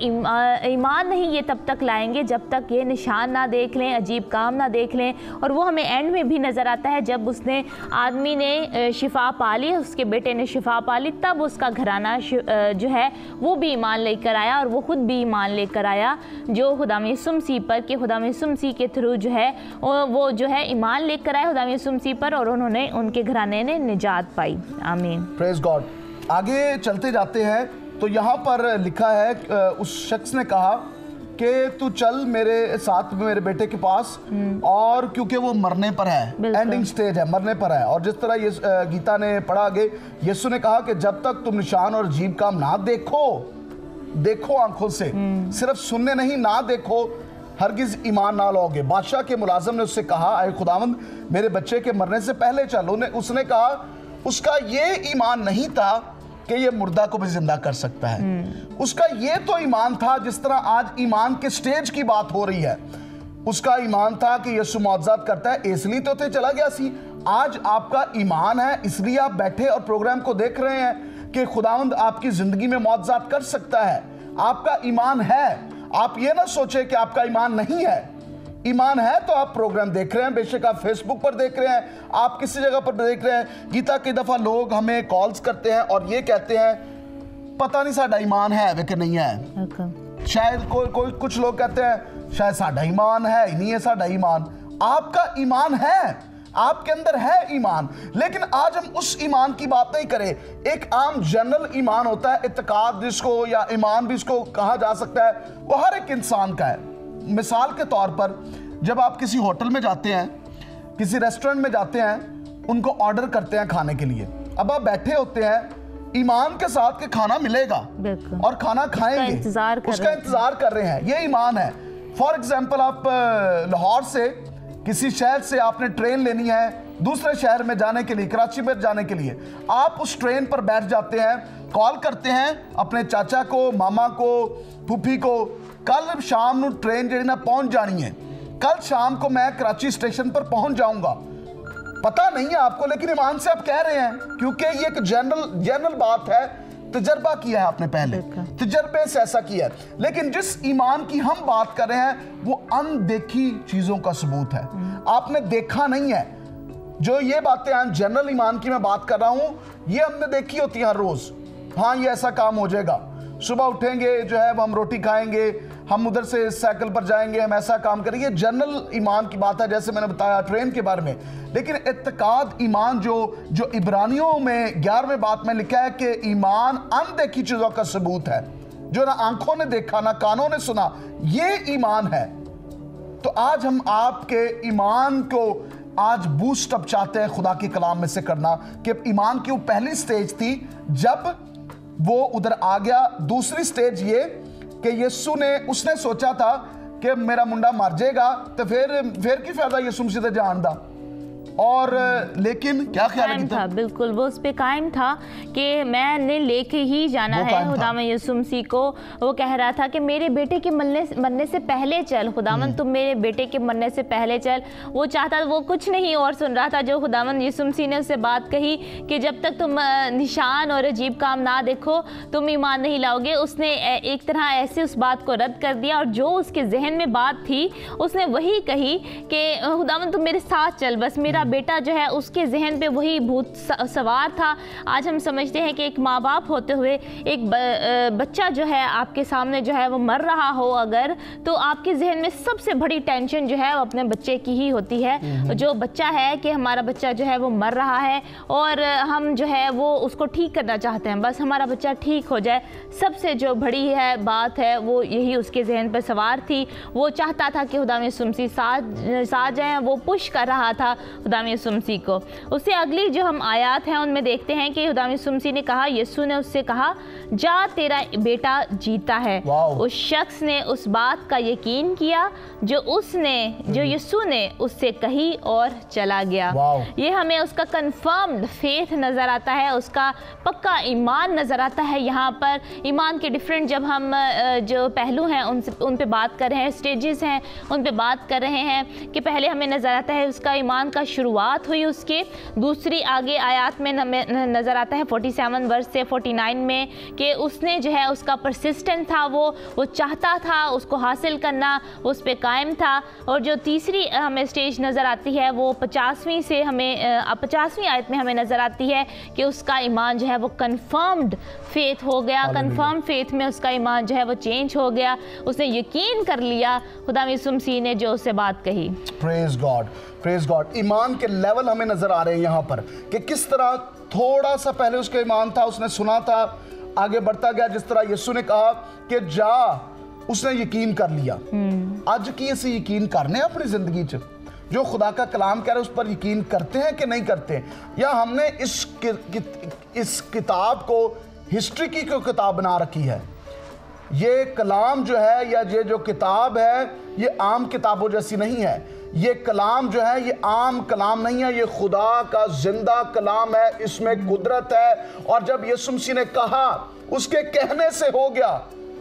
ईमान नहीं ये तब तक लाएंगे जब तक ये निशान ना देख लें, अजीब काम ना देख लें। और वो हमें एंड में भी नज़र आता है जब उसने आदमी ने शिफा पा ली, उसके बेटे ने शिफा पा ली, तब उसका घराना जो है वो भी ईमान लेकर आया और वो खुद भी ईमान लेकर आया जो खुदा यीशु मसीह पर, कि खुदा यीशु मसीह के थ्रू जो है वो जो है ईमान लेकर आए खुदा यीशु मसीह पर, और उन्होंने उनके घराने ने निजात पाई। आमीन, प्रेज गॉड। आगे चलते जाते हैं तो यहाँ पर लिखा है, उस शख्स ने कहा कि तू चल मेरे साथ मेरे बेटे के पास, और क्योंकि वो मरने पर है, एंडिंग स्टेज है, मरने पर है। और जिस तरह ये गीता ने पढ़ा आगे, यीशु ने कहा कि जब तक तुम निशान और अजीब काम ना देखो, देखो आंखों से, सिर्फ सुनने नहीं, ना देखो, हरगिज ईमान ना लाओगे। बादशाह के मुलाजिम ने उससे कहा, आए खुदावंद मेरे बच्चे के मरने से पहले चलो। उसने कहा उसका ये ईमान नहीं था कि ये मुर्दा को भी जिंदा कर सकता है। उसका ये तो ईमान था, जिस तरह आज ईमान के स्टेज की बात हो रही है, उसका ईमान था कि यीशु मौजज़ात करता है, इसलिए तो थे चला गया सी। आज आपका ईमान है, इसलिए आप बैठे और प्रोग्राम को देख रहे हैं कि खुदावंद आपकी जिंदगी में मौजज़ात कर सकता है। आपका ईमान है, आप ये ना सोचे कि आपका ईमान नहीं है। ईमान है तो आप प्रोग्राम देख रहे हैं, बेशक आप फेसबुक पर देख रहे हैं, आप किसी जगह पर देख रहे हैं। गीता कई दफ़ा लोग हमें कॉल्स करते हैं और ये कहते हैं पता नहीं साडा ईमान है वे कि नहीं है। okay. शायद कोई कोई कुछ लोग कहते हैं शायद साडा ईमान है ही नहीं है साडा ईमान। आपका ईमान है, आपके अंदर है ईमान, लेकिन आज हम उस ईमान की बात नहीं करें। एक आम जनरल ईमान होता है, इत्तेकाद जिसको या ईमान भी इसको कहा जा सकता है, वो हर एक इंसान का है। मिसाल के तौर पर जब आप किसी होटल में जाते हैं, किसी रेस्टोरेंट में जाते हैं, उनको ऑर्डर करते हैं खाने के लिए, अब आप बैठे होते हैं ईमान के साथ कि खाना मिलेगा और खाना खाएंगे, इंतजार कर उसका इंतजार कर रहे हैं, ये ईमान है। फॉर एग्जाम्पल आप लाहौर से किसी शहर से आपने ट्रेन लेनी है दूसरे शहर में जाने के लिए, कराची में जाने के लिए, आप उस ट्रेन पर बैठ जाते हैं, कॉल करते हैं अपने चाचा को, मामा को, फूफी को, कल शाम को ट्रेन जी ना पहुंच जानी है, कल शाम को मैं कराची स्टेशन पर पहुंच जाऊंगा। पता नहीं है आपको, लेकिन ईमान से आप कह रहे हैं, क्योंकि ये एक जनरल जनरल बात है, तजर्बा किया है आपने, पहले तजर्बे से ऐसा किया है। लेकिन जिस ईमान की हम बात कर रहे हैं वो अनदेखी चीजों का सबूत है, आपने देखा नहीं है। जो ये बातें हैं जनरल ईमान की मैं बात कर रहा हूं, ये हमने देखी होती है हर रोज। हाँ ये ऐसा काम हो जाएगा, सुबह उठेंगे जो है हम रोटी खाएंगे, हम उधर से साइकिल पर जाएंगे, हम ऐसा काम करेंगे। जनरल ईमान की बात है, जैसे मैंने बताया ट्रेन के बारे में। लेकिन इत्तेकाद ईमान जो जो इब्रानियों में ग्यारहवें बात में लिखा है कि ईमान अनदेखी चीजों का सबूत है, जो ना आंखों ने देखा ना कानों ने सुना, ये ईमान है। तो आज हम आपके ईमान को आज बूस्ट अप चाहते हैं खुदा के कलाम में से करना, कि ईमान की वो पहली स्टेज थी जब वो उधर आ गया। दूसरी स्टेज ये कि यीशु ने उसने सोचा था कि मेरा मुंडा मर जाएगा, तो फिर फिर की फायदा यीशु मसीह दे जान दा, और लेकिन क्या ख्याल है था, बिल्कुल वो उस पे कायम था कि मैंने लेके ही जाना है खुदावन यीशु मसीह को। वो कह रहा था कि मेरे बेटे के मरने मरने से पहले चल खुदावन, तुम मेरे बेटे के मरने से पहले चल। वो चाहता, वो कुछ नहीं और सुन रहा था जो खुदावन यीशु मसीह ने उससे बात कही कि जब तक तुम निशान और अजीब काम ना देखो तुम ईमान नहीं लाओगे। उसने एक तरह ऐसे उस बात को रद्द कर दिया और जो उसके जहन में बात थी उसने वही कही कि खुदावन तुम मेरे साथ चल, बस मेरा बेटा जो है उसके जहन पे वही भूत सवार था। आज हम समझते हैं कि एक माँ बाप होते हुए एक बच्चा जो है आपके सामने जो है वो मर रहा हो अगर, तो आपके जहन में सबसे बड़ी टेंशन जो है वो अपने बच्चे की ही होती है। जो बच्चा है कि हमारा बच्चा जो है वो मर रहा है और हम जो है वो उसको ठीक करना चाहते हैं, बस हमारा बच्चा ठीक हो जाए। सबसे जो बड़ी है बात है वो यही उसके जहन पर सवार थी। वो चाहता था कि खुदा यीशु मसीह साथ साथ जाएं, वो पुश कर रहा था खुदा यीशु मसीह को। उससे अगली जो हम आयात हैं उनमें देखते हैं कि खुदा यीशु मसीह ने कहा, यीशु ने उससे कहा जा तेरा बेटा जीता है। उस शख्स ने उस बात का यकीन किया जो उसने जो यीशु ने उससे कही और चला गया। ये हमें उसका कंफर्म्ड फेथ नज़र आता है, उसका पक्का ईमान नज़र आता है। यहाँ पर ईमान के डिफरेंट जब हम जो पहलू हैं उन उन पे बात कर रहे हैं, स्टेजेस हैं उन पे बात कर रहे हैं कि पहले हमें नज़र आता है उसका ईमान का शुरुआत हुई उसके। दूसरी आगे आयात में नज़र आता है सैंतालीस वर्ष से उनचास में कि उसने जो है उसका परसिस्टेंट था, वो वो चाहता था उसको हासिल करना, उस पे कायम था। और जो तीसरी हमें स्टेज नज़र आती है वो पचासवीं से हमें पचासवीं आयत में हमें नज़र आती है कि उसका ईमान जो है वो कन्फर्म्ड फेथ हो गया। कन्फर्म फेथ में उसका ईमान जो है वो चेंज हो गया, उसने यकीन कर लिया खुदा यीशु मसीह ने जो उससे बात कही। Praise God, praise God. ईमान के लेवल हमें नजर आ रहे हैं यहाँ पर कि किस तरह थोड़ा सा पहले उसका ईमान था, उसने सुना था, आगे बढ़ता गया। जिस तरह यीशु ने कहा कि जा, उसने यकीन कर लिया। आज की ऐसे यकीन करने अपनी जिंदगी च जो खुदा का कलाम कह रहे उस पर यकीन करते हैं कि नहीं करते, या हमने इस कि, कि, इस किताब को हिस्ट्री की कोई किताब बना रखी है। ये कलाम जो है या ये जो किताब है ये आम किताबों जैसी नहीं है। ये कलाम जो है ये आम कलाम नहीं है, ये खुदा का जिंदा कलाम है, इसमें कुदरत है। और जब यीशु मसीह ने कहा उसके कहने से हो गया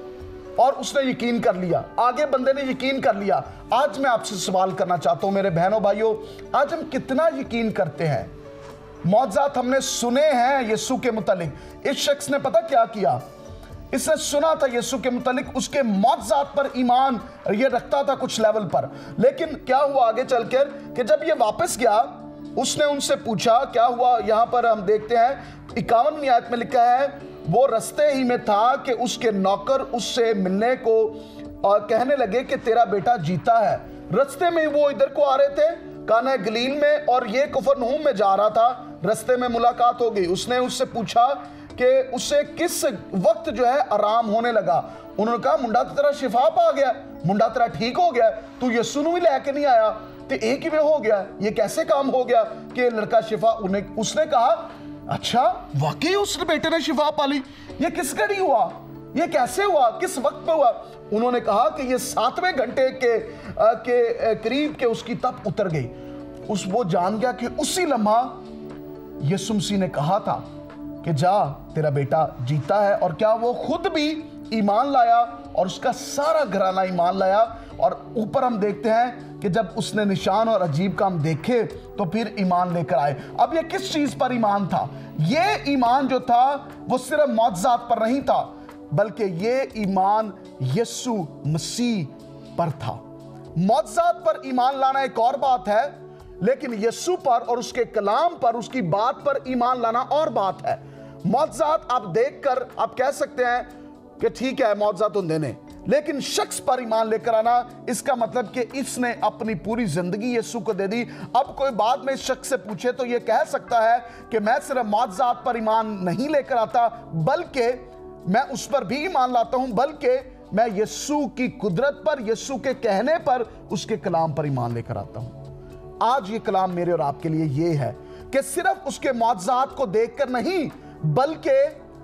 और उसने यकीन कर लिया, आगे बंदे ने यकीन कर लिया। आज मैं आपसे सवाल करना चाहता हूं मेरे बहनों भाइयों, आज हम कितना यकीन करते हैं? मौजज़ात हमने सुने हैं यीशु के मुतालिक। इस शख्स ने पता क्या किया, इसने सुना था यीशु के मुतालिक, उसके मौजज़ात पर ईमान ये रखता था कुछ लेवल पर। लेकिन क्या हुआ आगे चलकर कि जब ये वापस गया उसने उनसे पूछा क्या हुआ। यहां पर हम देखते हैं इक्यावनवीं आयत में लिखा है, वो रास्ते ही में था कि उसके नौकर उससे मिलने को और कहने लगे कि तेरा बेटा जीता है। रास्ते में वो इधर को आ रहे थे काना गलील में और ये कफरनहूम में जा रहा था। रास्ते में मुलाकात हो गई। उसने उससे पूछा कि उससे किस वक्त जो है आराम होने लगा। उन्होंने कहा मुंडा तेरा शिफा पा गया, मुंडा तेरा ठीक हो गया, तू यीशु भी लेके नहीं आया तो एक ही में हो गया। ये कैसे काम हो गया कि लड़का शिफा? उन्हें उसने कहा अच्छा वाकई उस बेटे ने शिफा पा ली, ये किस घड़ी हुआ, ये कैसे हुआ, किस वक्त पे हुआ? उन्होंने कहा कि ये सातवें घंटे के के करीब के उसकी तप उतर गई। उस वो जान गया कि उसी लम्हा यीशु मसीह ने कहा था कि जा तेरा बेटा जीता है। और क्या वो खुद भी ईमान लाया और उसका सारा घराना ईमान लाया। और ऊपर हम देखते हैं कि जब उसने निशान और अजीब काम देखे तो फिर ईमान लेकर आए। अब ये किस चीज पर ईमान था? ये ईमान जो था वो सिर्फ मौजज़ात पर नहीं था, बल्कि ये ईमान यीशु मसीह पर था। मौजज़ात पर ईमान लाना एक और बात है, लेकिन यीशु पर और उसके कलाम पर, उसकी बात पर ईमान लाना और बात है। मौजज़ात आप देखकर आप कह सकते हैं कि ठीक है मौजज़ात होंगे ने, लेकिन शख्स पर ईमान लेकर आना, इसका मतलब कि इसने अपनी पूरी जिंदगी यीशु को दे दी। अब कोई बाद में इस शख्स से पूछे तो यह कह सकता है कि मैं सिर्फ मौजज़ात पर ईमान नहीं लेकर आता, बल्कि मैं उस पर भी ईमान लाता हूं, बल्कि मैं यीशु की कुदरत पर, यीशु के कहने पर, उसके कलाम पर ईमान लेकर आता हूं। आज ये कलाम मेरे और आपके लिए ये है कि सिर्फ उसके मौजज़ात को देखकर नहीं, बल्कि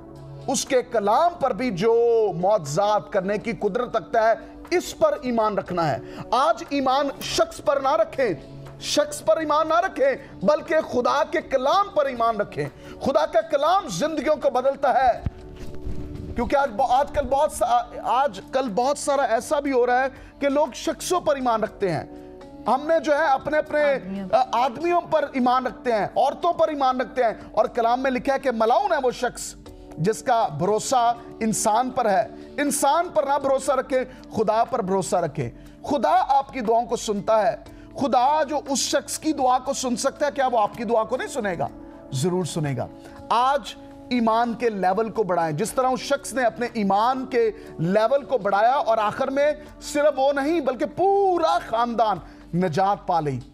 उसके कलाम पर भी जो मौजज़ात करने की कुदरत रखता है, इस पर ईमान रखना है। आज ईमान शख्स पर ना रखें, शख्स पर ईमान ना रखें बल्कि खुदा के कलाम पर ईमान रखें। खुदा का कलाम जिंदगियों को बदलता है। क्योंकि आज आजकल बहुत आजकल बहुत सारा ऐसा भी हो रहा है कि लोग शख्सों पर ईमान रखते हैं। हमने जो है अपने अपने आदमियों पर ईमान रखते हैं, औरतों पर ईमान रखते हैं, और कलाम में लिखा है कि मलाउन है वो शख्स जिसका भरोसा इंसान पर है। इंसान पर ना भरोसा रखें, खुदा पर भरोसा रखें। खुदा आपकी दुआओं को सुनता है। खुदा जो उस शख्स की दुआ को सुन सकता है, क्या वो आपकी दुआ को नहीं सुनेगा? जरूर सुनेगा। आज ईमान के लेवल को बढ़ाएं, जिस तरह उस शख्स ने अपने ईमान के लेवल को बढ़ाया और आखिर में सिर्फ वो नहीं बल्कि पूरा खानदान निजात पा ली।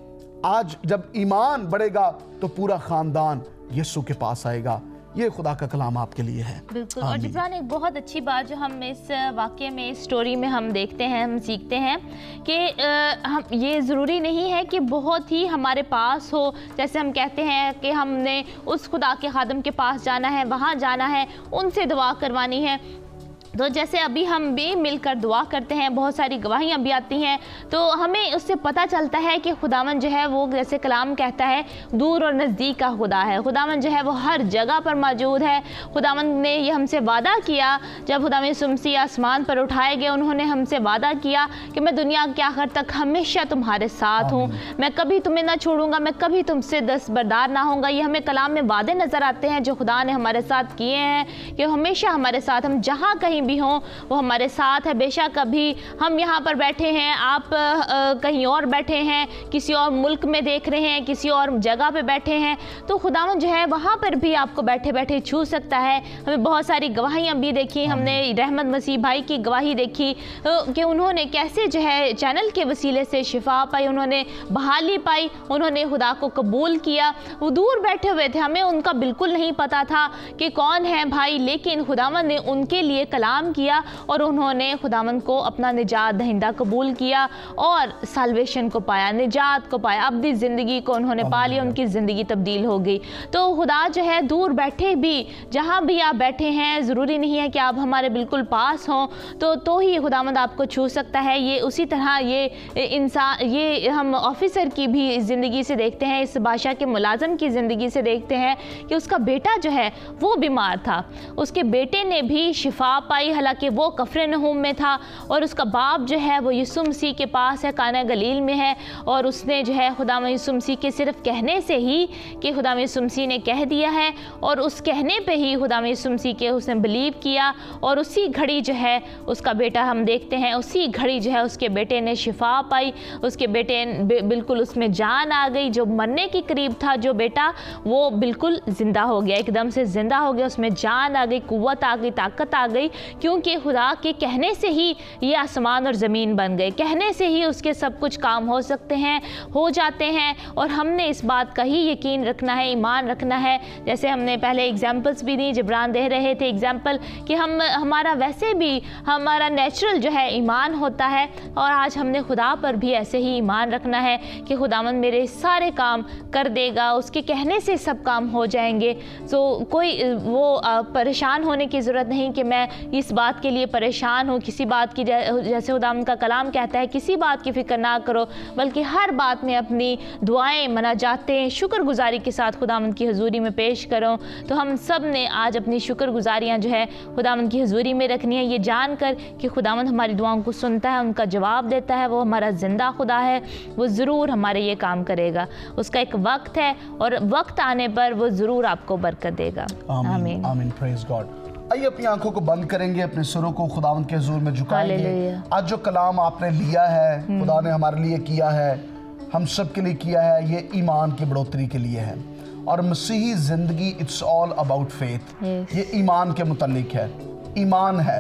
आज जब ईमान बढ़ेगा तो पूरा खानदान यीशु के पास आएगा। ये खुदा का कलाम आपके लिए है। बिल्कुल। और जिब्रान, एक बहुत अच्छी बात जो हम इस वाक़े में, इस स्टोरी में हम देखते हैं, हम सीखते हैं कि हम ये ज़रूरी नहीं है कि बहुत ही हमारे पास हो। जैसे हम कहते हैं कि हमने उस खुदा के खादम के पास जाना है, वहाँ जाना है, उनसे दुआ करवानी है। तो जैसे अभी हम भी मिलकर दुआ करते हैं, बहुत सारी गवाहियाँ भी आती हैं, तो हमें उससे पता चलता है कि खुदावन जो है वो, जैसे कलाम कहता है, दूर और नज़दीक का खुदा है। खुदावन जो है वो हर जगह पर मौजूद है। खुदावन ने ये हमसे वादा किया, जब खुदावन सुमसी आसमान पर उठाए गए, उन्होंने हमसे वादा किया कि मैं दुनिया के आखिर तक हमेशा तुम्हारे साथ हूँ, मैं कभी तुम्हें ना छोड़ूंगा, मैं कभी तुमसे दस्तबरदार ना होऊंगा। ये हमें कलाम में वादे नज़र आते हैं जो खुदा ने हमारे साथ किए हैं कि हमेशा हमारे साथ, हम जहाँ कहीं भी हों वो हमारे साथ है। बेशक अभी हम यहाँ पर बैठे हैं, आप आ, कहीं और बैठे हैं, किसी और मुल्क में देख रहे हैं, किसी और जगह पे बैठे हैं, तो खुदावन जो है वहाँ पर भी आपको बैठे बैठे छू सकता है। हमें बहुत सारी गवाहियाँ भी देखी, हमने रहमत मसीह भाई की गवाही देखी कि उन्होंने कैसे जो है चैनल के वसीले से शिफा पाई, उन्होंने बहाली पाई, उन्होंने खुदा को कबूल किया। वो दूर बैठे हुए थे, हमें उनका बिल्कुल नहीं पता था कि कौन है भाई, लेकिन खुदावन ने उनके लिए कलाम किया और उन्होंने खुदावन को अपना निजात दहिंदा कबूल किया और साल्वेशन को पाया, निजात को पाया, अपनी ज़िंदगी को उन्होंने पा लिया, उनकी ज़िंदगी तब्दील हो गई। तो खुदा जो है दूर बैठे भी, जहाँ भी आप बैठे हैं, ज़रूरी नहीं है कि आप हमारे बिल्कुल पास हों तो तो ही खुदावंद आपको छू सकता है। ये उसी तरह ये इंसान, ये हम ऑफिसर की भी ज़िंदगी से देखते हैं, इस बादशाह के मुलाजम की ज़िंदगी से देखते हैं कि उसका बेटा जो है वो बीमार था, उसके बेटे ने भी शिफा पाई, हालांकि वो कफरनहूम में था, और उसका बाप जो है वो यीशु मसीह के पास है, काना गलील में है, और उसने जो है खुदा यीशु मसीह के सिर्फ कहने से ही कि खुदा यीशु मसीह ने कह दिया है, और उस कहने पे ही खुदा यीशु मसीह के उसने बिलीव किया, और उसी घड़ी जो है उसका बेटा, हम देखते हैं उसी घड़ी जो है उसके बेटे ने शिफा पाई, उसके बेटे बिल्कुल उसमें जान आ गई। जो मरने के करीब था जो बेटा, वो बिल्कुल ज़िंदा हो गया, एकदम से ज़िंदा हो गया, उसमें जान आ गई, कुव्वत आ गई, ताकत आ गई, क्योंकि खुदा के कहने से ही ये आसमान और ज़मीन बन गए, कहने से ही उसके सब कुछ काम हो सकते हैं, हो जाते हैं। और हमने इस बात का ही यकीन रखना है, ईमान रखना है। जैसे हमने पहले एग्जाम्पल्स भी दी, जिब्रान दे रहे थे एग्जाम्पल कि हम हमारा वैसे भी हमारा नेचुरल जो है ईमान होता है, और आज हमने खुदा पर भी ऐसे ही ईमान रखना है कि खुदावंद मेरे सारे काम कर देगा, उसके कहने से सब काम हो जाएंगे। तो कोई वो परेशान होने की ज़रूरत नहीं कि मैं इस बात के लिए परेशान हूँ, किसी बात की, जैसे खुदावंद का कलाम कहता है किसी बात की फ़िक्र ना करो, बल्कि हर बात में अपनी दुआएं, मनाजातें, शुक्रगुजारी के साथ खुदावंद की हुजूरी में पेश करो। तो हम सब ने आज अपनी शुक्रगुजारियाँ जो है खुदावंद की हुजूरी में रखनी है, ये जानकर कि खुदावंद हमारी दुआओं को सुनता है, उनका जवाब देता है, वो हमारा ज़िंदा खुदा है, वो ज़रूर हमारे ये काम करेगा। उसका एक वक्त है और वक्त आने पर वो ज़रूर आपको बरकत देगा। आमीन, आमीन, प्रेज़ गॉड। आइए अपनी आंखों को बंद करेंगे, अपने सुरों को खुदावंद के हुजूर में झुकाएंगे। आज जो कलाम आपने लिया है, खुदा ने हमारे लिए किया है, हम सब के लिए किया है, ये ईमान की बढ़ोतरी के लिए है। और मसीही जिंदगी इट्स ऑल अबाउट फेथ, ये ईमान के मुतालिक है। ईमान है,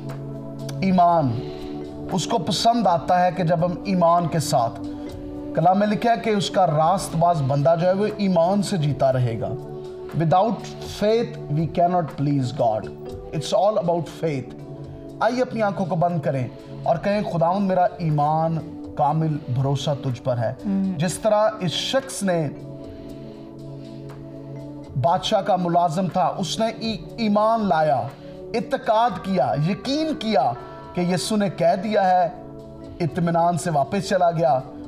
ईमान उसको पसंद आता है कि जब हम ईमान के साथ, कलाम में लिखा है कि उसका रास्तबाज बंदा जो है वो ईमान से जीता रहेगा। Without faith we cannot please God, it's all about faith. आइए अपनी आंखों को बंद करें और कहें खुदावंद मेरा ईमान कामिल भरोसा तुझ पर है। जिस तरह इस शख्स ने, बादशाह का मुलाजिम था, उसने ईमान लाया, इत्तकाद किया, यकीन किया कि यीशु ने कह दिया है, इत्मीनान से वापस चला गया।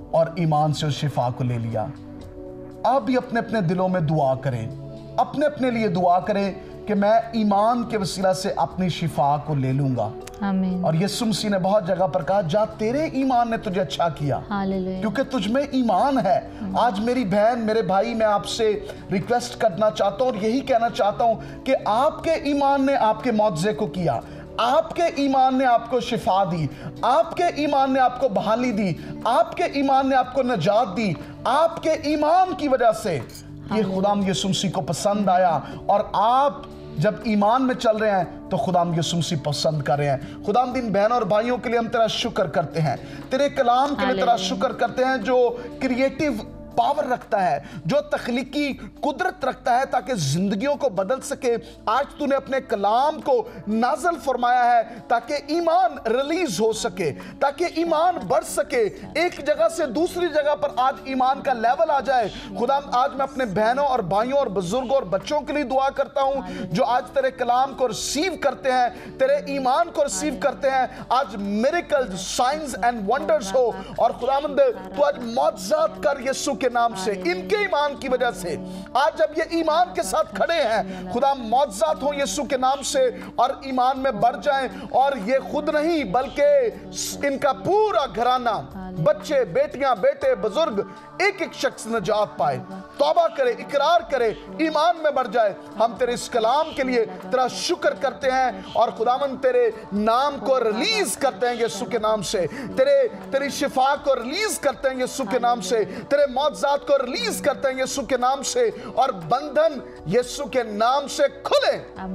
और ईमान से उस शिफा को ले लिया। आप भी अपने अपने दिलों में दुआ करें, अपने अपने लिए दुआ करें कि मैं ईमान के वसीला से अपनी शिफा को ले लूंगा। आमीन। और यीशु मसीह ने बहुत जगह पर कहा, जा तेरे ईमान ने तुझे अच्छा किया, क्योंकि तुझ में ईमान है। आज मेरी बहन, मेरे भाई, मैं आपसे रिक्वेस्ट करना चाहता हूं और यही कहना चाहता हूं कि आपके ईमान ने आपके मौजज़े को किया, आपके ईमान ने आपको शिफा दी, आपके ईमान ने आपको बहाली दी, आपके ईमान ने आपको नजात दी। आपके ईमान की वजह से ये खुदाम यीशु मसीह को पसंद आया, और आप जब ईमान में चल रहे हैं तो खुदाम यीशु मसीह पसंद कर रहे हैं। खुदाम इन बहनों और भाइयों के लिए हम तेरा शुक्र करते हैं, तेरे कलाम के लिए तेरा शुक्र करते हैं जो क्रिएटिव पावर रखता है, जो तख्लीकी कुदरत रखता है ताकि जिंदगियों को बदल सके। आज तूने अपने कलाम को नाज़िल फरमाया है ताकि ईमान रिलीज हो सके, ताकि ईमान बढ़ सके, एक जगह से दूसरी जगह पर आज ईमान का लेवल आ जाए। खुदा आज मैं अपने बहनों और भाइयों और बुजुर्गों और बच्चों के लिए दुआ करता हूं जो आज तेरे कलाम को रिसीव करते हैं, तेरे ईमान को रिसीव करते हैं। आज मिरेकल्स, साइंस एंड वंडर्स हो, और खुदावंद तू आज मौजज़ात कर यीशु के नाम से, इनके ईमान की वजह से। आज जब ये ईमान के साथ खड़े हैं, खुदा मौजज़ात हो यीशु के नाम से, और ईमान में बढ़ जाएं, और ये खुद नहीं बल्कि इनका पूरा घराना, बच्चे, बेटियां, बेटे, बुजुर्ग, एक एक शख्स नजात पाए, तौबा करे, इकरार करे, ईमान में बढ़ जाए। हम तेरे इस कलाम के लिए तेरा शुक्र करते हैं, और खुदावन तेरे नाम को रिलीज करते हैं यीशु के नाम से, तेरे तेरी शिफा को रिलीज करते हैं यीशु के नाम से, तेरे मौजज़ात को रिलीज करते हैं यीशु के नाम से, और बंधन यीशु के नाम से खुले,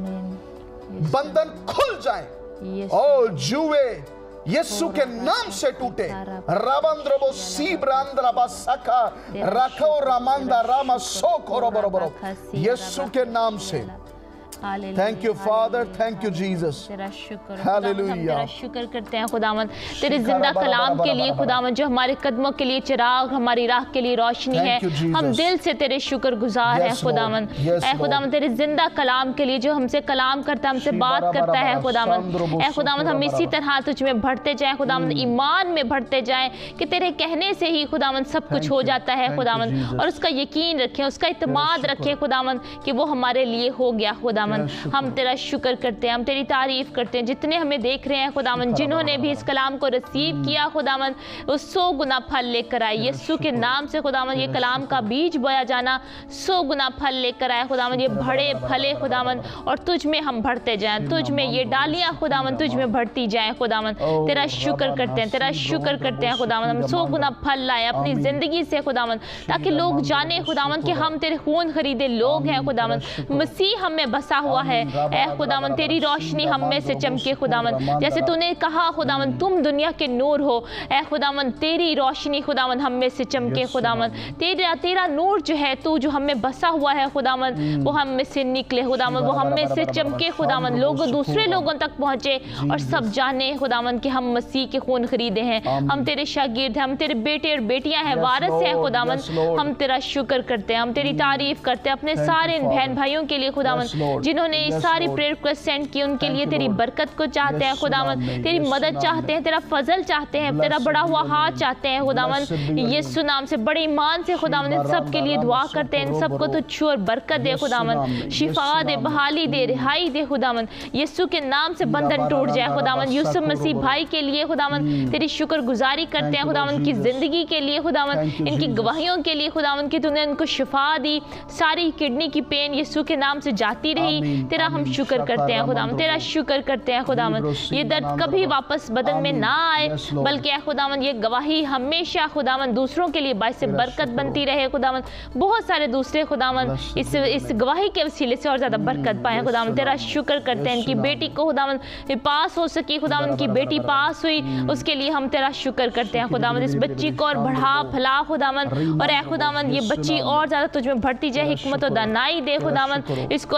बंधन खुल जाए, ओ जुए यीशु के नाम से टूटे। रबंद्रबो सीब्रांद्रबा सखा रखो रामंदा रामा सो करो बरोबरो यीशु के नाम से। Thank you father, thank you Jesus. तेरा शुक्र, हालेलुया। तेरा शुक्र करते हैं खुदावंद तेरे जिंदा कलाम के लिए खुदावंद, जो हमारे कदमों के लिए चिराग, हमारी राह के लिए रोशनी है। हम दिल से तेरे शुक्र गुजार हैं खुदावंद। ऐ खुदावंद तेरे जिंदा कलाम के लिए जो हमसे कलाम करता है, हमसे बात करता है खुदावंद। ऐ खुदावंद हम इसी तरह तुझ में बढ़ते जाएं खुदावंद, ईमान में बढ़ते जाएं कि तेरे कहने से ही खुदावंद सब कुछ हो जाता है खुदावंद, और उसका यकीन रखें, उसका इत्मीनान रखें खुदावंद कि वो हमारे लिए हो गया खुदावंद। हम तेरा शुक्र करते हैं, हम तेरी तारीफ करते हैं। जितने हमें देख रहे हैं खुदावंद, जिन्होंने भी इस कलाम को रिसीव किया खुदावंद, वो सौ गुना फल लेकर आए यीशु के नाम से खुदावंद। ये कलाम का बीज बोया जाना सौ गुना फल लेकर आए खुदावंद, ये बड़े फले खुदावंद, और तुझ में हम बढ़ते जाएं, तुझ में ये डालियां खुदावंद तुझ में बढ़ती जाएं खुदावंद। तेरा शुक्र करते हैं, तेरा शुक्र करते हैं खुदावंद। हम सौ गुना फल लाए अपनी जिंदगी से खुदावंद, ताकि लोग जाने खुदावंद कि हम तेरे खून खरीदे लोग हैं खुदावंद, मसीह हमें बसा हुआ है। ऐ खुदावंद तेरी रोशनी हम में से चमके खुदावंद, जैसे तूने कहा खुदावंद तुम दुनिया के नूर हो। ऐ खुदावंद तेरी रोशनी खुदावंद हम में से चमके खुदावंद, तेरा तेरा नूर जो है, तू जो हम में बसा हुआ है खुदावंद, वो हम में से निकले खुदावंद, वो हम में से चमके खुदावंद, लोग दूसरे लोगों तक पहुंचे और सब जाने खुदावंद कि हम मसीह के खून खरीदे हैं, हम तेरे शागिर्द हैं, हम तेरे बेटे और बेटियां हैं, वारिस हैं खुदावंद। हम तेरा शुक्र करते हैं, हम तेरी तारीफ करते हैं अपने सारे बहन भाइयों के लिए खुदावंद, जिन्होंने ये सारी प्रेयर रिक्वेस्ट सेंड की, उनके लिए तेरी बरकत को चाहते हैं खुदावंद, तेरी मदद चाहते हैं, तेरा फजल चाहते हैं, तेरा बड़ा हुआ हाथ चाहते हैं खुदावंद। यीशु नाम से बड़े ईमान से खुदावंद इन सब के लिए दुआ करते हैं, इन सबको तो छू और बरकत दे खुदावंद, शिफा दे, बहाली दे, रिहाई दे खुदावंद। यीशु के नाम से बंधन टूट जाए खुदावंद। यूसुफ मसीह भाई के लिए खुदावंद तेरी शुक्रगुजारी करते हैं खुदावंद की जिंदगी के लिए खुदावंद, इनकी गवाहियों के लिए खुदावंद कि तूने उनको शिफा दी, सारी किडनी की पेन यीशु के नाम से जाती रही। तेरा हम शुक्र करते हैं खुदावंद, तेरा शुक्र करते हैं खुदावंद, ये दर्द कभी वापस बदन में ना आए, बल्कि ऐ खुदावंद ये गवाही हमेशा खुदावंद दूसरों के लिए बाइस बरकत बनती रहे खुदावंद। बहुत सारे दूसरे खुदावंद इस इस गवाही के वसीले से और ज्यादा बरकत पाए खुदावंद। तेरा शुक्र करते हैं इनकी बेटी को खुदावंद पास हो सकी खुदावंद, की बेटी पास हुई, उसके लिए हम तेरा शुक्र करते हैं खुदावंद। इस बच्ची को और बढ़ा फैला खुदावंद, और ऐ खुदावंद ये बच्ची और ज्यादा तुझ में बढ़ती जाए, हिकमत और दानाई दे खुदावंद, इसको ऐ खुदावंद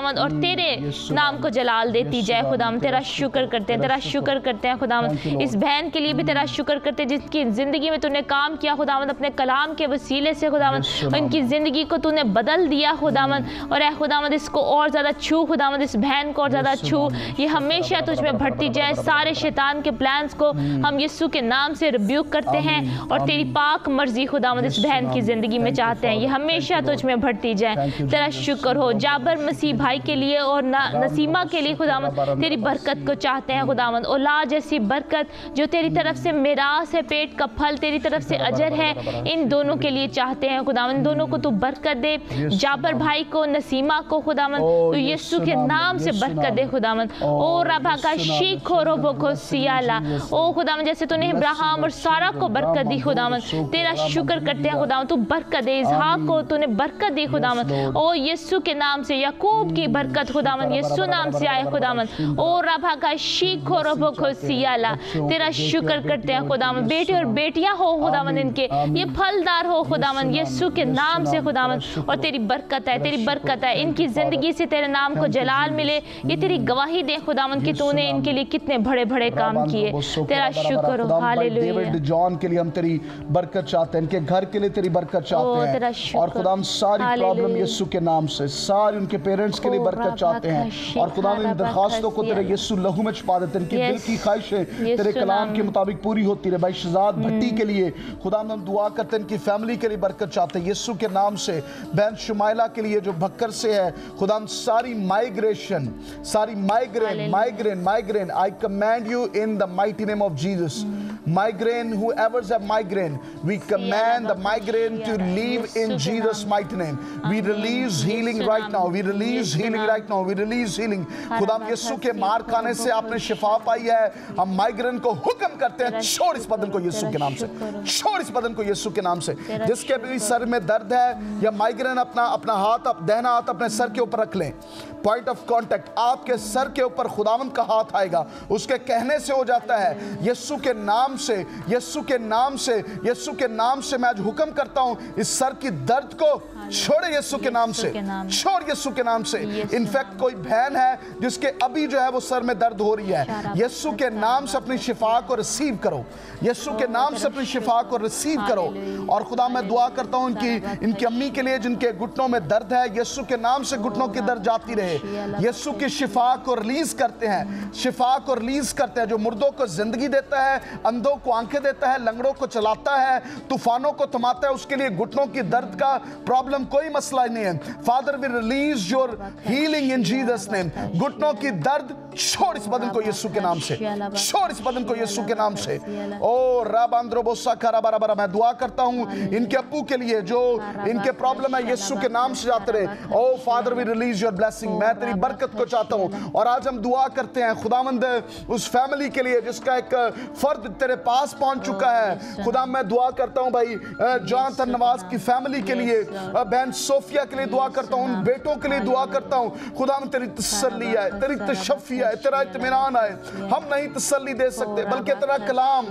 खुदावंद, और तेरे नाम को जलाल देती जाए खुदावंद। तेरा शुक्र करते हैं, तेरा शुक्र करते हैं खुदावंद। इस बहन के लिए भी तेरा शुक्र करते हैं जिसकी ज़िंदगी में तूने काम किया खुदावंद, अपने कलाम के वसीले से खुदावंद। इनकी ज़िंदगी को तूने बदल दिया खुदावंद, और ऐ खुदावंद इसको और ज़्यादा छू खुदावंद, इस बहन को और ज़्यादा छू। ये हमेशा तुझ में बढ़ती जाए। सारे शैतान के प्लान्स को हम यीशु के नाम से रिब्यूक करते हैं, और तेरी पाक मर्जी खुदावंद इस बहन की ज़िंदगी में चाहते हैं। ये हमेशा तुझ में बढ़ती जाए। तेरा शुक्र हो। जाबर मसीह भाई के लिए और नसीमा के लिए खुदावंद तेरी बरकत को चाहते हैं खुदावंद। औलाद जैसी बरकत जो तेरी तरफ से मिरास है, पेट का फल तेरी तरफ से अजर है, इन दोनों के लिए चाहते हैं खुदावंद। दोनों को तू बरकत दे, जाबर भाई को, नसीमा को खुदावंद तू यीशु के नाम से बरकत दे खुदावंद। ओ रबा का शीखो रोबो को सियाला, ओ खुदावंद जैसे तूने इब्राहिम और सारा को बरकत दी खुदावंद, तेरा शुक्र करते हैं खुदावंद। तू बरकत दे, इसहाक को तूने बरकत दी खुदावंद। ओ यीशु के नाम से याकूब की बरकत खुदावंद यीशु नाम से आए खुदावंद। ओ रबा का शीखो रोबो को सियाला, तेरा शुक्र करते हैं खुदावंद। बेटे और बेटियां हो खुदावंद, इनके ये फलदार हो खुदावंद यीशु के नाम से खुदावंद। और तेरी बरकत है, तेरी बरकत है, इनकी जिंदगी से तेरे नाम को जलाल मिले। ये तेरी गवाही दे खुदावंद कि तूने इनके लिए कितने बड़े बड़े काम किए। तेरा शुक्र हो। हालेलुया। डेविड जॉन के लिए हम तेरी बरकत चाहते हैं, इनके घर के लिए तेरी बरकत चाहते हैं। और खुदाम सारी प्रॉब्लम यीशु के नाम से, सारी उनके पेरेंट्स के लिए बरकत चाहते हैं। और खुदाम इन दरखास्तों को तेरे यीशु लहू में छुपा देते हैं। इनकी दिल की ख्वाहिशें तेरे कलाम के मुताबिक पूरी होती रहे। भाई शहजाद भट्टी के लिए खुदाम हम दुआ करते हैं, इनकी फैमिली के लिए बरकत चाहते हैं यीशु के नाम से। बहन शुमाइला के लिए जो भक्कर से है खुदाम सारी माइग्रेशन, सारी migraine migraine migraine I command you in the mighty name of Jesus. Migraine, whoever's have migraine, we command the migraine to leave in Jesus' mighty name. We release healing right now. We release healing right now. We release healing. खुदा यीशु के मार खाने से आपने शिफा पाई है। हम migraine को हुक्म करते हैं, छोड़ इस बदन को यीशु के नाम से, छोड़ इस बदन को यीशु के नाम से। जिसके भी सर में दर्द है या माइग्रेन, अपना अपना हाथ, अप दाहिना हाथ अपने सर के ऊपर रख लें। पॉइंट ऑफ कांटेक्ट आपके सर के ऊपर खुदावंद का हाथ आएगा, उसके कहने से हो जाता है। यीशु के नाम से, यीशु के नाम से, यीशु के नाम से मैं आज हुक्म करता हूं, इस सर की दर्द को छोड़े यीशु के नाम से, छोड़ यीशु के नाम से। इनफैक्ट कोई बहन है जिसके अभी जो है वो सर में दर्द हो रही है, यीशु के नाम से अपनी शिफा को रिसीव करो, यीशु के नाम से अपनी शिफा को रिसीव करो। और खुदा मैं दुआ करता हूं इनकी इनकी अम्मी के लिए जिनके घुटनों में दर्द है, यीशु के नाम से घुटनों की दर्द जाती रहे। यीशु की शिफा को रिलीज करते हैं, शिफा को रिलीज करते हैं। जो मुर्दों को जिंदगी देता है, अंधों को आंखें देता है, लंगड़ों को चलाता है, तूफानों को थमाता है, उसके लिए घुटनों की दर्द का प्रॉब्लम कोई मसला नहीं है। Father we release your healing in Jesus name. घुटनों की दर्द छोड़ इस बदन को यीशु के नाम से, छोड़ इस बदन को यीशु के नाम से। ओ राबांद्रोबोसा कराबाराबारा, मैं दुआ करता हूं इनके अप्पू के लिए जो इनके प्रॉब्लम है, यीशु के नाम से जाते रहे। O father we release your blessing, मैं तेरी बरकत को चाहता हूं। और आज हम दुआ करते हैं खुदावंद उस फैमिली के लिए जिसका एक फर्द तेरे पास पहुंच चुका है। खुदा मैं दुआ करता हूं भाई जॉनथन नवाज की फैमिली के लिए, बहन सोफिया के लिए दुआ करता हूं, उन बेटों के लिए दुआ करता हूं। खुदा में तेरी तसल्ली आए, तेरी तशफ़ी आए, तेरा इत्मीनान आए। हम नहीं तसल्ली दे सकते बल्कि तेरा कलाम,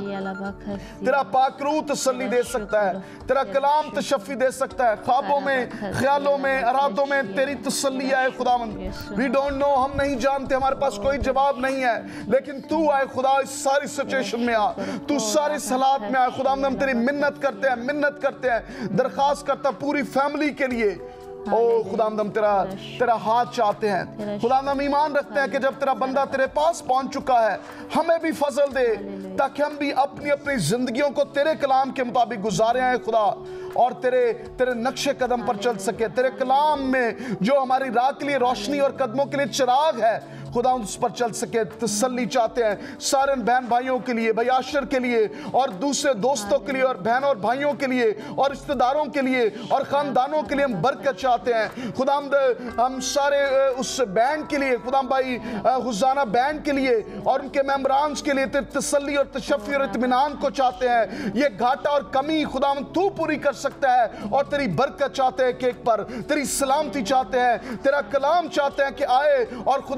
तेरा पाकरू तसल्ली दे सकता है, तेरा कलाम तशफ़ी दे सकता है। ख्वाबों में, ख्यालों में, इरादों में तेरी तसल्ली आए खुदावंद। वी डोंट नो, हम नहीं जानते, हमारे पास कोई जवाब नहीं है, लेकिन तू आए खुदा इस सारी सिचुएशन में आ, तू सारी सलात में आए खुदा। हम तेरी मिन्नत करते हैं, मिन्नत करते हैं, दरखास्त करता पूरी फैमिली के लिए। ओ खुदा हम तेरा तेरा हाथ चाहते हैं। खुदा हम ईमान रखते हैं कि जब तेरा बंदा तेरे पास पहुंच चुका है, हमें भी फजल दे ताकि हम भी अपनी अपनी जिंदगियों को तेरे कलाम के मुताबिक गुजारे हैं खुदा, और तेरे तेरे नक्शे कदम पर चल सके। तेरे कलाम में जो हमारी राह के लिए रोशनी और कदमों के लिए चिराग है खुदा उस पर चल सके। तसल्ली चाहते हैं सारे बहन भाइयों के लिए, भाई आशर के लिए और दूसरे दोस्तों के लिए और बहन और भाइयों के लिए और रिश्तेदारों के लिए और खानदानों के लिए हम बरकत चाहते हैं खुदा। हम सारे उस बैंड के लिए खुदा भाई हुजाना बैंड के लिए और उनके मेंबरान के लिए तेरी तसल्ली और तशफ़ी और इत्मीनान को चाहते हैं। ये घाटा और कमी खुदा तू पूरी कर सकता है, और तेरी बरकत चाहते हैं केक पर, तेरी सलामती चाहते हैं, तेरा कलाम चाहते हैं कि आए और खुदा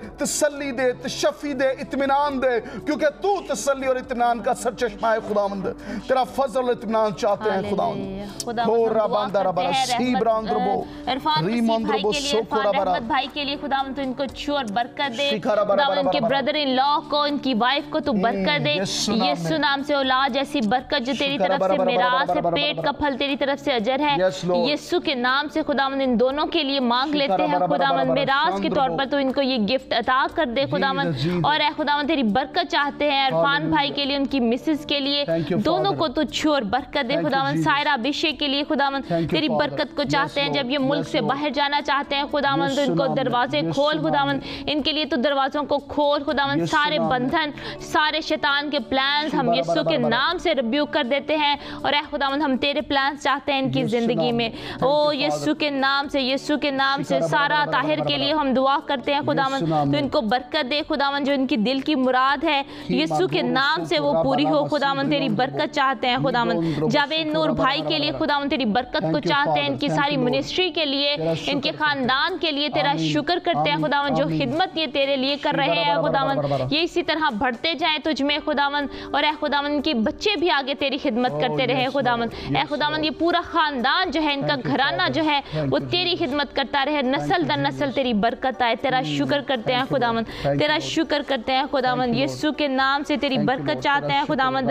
तसल्ली दे, तशफ़ी दे, इत्मीनान दे, क्योंकि तू तसल्ली और इत्मीनान का सरचश्मा है खुदावंद। तेरा फजल और इत्मीनान चाहते हैं खुदावंद। हो रबांदा रबा सीब्रांग रबो रीमंद रबो सोको रबा भाई के लिए खुदावंद, तो इनको छू और बरकत दे खुदावंद। इनके ब्रदर इन लॉ को, इनकी वाइफ को तू बरकत दे यीशु नाम से। औलाद जैसी बरकत जो तेरी तरफ से मिरास है, पेट का फल तेरी तरफ से अजर है, यीशु के नाम से खुदावंद इन दोनों के लिए मांग लेते हैं खुदावंद। मिरास के तौर पर तो इनको ये गिफ्ट अता कर दे खुदावंद। और ऐ खुदावंद तेरी बरकत चाहते हैं इरफान भाई के लिए, उनकी मिसेस के लिए, दोनों को तू छू और बरकत दे खुदावंद। सायरा अभिषेक के लिए खुदावंद तेरी बरकत को चाहते हैं। जब ये मुल्क से बाहर जाना चाहते हैं खुदावंद, तो इनको दरवाजे खोल खुदावंद, इनके लिए तो दरवाजों को खोल खुदावंद। सारे बंधन, सारे शैतान के प्लान्स हम यीशु के नाम से रिब्यूक कर देते हैं। और ऐ खुदावंद हम तेरे प्लान्स चाहते हैं इनकी जिंदगी में। ओ यीशु के नाम से, यीशु के नाम से। सारा ताहिर के लिए हम दुआ करते हैं खुदावंद, तो इनको बरकत दे खुदावंद। जो इनकी दिल की मुराद है यीशु के नाम से वो पूरी हो खुदावंद। तेरी बरकत चाहते हैं खुदावंद। जावेद नूर भाई के लिए खुदावंद तेरी बरकत को चाहते हैं, इनकी सारी मिनिस्ट्री के लिए, इनके खानदान के लिए तेरा शुक्र करते हैं खुदावंद। जो खिदमत ये तेरे लिए कर रहे हैं खुदावंद, ये इसी तरह बढ़ते जाएं तुझ में खुदावंद। और ऐ खुदावंद के बच्चे भी आगे तेरी खिदमत करते रहे खुदावंद। ऐ खुदावंद ये पूरा खानदान जो है, इनका घराना जो है वो तेरी खिदमत करता रहे, नस्ल दर नस्ल तेरी बरकत आए। तेरा शुक्र करते हैं खुदावंद, तेरा शुक्र करते हैं खुदावंद। यीशु के नाम से तेरी बरकत चाहते हैं खुदावंद।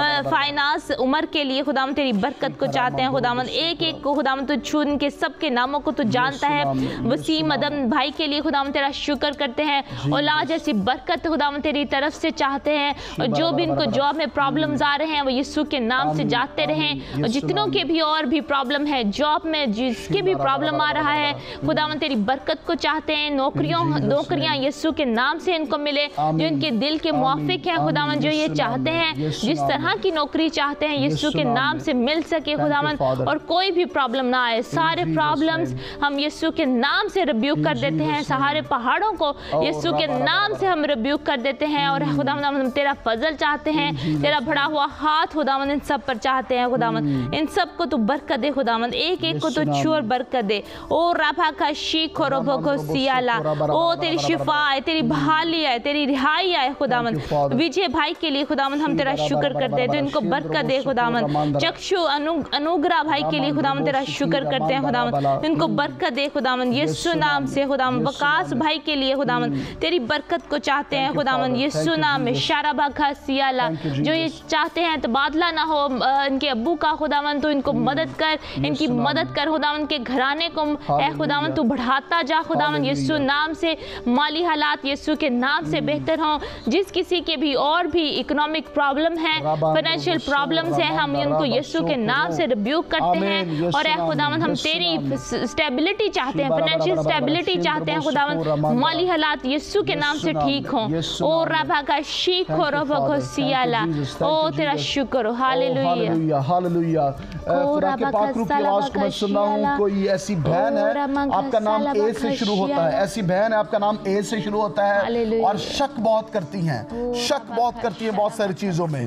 फाइनांस उमर के लिए खुदावंद तेरी बरकत को चाहते हैं खुदावंद। एक एक को खुदावंद तू छू, इनके सबके नामों को तू जानता है। वसीम अदम भाई के लिए खुदावंद तेरा शुक्र करते हैं। औलाद जैसी बरकत खुदावंद तेरी तरफ से चाहते हैं। और जो भी इनको जॉब में प्रॉब्लम्स आ रहे हैं वो यीशु के नाम से जाते रहें। और जितनों के भी और भी प्रॉब्लम है, जॉब में जिसके भी प्रॉब्लम आ रहा है खुदावंद तेरी बरकत को चाहते हैं। नौकरियों नौकरियां यीशु के नाम से इनको मिले, जो इनके दिल के मुआफिक है खुदावंद। जो ये चाहते हैं, जिस तरह की नौकरी चाहते हैं यीशु के नाम से मिल सके खुदावंद। और कोई भी प्रॉब्लम ना आए, सारे प्रॉब्लम्स हम यीशु के नाम से रिब्यूक कर देते हैं। सारे पहाड़ों को यीशु के नाम से हम रिब्यूक कर देते हैं। और खुदावंद हम तेरा फजल चाहते हैं, तेरा बढ़ा हुआ हाथ खुदावंद इन सब पर चाहते हैं खुदावंद। इन सब को तू बरकत दे खुदावंद, एक एक को तू छू और बरकत दे। ओ रफा का शीख और रबो सियाला, ओ तेरी शिफा है, तेरी बहाली है, तेरी रिहाई है खुदावंद। विजय भाई के लिए खुदावंद हम तेरा शुक्र करते हैं, तो इनको बरकत दे खुदावंद। चक्षु अनुग्रह भाई के लिए खुदावंद तेरा शुक्र करते हैं खुदावंद, इनको बरकत दे खुदावंद यीशु नाम से खुदावंद। वकास भाई के लिए खुदावंद तेरी बरकत को चाहते हैं खुदावंद यीशु नाम में। शाराबा खा सियाला, जो ये चाहते हैं तबादला ना हो इनके अब्बू का खुदावंद, तो इनको मदद कर, इनकी मदद कर खुदावंद के घराने को ऐ खुदावंद तू बढ़ाता जा खुदावंद यीशु नाम से। माली हालात यीशु के नाम से बेहतर हों। जिस किसी के भी और भी इकोनॉमिक प्रॉब्लम है, फाइनेंशियल प्रॉब्लम्स है, हम उनको यीशु के नाम से रिब्यूक करते हैं। और ऐ खुदावंद हम तेरी स्टेबिलिटी चाहते हैं, फाइनेंशियल स्टेबिलिटी चाहते हैं खुदावंद। माली हालात यीशु के नाम से ठीक हों। ओ रबा का शीख हो रबा को सियाला, ओ तेरा शुक्र हो। हालेलुया हालेलुया। खुदा के पाक रूह की आवाज को मैं सुन रहा हूं। कोई ऐसी बहन है आपका नाम ए से शुरू होता है, ऐसी बहन है आपका नाम ए से शुरू होता है और शक बहुत करती हैं, शक बहुत करती हैं बहुत सारी चीजों में।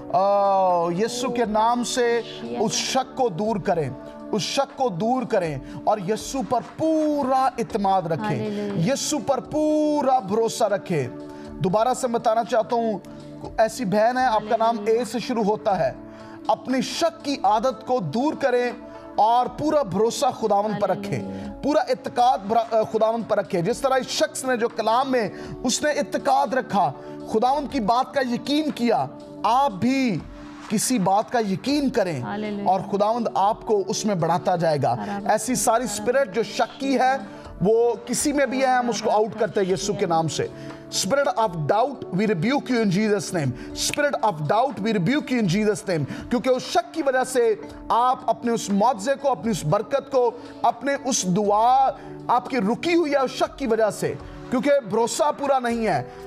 यीशु के नाम से उस शक को दूर करें, उस शक को दूर करें और यीशु पर पूरा इत्मीनान रखें, यीशु पर पूरा भरोसा रखें। दोबारा से बताना चाहता हूं, ऐसी बहन है आपका नाम ए से शुरू होता है, अपनी शक की आदत को दूर करें और पूरा भरोसा खुदावंद पर रखें, पूरा इत्तेकाद खुदावंद पर रखें। जिस तरह इस शख्स ने जो कलाम में उसने इत्तेकाद रखा, खुदावंद की बात का यकीन किया, आप भी किसी बात का यकीन करें और खुदावंद आपको उसमें बढ़ाता जाएगा। ऐसी सारी स्पिरिट जो शक की है वो किसी में भी है, हम उसको आउट करते हैं यीशु के नाम से। Spirit of doubt, we rebuke you in Jesus' name. Spirit of doubt, we rebuke you in Jesus' name. क्योंकि उस शक की वजह से आप अपने उस मौजज़े को, अपनी उस बरकत को, अपने उस दुआ आपकी रुकी हुई है उस शक की वजह से, क्योंकि भरोसा पूरा नहीं है।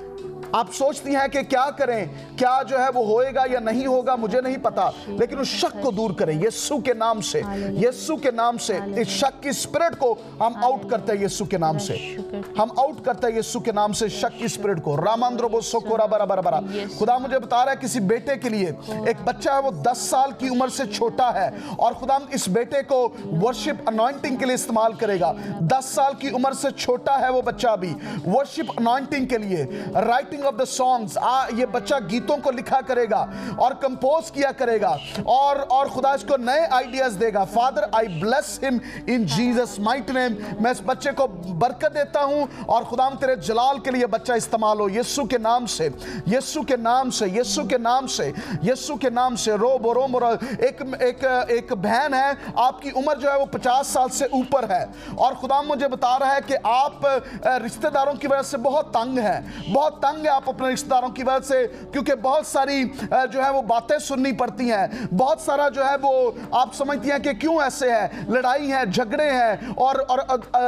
आप सोचती हैं कि क्या करें, क्या जो है वो होएगा या नहीं होगा, मुझे नहीं पता, लेकिन उस शक को दूर करें यीशु के नाम से। यीशु के नाम से इस शक की स्पिरिट को हम आउट करते हैं यीशु के नाम से, हम आउट करते हैं यीशु के नाम से शक की स्पिरिट को। रामांद्रो सोकोरा बरा बरा बरा। खुदा मुझे बता रहा है किसी बेटे के लिए, एक बच्चा है वो दस साल की उम्र से छोटा है और खुदा इस बेटे को वर्शिप अनॉइंटिंग के लिए इस्तेमाल करेगा। दस साल की उम्र से छोटा है वो बच्चा भी, वर्शिप अनॉइंटिंग के लिए, राइटिंग ऑफ द सॉन्ग्स, ये बच्चा गीतों को लिखा करेगा और कंपोज किया करेगा और और खुदा इसको नए आइडियाज देगा। Father I bless him in Jesus mighty name. मैं इस बच्चे को बरकत देता हूं और खुदा तेरे जलाल के लिए बच्चा इस्तेमाल हो यीशु के नाम से, यीशु के नाम से, यीशु के नाम से, यीशु के नाम से। रो बोरो मोरो। एक एक एक बहन है, आपकी उम्र जो है वो पचास साल से ऊपर है और खुदा मुझे बता रहा है कि आप रिश्तेदारों की वजह से बहुत तंग हैं, बहुत तंग है आप अपने रिश्तेदारों की वजह से, क्योंकि बहुत सारी जो है वो बातें सुननी पड़ती हैं, बहुत सारा जो है वो आप समझती हैं कि क्यों ऐसे है, लड़ाई है, झगड़े हैं और और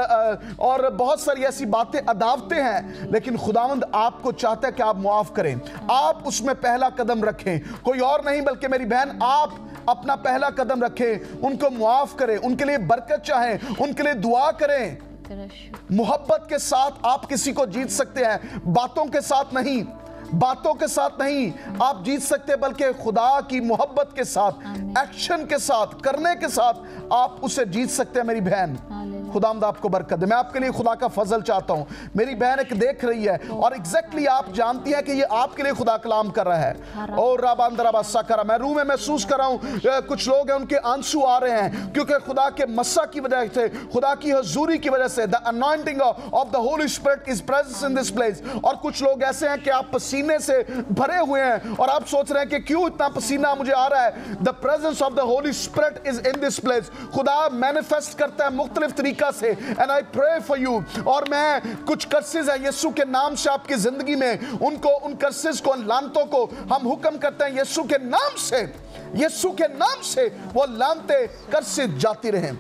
और बहुत सारी ऐसी बातें, अदावतें हैं। लेकिन खुदावंद आपको चाहता है कि आप मुआफ करें, आप उसमें पहला कदम रखें। कोई और नहीं बल्कि मेरी बहन आप अपना पहला कदम रखें, उनको मुआफ करें, उनके लिए बरकत चाहें, उनके लिए दुआ करें। मोहब्बत के साथ आप किसी को जीत सकते हैं, बातों के साथ नहीं, बातों के साथ नहीं आप जीत सकते, बल्कि खुदा की मोहब्बत के साथ, एक्शन के साथ, करने के साथ आप उसे जीत सकते हैं मेरी बहन। खुदावंद आपको बरकत दे। मैं आपके लिए खुदा का फजल चाहता हूं। मेरी बहन एक देख रही है और एग्जैक्टली आप जानती हैं कि ये आपके लिए खुदा कलाम कर रहा है। और राबांदराबा साकरा, मैं रूह में महसूस कर रहा हूं कुछ लोग हैं उनके आंसू आ रहे हैं क्योंकि खुदा के मस्सा की वजह से, खुदा की हुजूरी की वजह से, the anointing of the holy spirit is present in this place. और कुछ लोग ऐसे हैं कि आप पसीने से भरे हुए हैं और आप सोच रहे हैं कि क्यों इतना पसीना मुझे आ रहा है। The presence of the holy spirit is in this place. खुदा मैनिफेस्ट करता है मुख्तलिफ तरीका से, and I pray for you. और मैं कुछ कर्सेस हैं यीशु के नाम से आपकी जिंदगी में, उनको, उन कर्सेस को, उन लानतों को हम हुक्म करते हैं यीशु के नाम से, यीशु के नाम से वो लानते कर्सेस जाती रहें।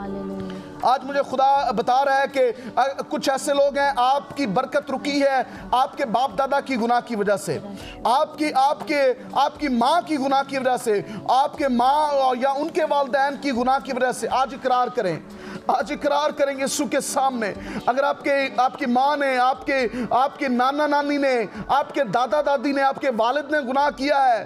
आज मुझे खुदा बता रहा है कि कुछ ऐसे लोग हैं आपकी बरकत रुकी है आपके बाप दादा की गुनाह की वजह से, आपकी आपके आपकी माँ की गुनाह की वजह से, आपके माँ या उनके वालिदैन की गुनाह की वजह से। आज इकरार करें, आज इकरार करेंगे यीशु के सामने। अगर आपके आपकी माँ ने, आपके आपके नाना नानी ने, आपके दादा दादी ने, आपके वालिद ने गुनाह किया है,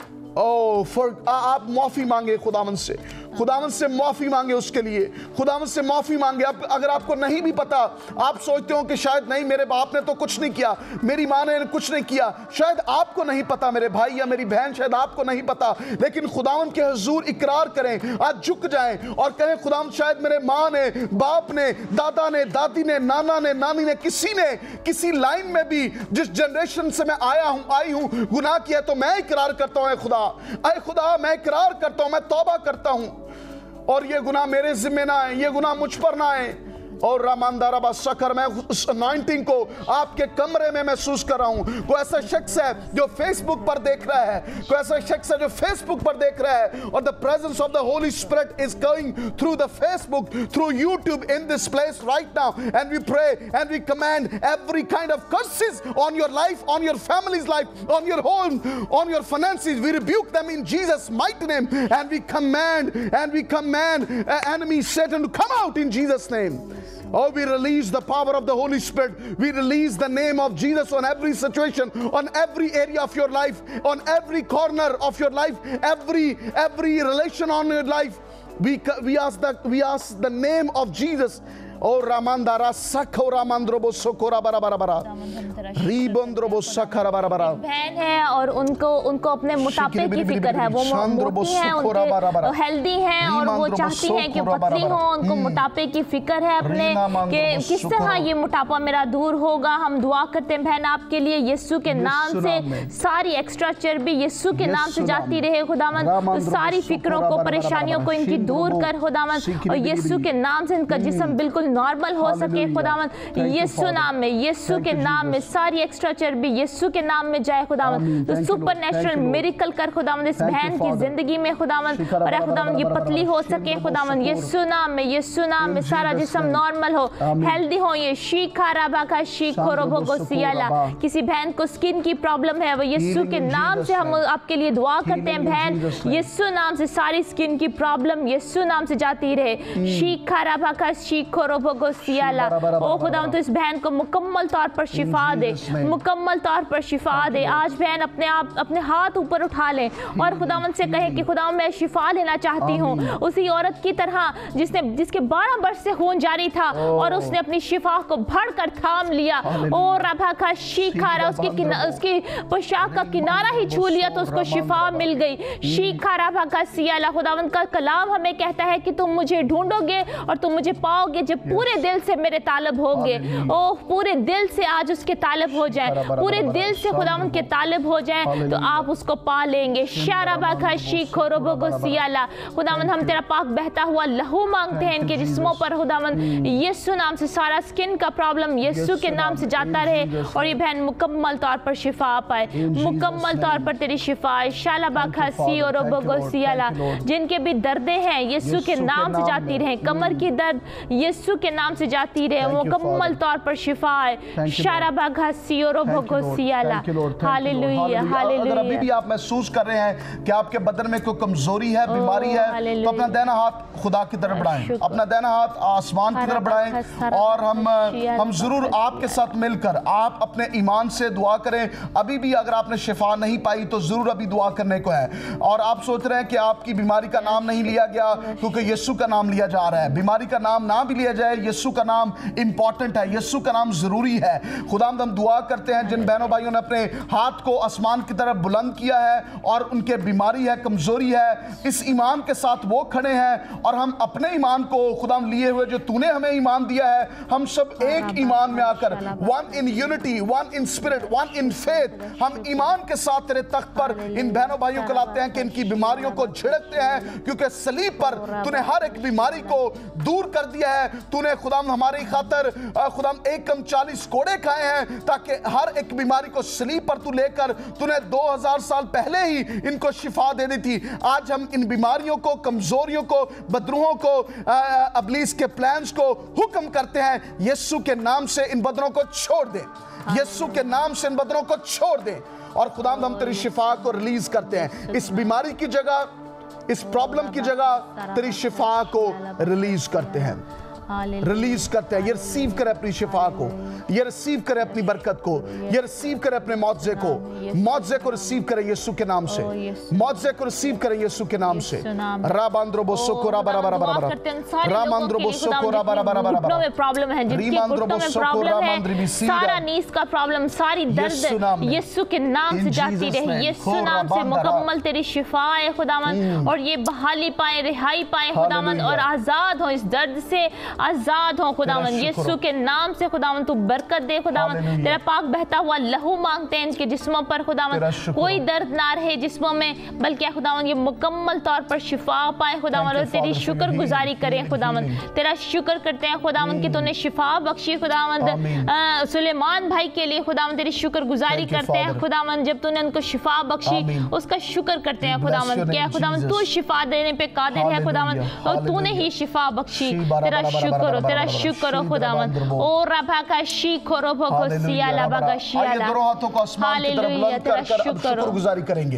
ओ फॉर आप माफी मांगे खुदावंद से, खुदावंद से माफी मांगे उसके लिए, खुदावंद से माफी मांगे। आप, अगर आपको नहीं भी पता, आप सोचते हो कि शायद नहीं मेरे बाप ने तो कुछ नहीं किया, मेरी माँ ने कुछ नहीं किया, शायद आपको नहीं पता मेरे भाई या मेरी बहन, शायद आपको नहीं पता, लेकिन खुदावंद के हुजूर इकरार करें, आज झुक जाएं और कहें खुदावंद शायद मेरे माँ ने, बाप ने, दादा ने, दादी ने, नाना ने, नानी ने, किसी ने किसी लाइन में भी जिस जनरेशन से मैं आया हूं आई हूं गुनाह किया, तो मैं इकरार करता हूं, ऐ खुदा, ऐ खुदा मैं इकरार करता हूं, मैं तौबा करता हूं और ये गुनाह मेरे जिम्मे ना आए, ये गुनाह मुझ पर ना आए। और रामांदारा बादशाह, मैं उस अनॉइंटिंग को आपके कमरे में महसूस कर रहा हूं। कोई ऐसा शख्स है जो फेसबुक पर देख रहा है, कोई ऐसा शख्स है जो फेसबुक पर देख रहा है और the presence of the holy spirit is going through the Facebook, through YouTube in this place right now, and we pray and we command every kind of curses on your life, on your family's life, on your home, on your finances, we rebuke them in Jesus mighty name, and we command and we command uh, enemy Satan to come out in Jesus name. Oh, we release the power of the Holy Spirit. We release the name of Jesus on every situation, on every area of your life, on every corner of your life, every every relation on your life. We we ask the we ask the name of Jesus. Oh, Ramandara Sakho Ramandrobo Sokora bara bara bara. Ribondrobo Sakara bara bara. बहन है और उनको उनको अपने मोटापे की फिक्र है, वो मोटी हैं, उनके हेल्दी हैं और वो चाहती हैं कि पतली हो, उनको मोटापे की फिक्र है अपने कि किस तरह ये मोटापा मेरा दूर होगा। हम दुआ करते हैं बहन आपके लिए, यीशु के नाम से सारी एक्स्ट्रा चर्बी यीशु के नाम से जाती रहे खुदावंद, सारी फिक्रों को, परेशानियों को इनकी दूर कर खुदावंद, और यीशु के नाम से इनका जिस्म बिल्कुल नॉर्मल हो सके खुदावंद यीशु नाम में, यीशु के नाम में सारी एक्स्ट्रा चर्बी यीशु के नाम में जाए खुदावंद। तो सुपर नेचुरल मिरेकल कर खुदावंद इस बहन की जिंदगी में खुदावंद, और खुदावंद ये पतली हो सके खुदावंद यीशु नाम में, यीशु नाम में सारा जिस्म नॉर्मल हो, हेल्दी हो। ये शीखा राबा का शीखो रोबो सियाला, किसी बहन को स्किन की प्रॉब्लम है वो यीशु के नाम से हम आपके लिए दुआ करते हैं बहन, यीशु नाम से सारी स्किन की प्रॉब्लम यीशु नाम से जाती रहे। शीखा राबा का शीखो रोबो सियाला, ओ खुदावंद तो इस बहन को मुकम्मल तौर पर शिफा दे, मुकम्मल तौर पर शिफा दे। आज बहन अपने आप अपने हाथ ऊपर उठा ले और खुदावंद से कहे कि खुदावंद मैं शिफा लेना चाहती हूँ, उसी औरत की तरह जिसने जिसके बारह वर्ष से खून जारी था और उसने अपनी शिफा को भर कर थाम लिया। ओ रबा का शीखा रा, उसकी उसकी पोशाक का किनारा ही छू लिया तो उसको शिफा मिल गई। शीखा रबा का सियाला, खुदावंद का कलाम हमें कहता है कि तुम मुझे ढूंढोगे और तुम मुझे पाओगे जब पूरे दिल से मेरे तालब होगे। ओ पूरे दिल से आज उसके तालब हो जाए, पूरे दिल से खुदावंद के तालब हो जाए तो आप उसको पा लेंगे। शारबा का शीखो रोबो सियाला, खुदावंद हम तेरा पाक बहता हुआ लहू मांगते हैं इनके जिस्मों पर खुदावंद यीशु नाम से सारा स्किन का प्रॉब्लम यीशु के नाम से जाता रहे और ये बहन मुकम्मल तौर पर शिफा पाए, मुकम्मल तौर पर तेरी शिफा। शालाबा खासी और रोबो सियाला, जिनके भी दर्दे हैं यीशु के नाम से जाती रहे, कमर की दर्द यीशु के नाम से जाती रहे, मुकम्मल तौर पर शिफा है। शालाबा खासी और रोबो सियाला, हालेलुया हालेलुया। अभी भी आप महसूस कर रहे हैं कि आपके बदन में कोई कमजोरी है, बीमारी है, तो अपना दाहिना हाथ खुदा की तरफ बढ़ाएं, अपना दाहिना हाथ आसमान की तरफ बढ़ाएं और हम हम जरूर आपके साथ मिलकर आप अपने ईमान से दुआ करें। अभी भी अगर आपने शिफा नहीं पाई तो जरूर अभी दुआ करने को है। और आप सोच रहे हैं कि आपकी बीमारी का नाम नहीं लिया गया क्योंकि यीशु का नाम लिया जा रहा है। बीमारी का नाम ना भी लिया जाए, यीशु का नाम इंपॉर्टेंट है, यीशु का नाम जरूरी है। खुदावंद हम दुआ करते हैं जिन बहनों भाइयों ने अपने हाथ को आसमान की तरफ बुलंद किया है और उनके बीमारी है, कमजोरी है, इस ईमान के साथ वो खड़े हैं और हम अपने ईमान को खुदाम लिए हुए जो तूने हमें ईमान दिया है, हम सब एक ईमान में आकर one in unity, one in spirit, one in faith, हम ईमान के साथ तेरे तख्त पर इन बहनों भाइयों को लाते हैं कि इनकी बीमारियों को छिड़कते हैं, क्योंकि सलीब पर तूने हर एक बीमारी को दूर कर दिया है। तूने खुदाम हमारी खातर खुदाम एक कम चालीस कोड़े खाए हैं ताकि हर एक बीमारी को सलीब पर तू लेकर तूने दो हजार साल पहले ही इनको शिफा दे दी थी। आज हम इन बीमारियों को, कमजोरियों को, बदरूहों को, अबलीस के प्लान्स को हुक्म करते हैं, यीशु के नाम से इन बदरों को छोड़ दे, यीशु के नाम से इन बदरों को छोड़ दे। और खुदाम हम तेरी शिफा को रिलीज करते हैं, इस बीमारी की जगह, इस प्रॉब्लम की जगह तेरी शिफा को रिलीज करते हैं, रिलीज करते हैं। ये रिसीव करे अपनी शिफा को, ये रिसीव करे अपनी बरकत को, ये रिसीव करे अपने मौजज़े को, मौजज़े को रिसीव करे यीशु के नाम से, मौजज़े को रिसीव करे यीशु के नाम से। राबांद्रो बोसोको राबा राबा राबा राबा, रामांद्रो बोसोको राबा राबा राबा राबा, में प्रॉब्लम है, जिनके घुटनों में प्रॉब्लम है, सारा नीस का प्रॉब्लम, सारी दर्द यीशु के नाम से जाती रहे, यीशु नाम से मुकम्मल तेरी शिफा है खुदावंद, और ये बहाली पाए, रिहाई पाए खुदावंद, और आजाद हो, इस दर्द से आजाद हो खुदावंद, यीशु के नाम से खुदावंद तू बरकत दे खुदावंद। तेरा पाक बहता हुआ लहू मांगते हैं इनके जिस्मों पर खुदावंद, कोई दर्द ना रहे जिस्मों में, बल्कि खुदावंद ये मुकम्मल तौर पर शिफा पाए खुदावंद, और तेरी शुक्रगुजारी करें खुदावंद, तेरा शुक्र करते हैं खुदावंद कि तूने शिफा बख्शी खुदावंद सुलेमान भाई के लिए खुदावंद, तेरी शुक्रगुजारी करते हैं खुदावंद, जब तूने उनको शिफा बख्शी उसका शुक्र करते हैं खुदावंद, क्या खुदावंद तू शिफा देने पे कादिर है खुदावंद, और तूने ही शिफा बख्शी, तेरा शुक्र हो, तेरा शुक्र हो खुदावंद। ओ रबा का शीखो रोबो सियाला बगा शियाला, दोनों हाथों को आसमान की तरफ बुलंद कर कर अब शुक्रगुजारी करेंगे।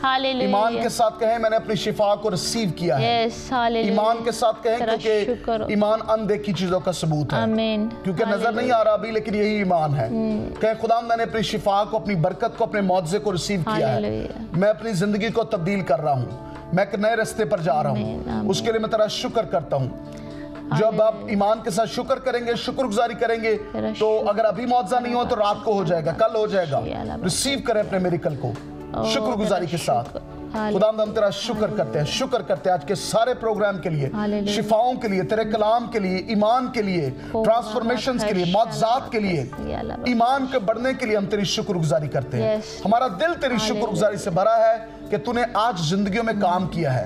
ईमान के साथ कहें मैंने अपनी शिफा को रिसीव किया है। ईमान के साथ कहें क्योंकि ईमान अनदेखी चीजों का सबूत है, क्योंकि नजर नहीं आ रहा अभी लेकिन यही ईमान है। कहें खुदा मैंने अपनी शिफा को, अपनी बरकत को, अपने मौजज़े को रिसीव किया है, मैं अपनी जिंदगी को तब्दील कर रहा हूँ, मैं एक नए रास्ते पर जा रहा हूँ, उसके लिए मैं तेरा शुक्र करता हूँ। जब आप ईमान के साथ शुक्र करेंगे, शुक्रगुजारी करेंगे, तो अगर अभी मौजज़ा नहीं हो तो रात को हो जाएगा, कल हो जाएगा। रिसीव करें अपने मिरेकल को शुक्रगुजारी के साथ। खुदा हम तेरा शुक्र करते हैं, शुक्र करते हैं आज के सारे प्रोग्राम के लिए, शिफाओं के लिए, तेरे कलाम के लिए, ईमान के लिए, ट्रांसफॉर्मेशंस के लिए, मौजज़ात के लिए, ईमान के बढ़ने के लिए हम तेरी शुक्रगुजारी करते हैं। हमारा दिल तेरी शुक्रगुजारी से भरा है कि तूने आज जिंदगियों में काम किया है,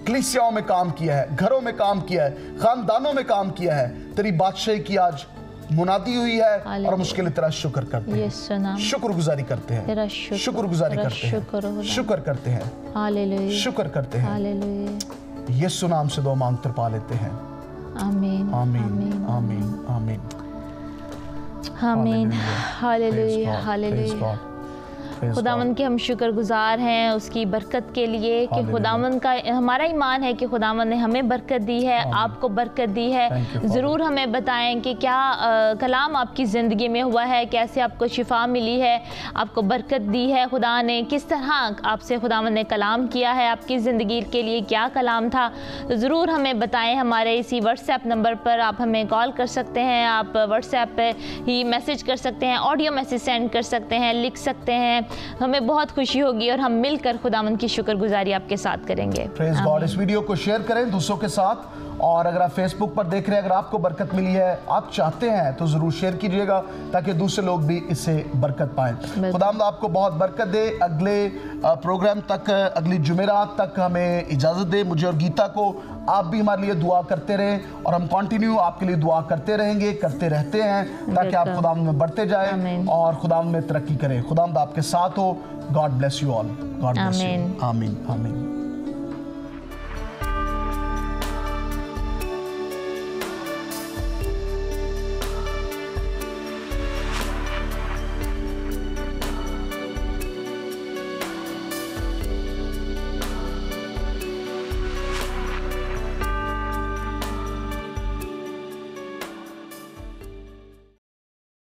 कलीसियाओं में काम किया है, घरों में काम किया है, खानदानों में काम किया है। तेरी बादशाही की आज मुनादी हुई है और हम उसके लिए तेरा शुक्र करते हैं, शुक्रगुजारी करते हैं, शुक्रगुजारी करते हैं, शुक्र करते हैं, शुक्र करते हैं। यीशु नाम से दुआ मांगकर पा लेते हैं। आमीन आमीन आमीन आमीन आमीन। Hallelujah hallelujah. खुदावंद के हम शुक्रगुजार हैं उसकी बरकत के लिए कि खुदावंद का हमारा ईमान है कि खुदावंद ने हमें बरकत दी है, आपको बरकत दी है। ज़रूर हमें बताएं कि क्या आ, कलाम आपकी ज़िंदगी में हुआ है, कैसे आपको शिफा मिली है, आपको बरकत दी है खुदा ने, किस तरह आपसे खुदावंद ने कलाम किया है, आपकी ज़िंदगी के लिए क्या कलाम था। तो ज़रूर हमें बताएं। हमारे इसी व्हाट्सएप नंबर पर आप हमें कॉल कर सकते हैं, आप व्हाट्सएप पर ही मैसेज कर सकते हैं, ऑडियो मैसेज सेंड कर सकते हैं, लिख सकते हैं। हमें बहुत खुशी होगी और हम मिलकर खुदावंद की शुक्रगुजारी आपके साथ करेंगे। Praise God. इस वीडियो को शेयर करें दूसरों के साथ, और अगर आप फेसबुक पर देख रहे हैं, अगर आपको बरकत मिली है, आप चाहते हैं तो ज़रूर शेयर कीजिएगा ताकि दूसरे लोग भी इससे बरकत पाएं। खुदावंद आपको बहुत बरकत दे। अगले प्रोग्राम तक, अगली जुमेरात तक हमें इजाज़त दे, मुझे और गीता को। आप भी हमारे लिए दुआ करते रहें और हम कंटिन्यू आपके लिए दुआ करते रहेंगे, करते रहते हैं ताकि आप खुदावंद में बढ़ते जाएं और खुदावंद में तरक्की करें। खुदावंद आपके साथ हो। God bless you all. God bless you. आमीन आमीन।